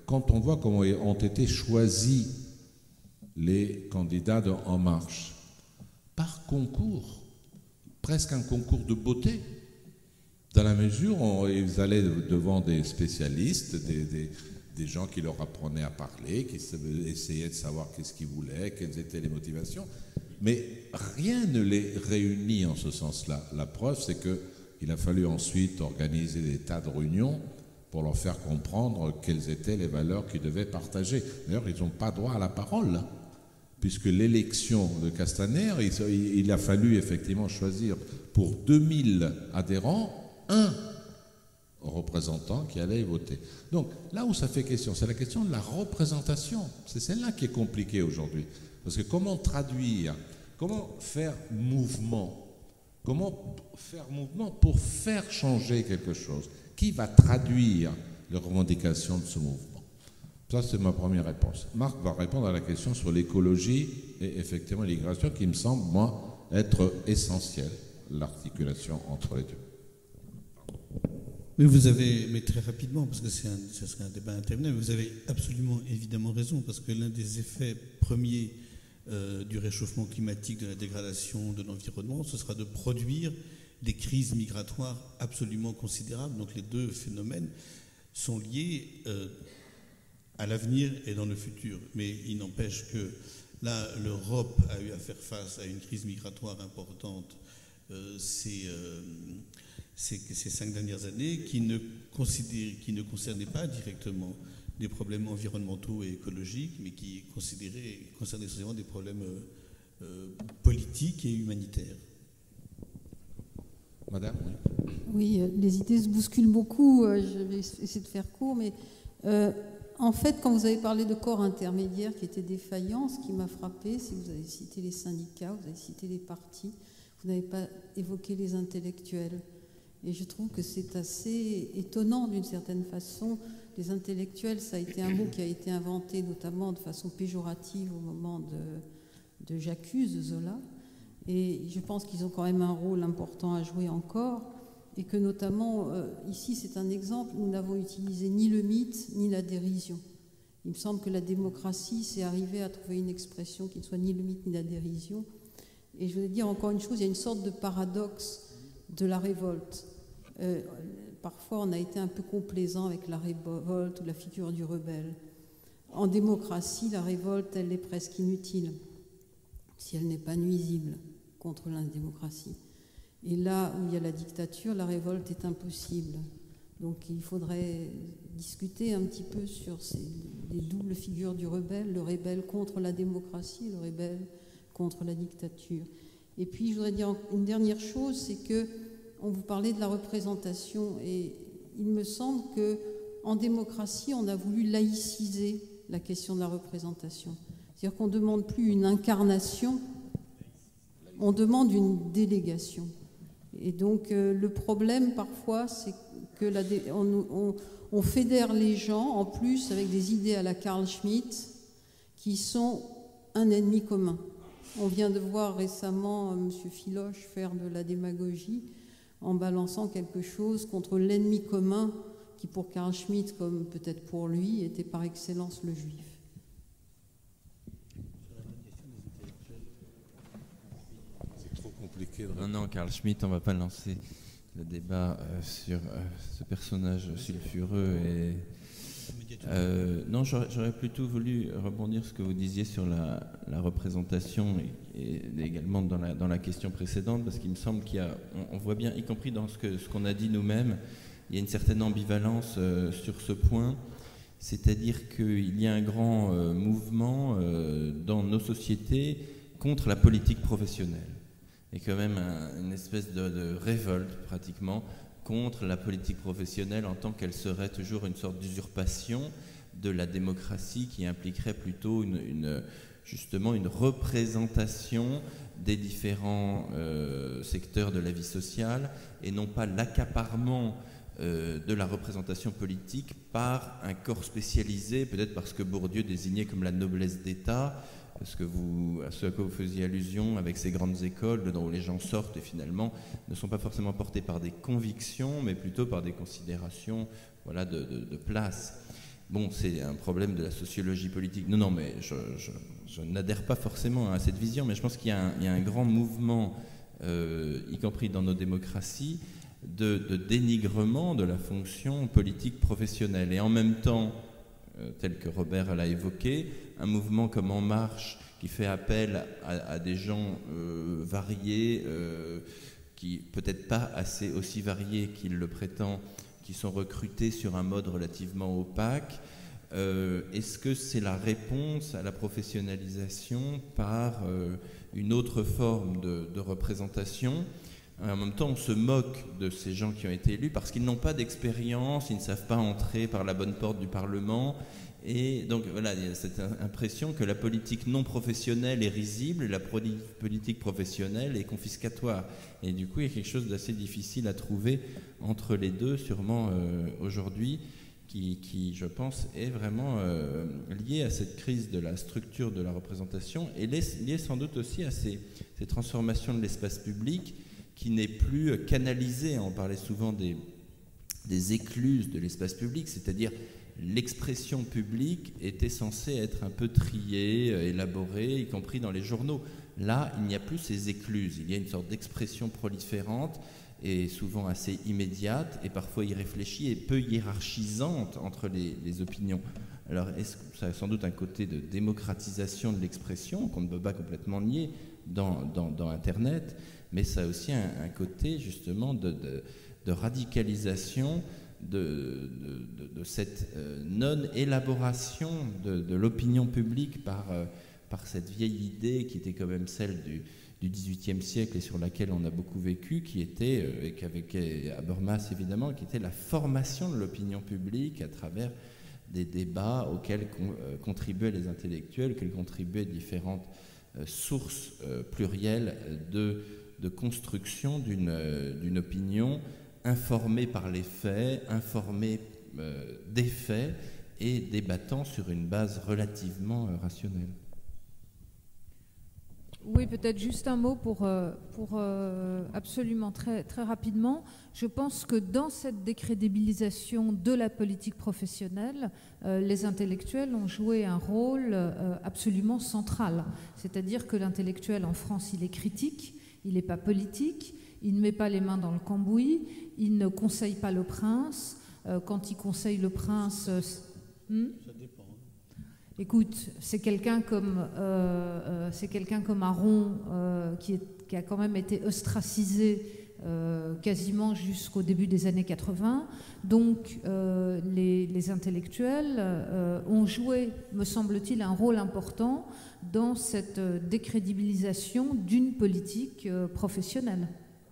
quand on voit comment ont été choisis les candidats de En Marche, par concours, presque un concours de beauté, dans la mesure où ils allaient devant des spécialistes, des, des, des gens qui leur apprenaient à parler, qui essayaient de savoir qu'est-ce qu'ils voulaient, quelles étaient les motivations, mais rien ne les réunit en ce sens-là. La preuve, c'est qu'il a fallu ensuite organiser des tas de réunions pour leur faire comprendre quelles étaient les valeurs qu'ils devaient partager. D'ailleurs, ils n'ont pas droit à la parole, hein, puisque l'élection de Castaner, il, il a fallu effectivement choisir pour deux mille adhérents un représentant qui allait y voter. Donc, là où ça fait question, c'est la question de la représentation. C'est celle-là qui est compliquée aujourd'hui. Parce que comment traduire, comment faire mouvement, comment faire mouvement pour faire changer quelque chose? Qui va traduire les revendications de ce mouvement? Ça, c'est ma première réponse. Marc va répondre à la question sur l'écologie et effectivement l'immigration, qui me semble, moi, être essentielle, l'articulation entre les deux. Mais vous avez, mais très rapidement, parce que c'est un, ce serait un débat interminable, vous avez absolument évidemment raison, parce que l'un des effets premiers euh, du réchauffement climatique, de la dégradation de l'environnement, ce sera de produire des crises migratoires absolument considérables. Donc les deux phénomènes sont liés euh, à l'avenir et dans le futur. Mais il n'empêche que là, l'Europe a eu à faire face à une crise migratoire importante euh, ces, euh, ces, ces cinq dernières années, qui ne, qui ne concernait pas directement des problèmes environnementaux et écologiques, mais qui concernaient essentiellement des problèmes euh, euh, politiques et humanitaires. Madame, oui. Oui, les idées se bousculent beaucoup. Je vais essayer de faire court, mais euh, en fait, quand vous avez parlé de corps intermédiaires qui étaient défaillants, ce qui m'a frappé, c'est que vous avez cité les syndicats, vous avez cité les partis, vous n'avez pas évoqué les intellectuels. Et je trouve que c'est assez étonnant d'une certaine façon. Les intellectuels, ça a été un mot qui a été inventé notamment de façon péjorative au moment de, de J'accuse Zola. Et je pense qu'ils ont quand même un rôle important à jouer encore, et que notamment, euh, ici c'est un exemple, nous n'avons utilisé ni le mythe ni la dérision. Il me semble que la démocratie, c'est arriver à trouver une expression qui ne soit ni le mythe ni la dérision. Et je veux dire encore une chose, il y a une sorte de paradoxe de la révolte. Euh, parfois on a été un peu complaisant avec la révolte ou la figure du rebelle. En démocratie, la révolte, elle est presque inutile, si elle n'est pas nuisible contre la démocratie. Et là où il y a la dictature, la révolte est impossible. Donc il faudrait discuter un petit peu sur ces, les doubles figures du rebelle, le rebelle contre la démocratie, le rebelle contre la dictature. Et puis je voudrais dire une dernière chose, c'est que on vous parlait de la représentation, et il me semble qu'en démocratie, on a voulu laïciser la question de la représentation. C'est-à-dire qu'on ne demande plus une incarnation, on demande une délégation. Et donc euh, le problème parfois, c'est que la dé... on, on, on fédère les gens en plus avec des idées à la Carl Schmitt qui sont un ennemi commun. On vient de voir récemment euh, M. Philoche faire de la démagogie en balançant quelque chose contre l'ennemi commun qui pour Carl Schmitt, comme peut-être pour lui, était par excellence le juif. Non, non, Carl Schmitt, on ne va pas lancer le débat euh, sur euh, ce personnage sulfureux. Et, euh, non, j'aurais plutôt voulu rebondir sur ce que vous disiez sur la, la représentation et, et également dans la, dans la question précédente, parce qu'il me semble qu'il y a, on, on voit bien, y compris dans ce que, ce qu'on a dit nous-mêmes, il y a une certaine ambivalence euh, sur ce point, c'est-à-dire qu'il y a un grand euh, mouvement euh, dans nos sociétés contre la politique professionnelle. Et quand même un, une espèce de, de révolte pratiquement contre la politique professionnelle en tant qu'elle serait toujours une sorte d'usurpation de la démocratie qui impliquerait plutôt une, une, justement une représentation des différents euh, secteurs de la vie sociale et non pas l'accaparement euh, de la représentation politique par un corps spécialisé, peut-être parce que Bourdieu désignait comme la noblesse d'État, parce que vous, à ce à quoi vous faisiez allusion avec ces grandes écoles dont les gens sortent et finalement ne sont pas forcément portés par des convictions, mais plutôt par des considérations voilà, de, de, de place. bon, c'est un problème de la sociologie politique. Non, non, mais je, je, je n'adhère pas forcément à cette vision, mais je pense qu'il y a un, il y a un grand mouvement, euh, y compris dans nos démocraties, de, de dénigrement de la fonction politique professionnelle. Et en même temps, euh, tel que Robert l'a évoqué, un mouvement comme En Marche, qui fait appel à, à des gens euh, variés, euh, qui peut-être pas assez aussi variés qu'il le prétend, qui sont recrutés sur un mode relativement opaque. Euh, est-ce que c'est la réponse à la professionnalisation par euh, une autre forme de, de représentation? En même temps, on se moque de ces gens qui ont été élus parce qu'ils n'ont pas d'expérience, ils ne savent pas entrer par la bonne porte du Parlement. Et donc voilà, il y a cette impression que la politique non professionnelle est risible et la politique professionnelle est confiscatoire. Et du coup, il y a quelque chose d'assez difficile à trouver entre les deux, sûrement euh, aujourd'hui, qui, qui, je pense, est vraiment euh, lié à cette crise de la structure de la représentation et lié sans doute aussi à ces, ces transformations de l'espace public qui n'est plus canalisé. On parlait souvent des, des écluses de l'espace public, c'est-à-dire l'expression publique était censée être un peu triée, élaborée, y compris dans les journaux. Là, il n'y a plus ces écluses. Il y a une sorte d'expression proliférante et souvent assez immédiate et parfois irréfléchie et peu hiérarchisante entre les, les opinions. Alors, est-ce que ça a sans doute un côté de démocratisation de l'expression qu'on ne peut pas complètement nier dans, dans, dans Internet, mais ça a aussi un, un côté justement de, de, de radicalisation De, de, de cette euh, non-élaboration de, de l'opinion publique par, euh, par cette vieille idée qui était quand même celle du, du dix-huitième siècle et sur laquelle on a beaucoup vécu, qui était, euh, et qu'avec Habermas évidemment, qui était la formation de l'opinion publique à travers des débats auxquels con, euh, contribuaient les intellectuels, auxquels contribuaient différentes euh, sources euh, plurielles de, de construction d'une, euh, d'une opinion informé par les faits, informé euh, des faits et débattant sur une base relativement euh, rationnelle. Oui, peut-être juste un mot pour, euh, pour euh, absolument très, très rapidement. Je pense que dans cette décrédibilisation de la politique professionnelle, euh, les intellectuels ont joué un rôle euh, absolument central. C'est-à-dire que l'intellectuel en France, il est critique, il n'est pas politique, il ne met pas les mains dans le cambouis, il ne conseille pas le prince. Euh, quand il conseille le prince... Euh, hmm Ça dépend. Écoute, c'est quelqu'un comme, euh, euh, c'est quelqu'un comme Aron euh, qui, est, qui a quand même été ostracisé euh, quasiment jusqu'au début des années quatre-vingts. Donc euh, les, les intellectuels euh, ont joué, me semble-t-il, un rôle important dans cette décrédibilisation d'une politique euh, professionnelle.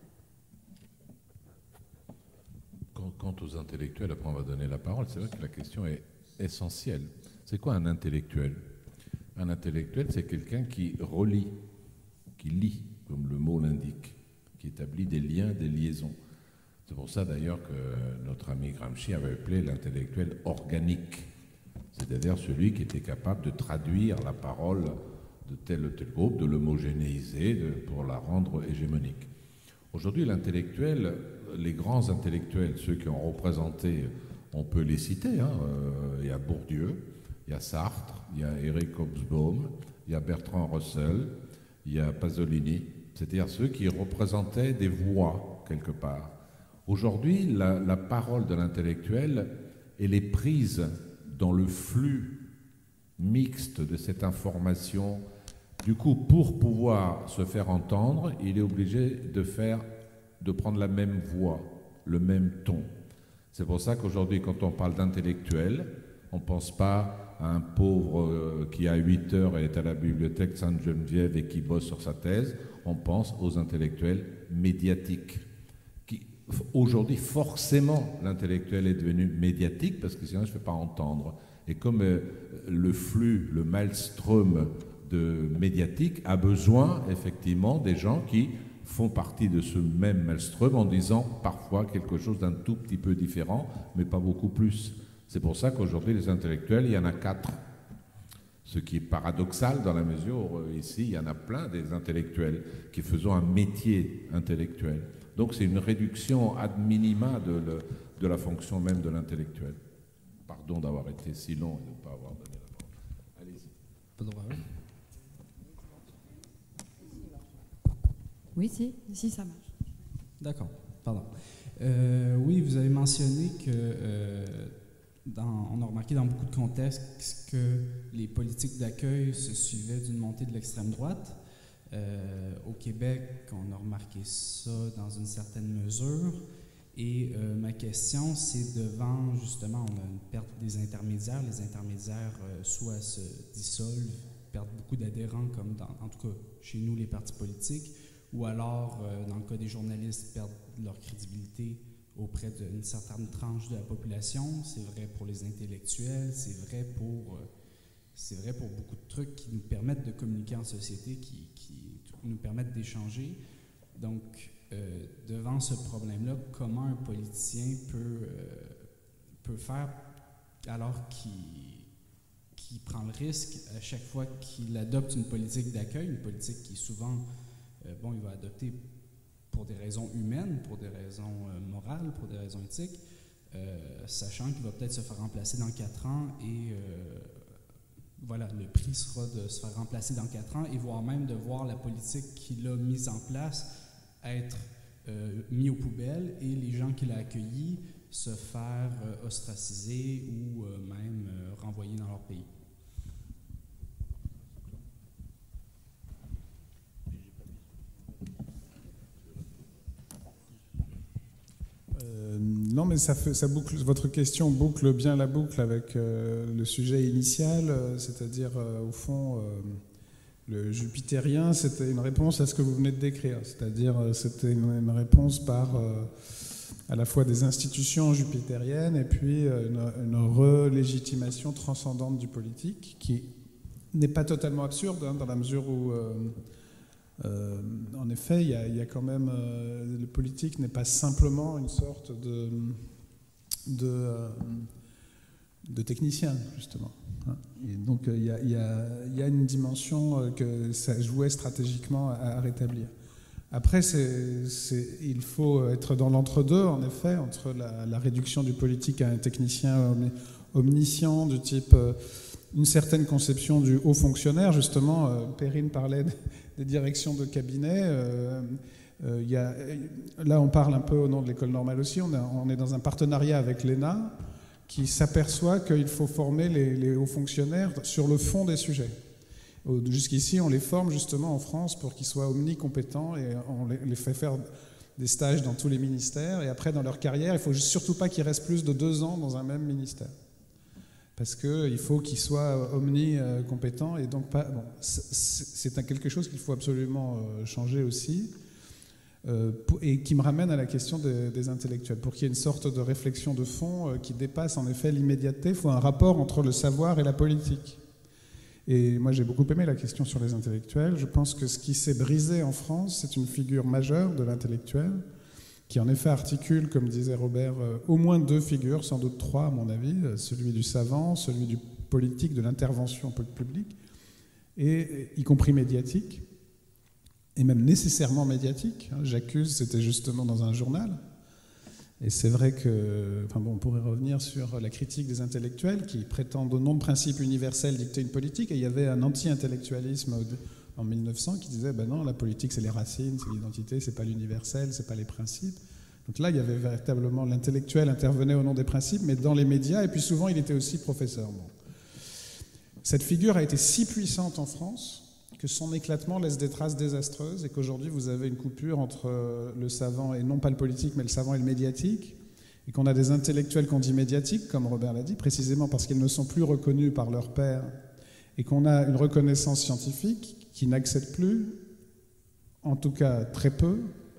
Quant aux intellectuels, après on va donner la parole, c'est vrai que la question est essentielle. C'est quoi un intellectuel? Un intellectuel, c'est quelqu'un qui relie, qui lit, comme le mot l'indique, qui établit des liens, des liaisons. C'est pour ça d'ailleurs que notre ami Gramsci avait appelé l'intellectuel organique, c'est-à-dire celui qui était capable de traduire la parole de tel ou tel groupe, de l'homogénéiser pour la rendre hégémonique. Aujourd'hui, l'intellectuel, les grands intellectuels, ceux qui ont représenté, on peut les citer, hein, euh, il y a Bourdieu, il y a Sartre, il y a Eric Hobsbawm, il y a Bertrand Russell, il y a Pasolini, c'est-à-dire ceux qui représentaient des voix quelque part. Aujourd'hui, la, la parole de l'intellectuel, elle est prise dans le flux mixte de cette information. Du coup, pour pouvoir se faire entendre, il est obligé de faire, de prendre la même voix, le même ton. C'est pour ça qu'aujourd'hui, quand on parle d'intellectuel, on ne pense pas à un pauvre euh, qui a huit heures et est à la bibliothèque Sainte-Geneviève et qui bosse sur sa thèse. On pense aux intellectuels médiatiques. Aujourd'hui, forcément, l'intellectuel est devenu médiatique parce que sinon, je ne fais pas entendre. Et comme euh, le flux, le maelstrom de médiatique a besoin, effectivement, des gens qui font partie de ce même maelstrom en disant parfois quelque chose d'un tout petit peu différent, mais pas beaucoup plus. C'est pour ça qu'aujourd'hui, les intellectuels, il y en a quatre. Ce qui est paradoxal dans la mesure où ici, il y en a plein des intellectuels qui faisons un métier intellectuel. Donc c'est une réduction ad minima de, le, de la fonction même de l'intellectuel. pardon d'avoir été si long et de ne pas avoir donné la parole. Allez-y. Pas de problème. Oui, si, si, ça marche. D'accord, pardon. Euh, oui, vous avez mentionné que, euh, dans, on a remarqué dans beaucoup de contextes que les politiques d'accueil se suivaient d'une montée de l'extrême droite. Euh, au Québec, on a remarqué ça dans une certaine mesure. Et euh, ma question, c'est devant, justement, on a une perte des intermédiaires. Les intermédiaires euh, soit se dissolvent, perdent beaucoup d'adhérents, comme dans, en tout cas chez nous, les partis politiques, ou alors, euh, dans le cas des journalistes, perdent leur crédibilité auprès d'une certaine tranche de la population. C'est vrai pour les intellectuels, c'est vrai pour, euh, c'est vrai pour beaucoup de trucs qui nous permettent de communiquer en société, qui, qui nous permettent d'échanger. Donc, euh, devant ce problème-là, comment un politicien peut, euh, peut faire alors qu'il qu'il prend le risque à chaque fois qu'il adopte une politique d'accueil, une politique qui souvent, euh, bon, il va adopter pour des raisons humaines, pour des raisons euh, morales, pour des raisons éthiques, euh, sachant qu'il va peut-être se faire remplacer dans quatre ans et euh, voilà, le prix sera de se faire remplacer dans quatre ans et voire même de voir la politique qu'il a mise en place être euh, mis aux poubelles et les gens qu'il a accueillis se faire euh, ostraciser ou euh, même euh, renvoyer dans leur pays. Euh, non, mais ça fait, ça boucle, votre question boucle bien la boucle avec euh, le sujet initial, euh, c'est-à-dire, euh, au fond, euh, le jupitérien, c'était une réponse à ce que vous venez de décrire, c'est-à-dire, euh, c'était une, une réponse par euh, à la fois des institutions jupitériennes et puis euh, une, une relégitimation transcendante du politique, qui n'est pas totalement absurde, hein, dans la mesure où... Euh, Euh, en effet, il y, y a quand même... Euh, le politique n'est pas simplement une sorte de, de, euh, de technicien, justement. Hein. Et donc, il y, y, y a une dimension que ça jouait stratégiquement à, à rétablir. Après, c'est, c'est, il faut être dans l'entre-deux, en effet, entre la, la réduction du politique à un technicien omniscient, du type... Euh, une certaine conception du haut fonctionnaire, justement. euh, Perrine parlait des directions de cabinet. Euh, euh, y a, là, on parle un peu au nom de l'école normale aussi. On, a, on est dans un partenariat avec l'E N A qui s'aperçoit qu'il faut former les, les hauts fonctionnaires sur le fond des sujets. Jusqu'ici, on les forme justement en France pour qu'ils soient omnicompétents et on les, les fait faire des stages dans tous les ministères. Et après, dans leur carrière, il ne faut surtout pas qu'ils restent plus de deux ans dans un même ministère. Parce qu'il faut qu'ils soient omni-compétents et donc pas... Bon, c'est quelque chose qu'il faut absolument changer aussi euh, et qui me ramène à la question des, des intellectuels. Pour qu'il y ait une sorte de réflexion de fond euh, qui dépasse en effet l'immédiateté, il faut un rapport entre le savoir et la politique. Et moi j'ai beaucoup aimé la question sur les intellectuels. Je pense que ce qui s'est brisé en France, c'est une figure majeure de l'intellectuel qui en effet articule, comme disait Robert, euh, au moins deux figures, sans doute trois à mon avis, euh, celui du savant, celui du politique, de l'intervention publique, et, et y compris médiatique, et même nécessairement médiatique. Hein. J'accuse, c'était justement dans un journal, et c'est vrai que, enfin bon, on pourrait revenir sur la critique des intellectuels qui prétendent au nom de principes universels dicter une politique, et il y avait un anti-intellectualisme en mille neuf cents qui disait ben non, la politique c'est les racines, c'est l'identité, c'est pas l'universel, c'est pas les principes. Donc là, il y avait véritablement l'intellectuel intervenait au nom des principes, mais dans les médias, et puis souvent il était aussi professeur. Bon. Cette figure a été si puissante en France que son éclatement laisse des traces désastreuses et qu'aujourd'hui vous avez une coupure entre le savant et non pas le politique, mais le savant et le médiatique, et qu'on a des intellectuels qu'on dit médiatiques, comme Robert l'a dit, précisément parce qu'ils ne sont plus reconnus par leurs pairs, et qu'on a une reconnaissance scientifique qui n'accède plus, en tout cas très peu,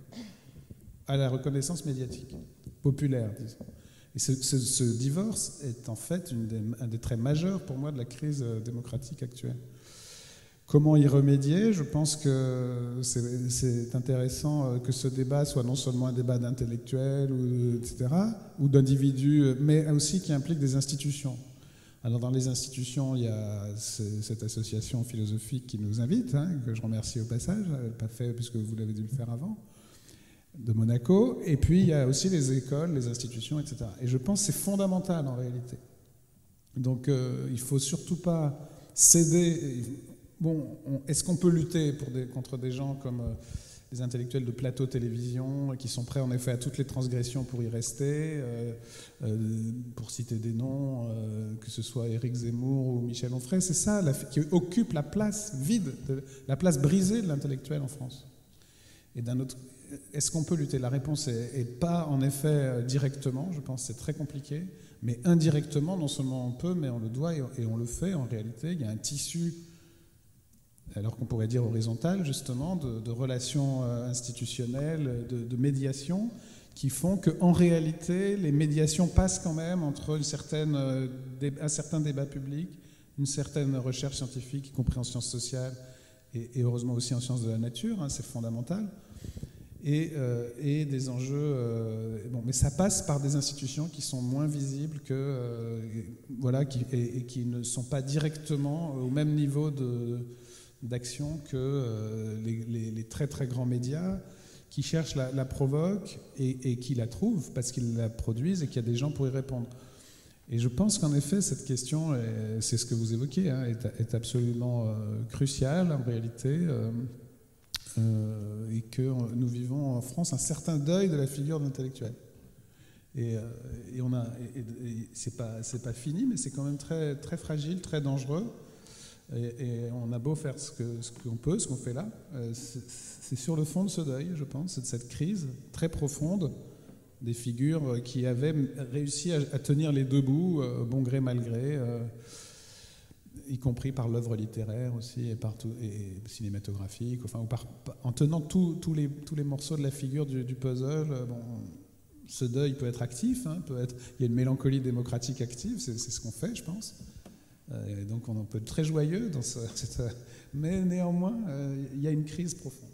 à la reconnaissance médiatique, populaire, disons. Et ce, ce, ce divorce est en fait une des, un des traits majeurs pour moi de la crise démocratique actuelle. Comment y remédier? Je pense que c'est intéressant que ce débat soit non seulement un débat d'intellectuels, et cetera, ou d'individus, mais aussi qui implique des institutions. Alors dans les institutions, il y a cette association philosophique qui nous invite, hein, que je remercie au passage, pas fait puisque vous l'avez dû le faire avant, de Monaco, et puis il y a aussi les écoles, les institutions, et cetera. Et je pense que c'est fondamental en réalité Donc euh, il ne faut surtout pas céder. Bon, est-ce qu'on peut lutter pour des, contre des gens comme euh, les intellectuels de plateau télévision qui sont prêts en effet à toutes les transgressions pour y rester, euh, euh, pour citer des noms, euh, que ce soit Éric Zemmour ou Michel Onfray, c'est ça la, qui occupe la place vide, de, la place brisée de l'intellectuel en France. Et d'un autre, est-ce qu'on peut lutter? La réponse est, est pas en effet directement, je pense que c'est très compliqué, mais indirectement, non seulement on peut, mais on le doit et, et on le fait en réalité. Il y a un tissu, alors qu'on pourrait dire horizontal justement, de, de relations institutionnelles, de, de médiation, qui font qu'en réalité, les médiations passent quand même entre une certaine, un certain débat public, une certaine recherche scientifique, y compris en sciences sociales, et, et heureusement aussi en sciences de la nature, hein, c'est fondamental, et, euh, et des enjeux... Euh, bon, mais ça passe par des institutions qui sont moins visibles que, euh, voilà, qui, et, et qui ne sont pas directement au même niveau de... d'action que euh, les, les, les très très grands médias qui cherchent la, la provoque et, et qui la trouvent parce qu'ils la produisent et qu'il y a des gens pour y répondre. Et je pense qu'en effet cette question, c'est ce que vous évoquez, hein, est, est absolument euh, cruciale en réalité euh, euh, et que nous vivons en France un certain deuil de la figure d'intellectuel. Et, euh, et on a, et, et c'est pas, c'est pas fini, mais c'est quand même très, très fragile, très dangereux. Et, et on a beau faire ce que, ce qu'on peut, ce qu'on fait là, euh, c'est sur le fond de ce deuil, je pense, c'est de cette crise très profonde des figures qui avaient réussi à, à tenir les deux bouts, euh, bon gré, mal gré, euh, y compris par l'œuvre littéraire aussi, et, par tout, et cinématographique, enfin, ou par, en tenant tous tout les, tous les morceaux de la figure du, du puzzle. Euh, bon, ce deuil peut être actif, hein, peut être, il y a une mélancolie démocratique active, c'est ce qu'on fait, je pense. Et donc on peut être très joyeux dans ce, mais néanmoins euh, il y a une crise profonde.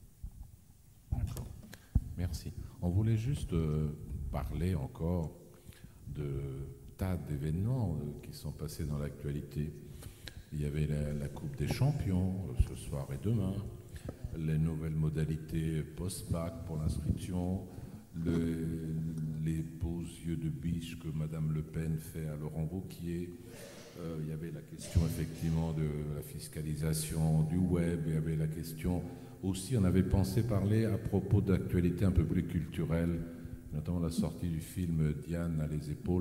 Merci. On voulait juste euh, parler encore de tas d'événements euh, qui sont passés dans l'actualité. Il y avait la, la Coupe des Champions euh, ce soir et demain, les nouvelles modalités post-bac pour l'inscription, le, les beaux yeux de biche que Madame Le Pen fait à Laurent Wauquiez. Euh, il y avait la question effectivement de la fiscalisation du web, il y avait la question aussi, on avait pensé parler à propos d'actualités un peu plus culturelles, notamment la sortie du film Diane à les épaules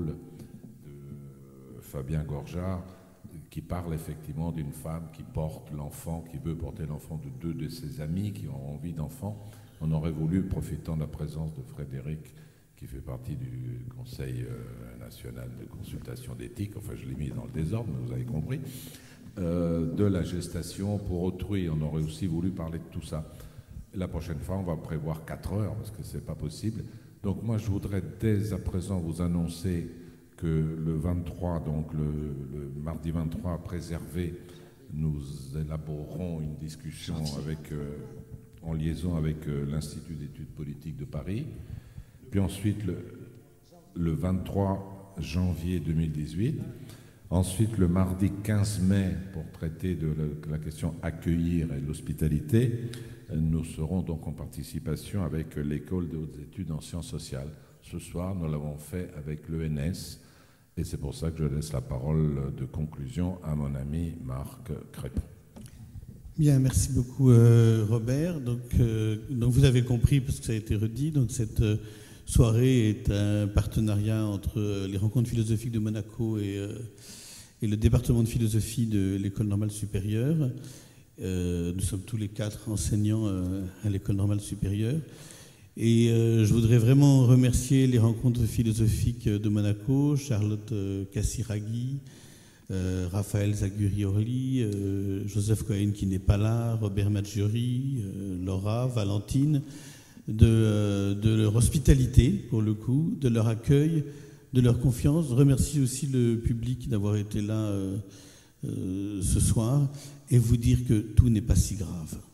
de Fabien Gorjard, qui parle effectivement d'une femme qui porte l'enfant, qui veut porter l'enfant de deux de ses amis qui ont envie d'enfant. On aurait voulu, profitant de la présence de Frédéric, qui fait partie du Conseil euh, national de consultation d'éthique, enfin je l'ai mis dans le désordre, mais vous avez compris, euh, de la gestation pour autrui. On aurait aussi voulu parler de tout ça. La prochaine fois, on va prévoir quatre heures, parce que c'est pas possible. Donc moi, je voudrais dès à présent vous annoncer que le vingt-trois, donc le, le mardi vingt-trois préservé, nous élaborerons une discussion avec, euh, en liaison avec euh, l'Institut d'études politiques de Paris. Puis ensuite, le, le vingt-trois janvier deux mille dix-huit. Ensuite, le mardi quinze mai, pour traiter de la, la question accueillir et l'hospitalité, nous serons donc en participation avec l'École de hautes études en sciences sociales. Ce soir, nous l'avons fait avec l'E N S, et c'est pour ça que je laisse la parole de conclusion à mon ami Marc Crépon. Bien, merci beaucoup euh, Robert. Donc, euh, donc vous avez compris, parce que ça a été redit, donc cette euh, soirée est un partenariat entre les rencontres philosophiques de Monaco et, euh, et le département de philosophie de l'École normale supérieure. Euh, nous sommes tous les quatre enseignants euh, à l'École normale supérieure. Et euh, je voudrais vraiment remercier les rencontres philosophiques de Monaco, Charlotte euh, Cassiraghi, euh, Raphaël Zaguri-Orly, euh, Joseph Cohen qui n'est pas là, Robert Maggiori, euh, Laura, Valentine, de, euh, de leur hospitalité, pour le coup, de leur accueil, de leur confiance. Je remercie aussi le public d'avoir été là euh, euh, ce soir et vous dire que tout n'est pas si grave.